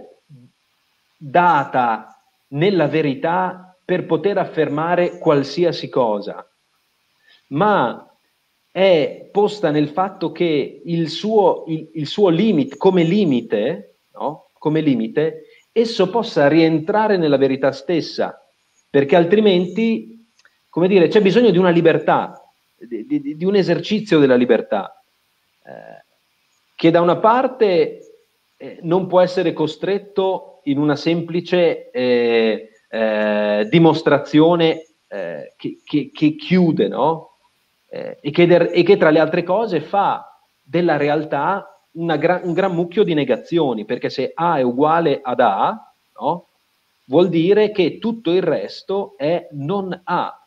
S2: data nella verità per poter affermare qualsiasi cosa, ma è posta nel fatto che il suo, il, il suo limite, come limite, no? Come limite, esso possa rientrare nella verità stessa, perché altrimenti, come dire, c'è bisogno di una libertà, di, di, di un esercizio della libertà, eh, che da una parte eh, non può essere costretto in una semplice eh, eh, dimostrazione eh, che, che, che chiude, no? Eh, e, che der, e che tra le altre cose fa della realtà una gra, un gran mucchio di negazioni, perché se A è uguale ad A, no? Vuol dire che tutto il resto è non A.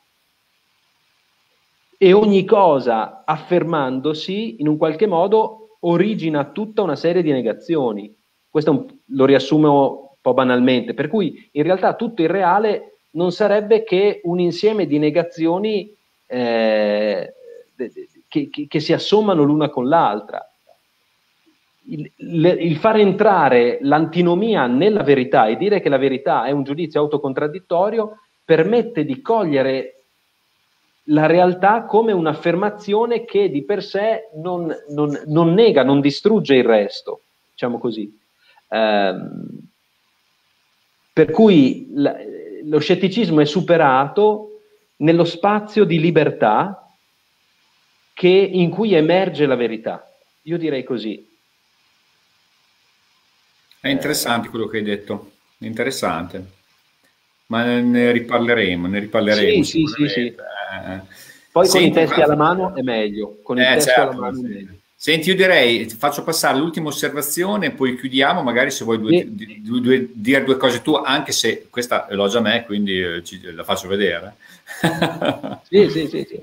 S2: E ogni cosa affermandosi in un qualche modo origina tutta una serie di negazioni. Questo un, lo riassumo un po' banalmente, per cui in realtà tutto il reale non sarebbe che un insieme di negazioni eh, che, che, che si assommano l'una con l'altra. Il, il far entrare l'antinomia nella verità e dire che la verità è un giudizio autocontradittorio permette di cogliere la realtà come un'affermazione che di per sé non, non, non nega, non distrugge il resto, diciamo così. Um, per cui la, lo scetticismo è superato nello spazio di libertà che, in cui emerge la verità. Io direi così.
S1: È interessante quello che hai detto, interessante, ma ne riparleremo, ne riparleremo
S2: sì, sì, sì, sì.
S1: Eh,
S2: Poi
S1: senti,
S2: con i testi alla mano è meglio, con
S1: eh,
S2: il testo
S1: certo,
S2: alla mano
S1: sì.
S2: è meglio.
S1: Senti, io direi, ti faccio passare l'ultima osservazione, poi chiudiamo, magari se vuoi due,
S2: Sì.
S1: due, due, dire due cose tu, anche se questa elogia me, quindi eh, ci, la faccio vedere.
S2: Sì, sì, sì, sì.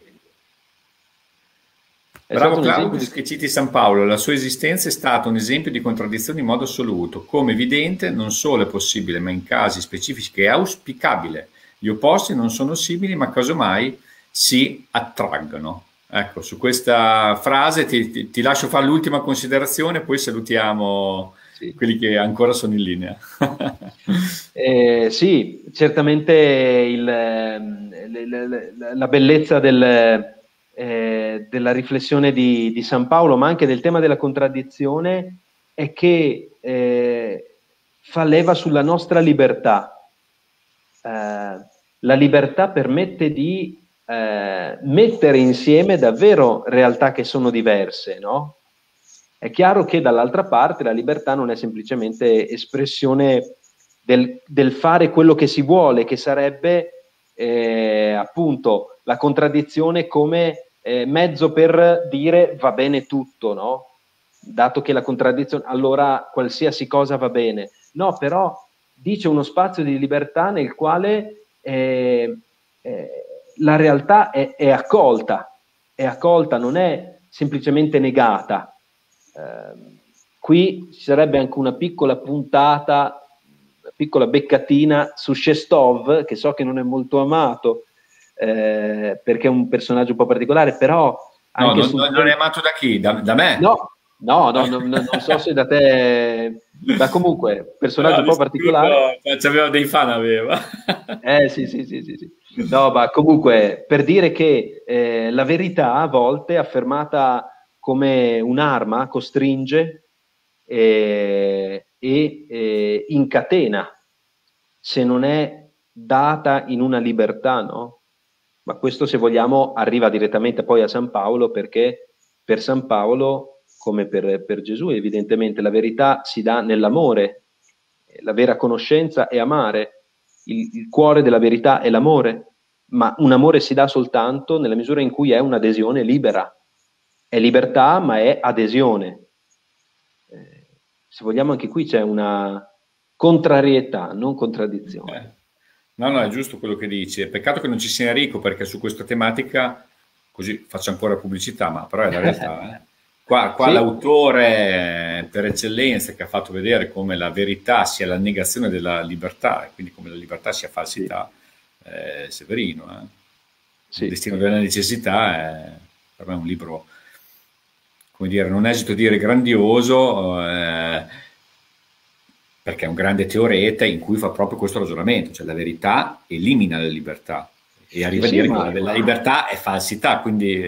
S2: È
S1: Bravo
S2: stato un
S1: Claudius
S2: esempio
S1: che citi San Paolo, la sua esistenza è stata un esempio di contraddizione in modo assoluto. Come evidente, non solo è possibile, ma in casi specifici è auspicabile. Gli opposti non sono simili, ma casomai si attraggono. Ecco, su questa frase ti, ti, ti lascio fare l'ultima considerazione, poi salutiamo
S2: sì.
S1: quelli che ancora sono in linea.
S2: eh, sì, certamente il, la, la bellezza del... Eh, della riflessione di, di San Paolo, ma anche del tema della contraddizione, è che eh, fa leva sulla nostra libertà. Eh, la libertà permette di eh, mettere insieme davvero realtà che sono diverse, no? È chiaro che dall'altra parte la libertà non è semplicemente espressione del, del fare quello che si vuole, che sarebbe eh, appunto la contraddizione come Eh, mezzo per dire va bene tutto, no? Dato che la contraddizione, allora qualsiasi cosa va bene. No, però dice uno spazio di libertà nel quale eh, eh, la realtà è, è accolta, è accolta, non è semplicemente negata. Eh, qui ci sarebbe anche una piccola puntata, una piccola beccatina su Shestov, che so che non è molto amato, Eh, perché è un personaggio un po' particolare, però anche
S1: no, non,
S2: sul...
S1: non è amato da chi? Da, da me?
S2: No, no, no, no, no, non so se da te, ma comunque personaggio
S1: no,
S2: un po' particolare.
S1: C'aveva dei fan, aveva.
S2: Eh sì, sì, sì, sì, sì. No, ma comunque per dire che eh, la verità a volte affermata come un'arma costringe eh, e eh, incatena se non è data in una libertà, no? Ma questo, se vogliamo, arriva direttamente poi a San Paolo, perché per San Paolo, come per, per Gesù, evidentemente la verità si dà nell'amore, la vera conoscenza è amare, il, il cuore della verità è l'amore, ma un amore si dà soltanto nella misura in cui è un'adesione libera. È libertà, ma è adesione. Eh, se vogliamo, anche qui c'è una contrarietà, non contraddizione.
S1: Eh. No, no, è giusto quello che dici. È peccato che non ci sia Enrico, perché su questa tematica, così faccio ancora pubblicità, ma però è la realtà. Eh. Qua, qua
S2: Sì.
S1: L'autore per eccellenza che ha fatto vedere come la verità sia la negazione della libertà, e quindi come la libertà sia falsità, sì. eh, Severino. Eh. Sì. Il destino della necessità è per me un libro, come dire, non esito a dire grandioso, eh, perché è un grande teoreta in cui fa proprio questo ragionamento, cioè la verità elimina la libertà e arriva
S2: sì,
S1: a dire
S2: ma...
S1: che la libertà è falsità, quindi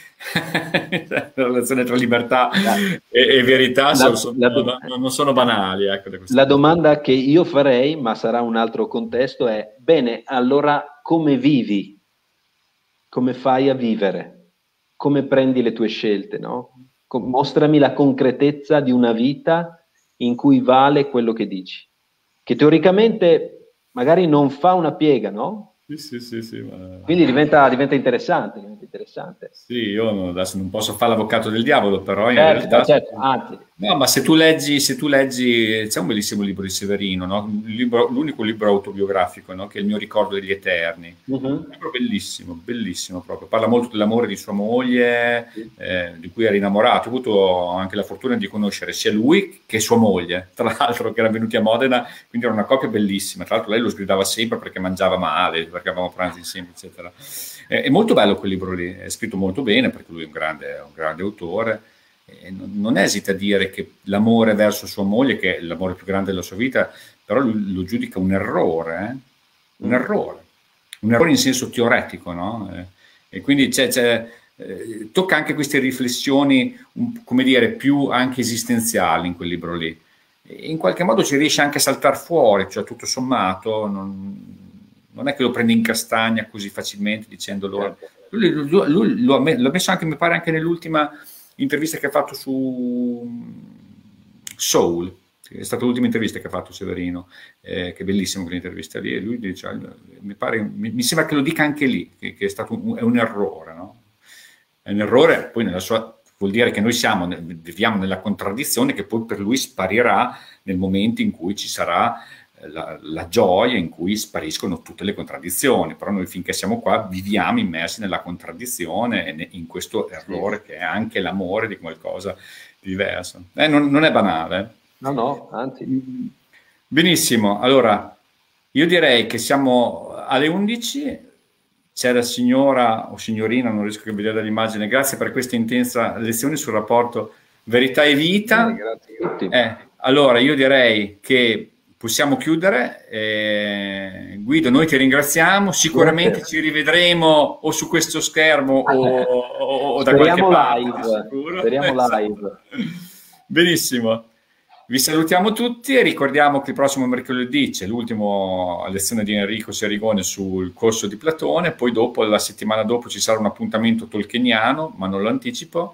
S1: la relazione tra libertà e, e verità la, sono, sono, la, no, non sono banali. Ecco, da
S2: la domanda che io farei, ma sarà un altro contesto, è: bene, allora come vivi? Come fai a vivere? Come prendi le tue scelte, no? Mostrami la concretezza di una vita in cui vale quello che dici, che teoricamente magari non fa una piega, no?
S1: Sì, sì, sì, sì, ma...
S2: Quindi diventa, diventa interessante, diventa interessante.
S1: Sì, io non, adesso non posso fare l'avvocato del diavolo, però in
S2: certo,
S1: realtà...
S2: Certo, anzi.
S1: No, ma se tu leggi, se tu leggi, c'è un bellissimo libro di Severino, no? L'unico libro autobiografico, no? Che è Il mio ricordo degli Eterni. Uh-huh. Un libro bellissimo, bellissimo proprio. Parla molto dell'amore di sua moglie, sì. eh, di cui era innamorato. Ho avuto anche la fortuna di conoscere sia lui che sua moglie, tra l'altro, che erano venuti a Modena, quindi era una coppia bellissima. Tra l'altro lei lo sgridava sempre perché mangiava male, perché avevamo pranzi insieme, eccetera. È, è molto bello quel libro lì, è scritto molto bene, perché lui è un grande, un grande autore. Non esita a dire che l'amore verso sua moglie, che è l'amore più grande della sua vita, però lui lo giudica un errore, eh? un mm. errore, un errore in senso teoretico, no? Eh, e quindi c'è, c'è, eh, tocca anche queste riflessioni, um, come dire, più anche esistenziali in quel libro lì. E in qualche modo ci riesce anche a saltare fuori, cioè tutto sommato, non, non è che lo prende in castagna così facilmente dicendo loro. Lui, lui, lui lo ha messo anche, mi pare, anche nell'ultima intervista che ha fatto su Soul, è stata l'ultima intervista che ha fatto Severino, eh, che è bellissima quell'intervista lì, e lui dice, mi, pare, mi, mi sembra che lo dica anche lì, che, che è stato un, è un errore, no? È un errore, poi nella sua, vuol dire che noi siamo, viviamo nella contraddizione che poi per lui sparirà nel momento in cui ci sarà La, la gioia, in cui spariscono tutte le contraddizioni, però noi finché siamo qua viviamo immersi nella contraddizione e in questo errore sì. che è anche l'amore di qualcosa di diverso. Eh, non, non è banale.
S2: No, no, anzi.
S1: Benissimo, allora io direi che siamo alle undici, c'è la signora o signorina, non riesco a vedere dall'immagine, grazie per questa intensa lezione sul rapporto verità e vita.
S2: Eh, grazie a tutti.
S1: Eh, allora io direi che possiamo chiudere. Eh, Guido, noi ti ringraziamo, sicuramente Grazie. Ci rivedremo o su questo schermo o, o, o da qualche parte.
S2: Live. Speriamo live.
S1: Benissimo, vi salutiamo tutti e ricordiamo che il prossimo mercoledì c'è l'ultima lezione di Enrico Serigone sul corso di Platone, poi dopo, la settimana dopo, ci sarà un appuntamento tolkieniano, ma non lo anticipo.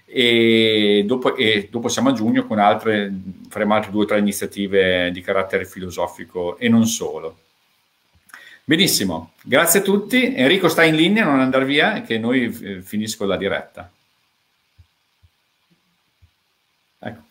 S1: E dopo, e dopo siamo a giugno con altre, faremo altre due o tre iniziative di carattere filosofico e non solo. Benissimo, grazie a tutti. Enrico, stai in linea, non andare via, che noi eh, finisco la diretta. Ecco.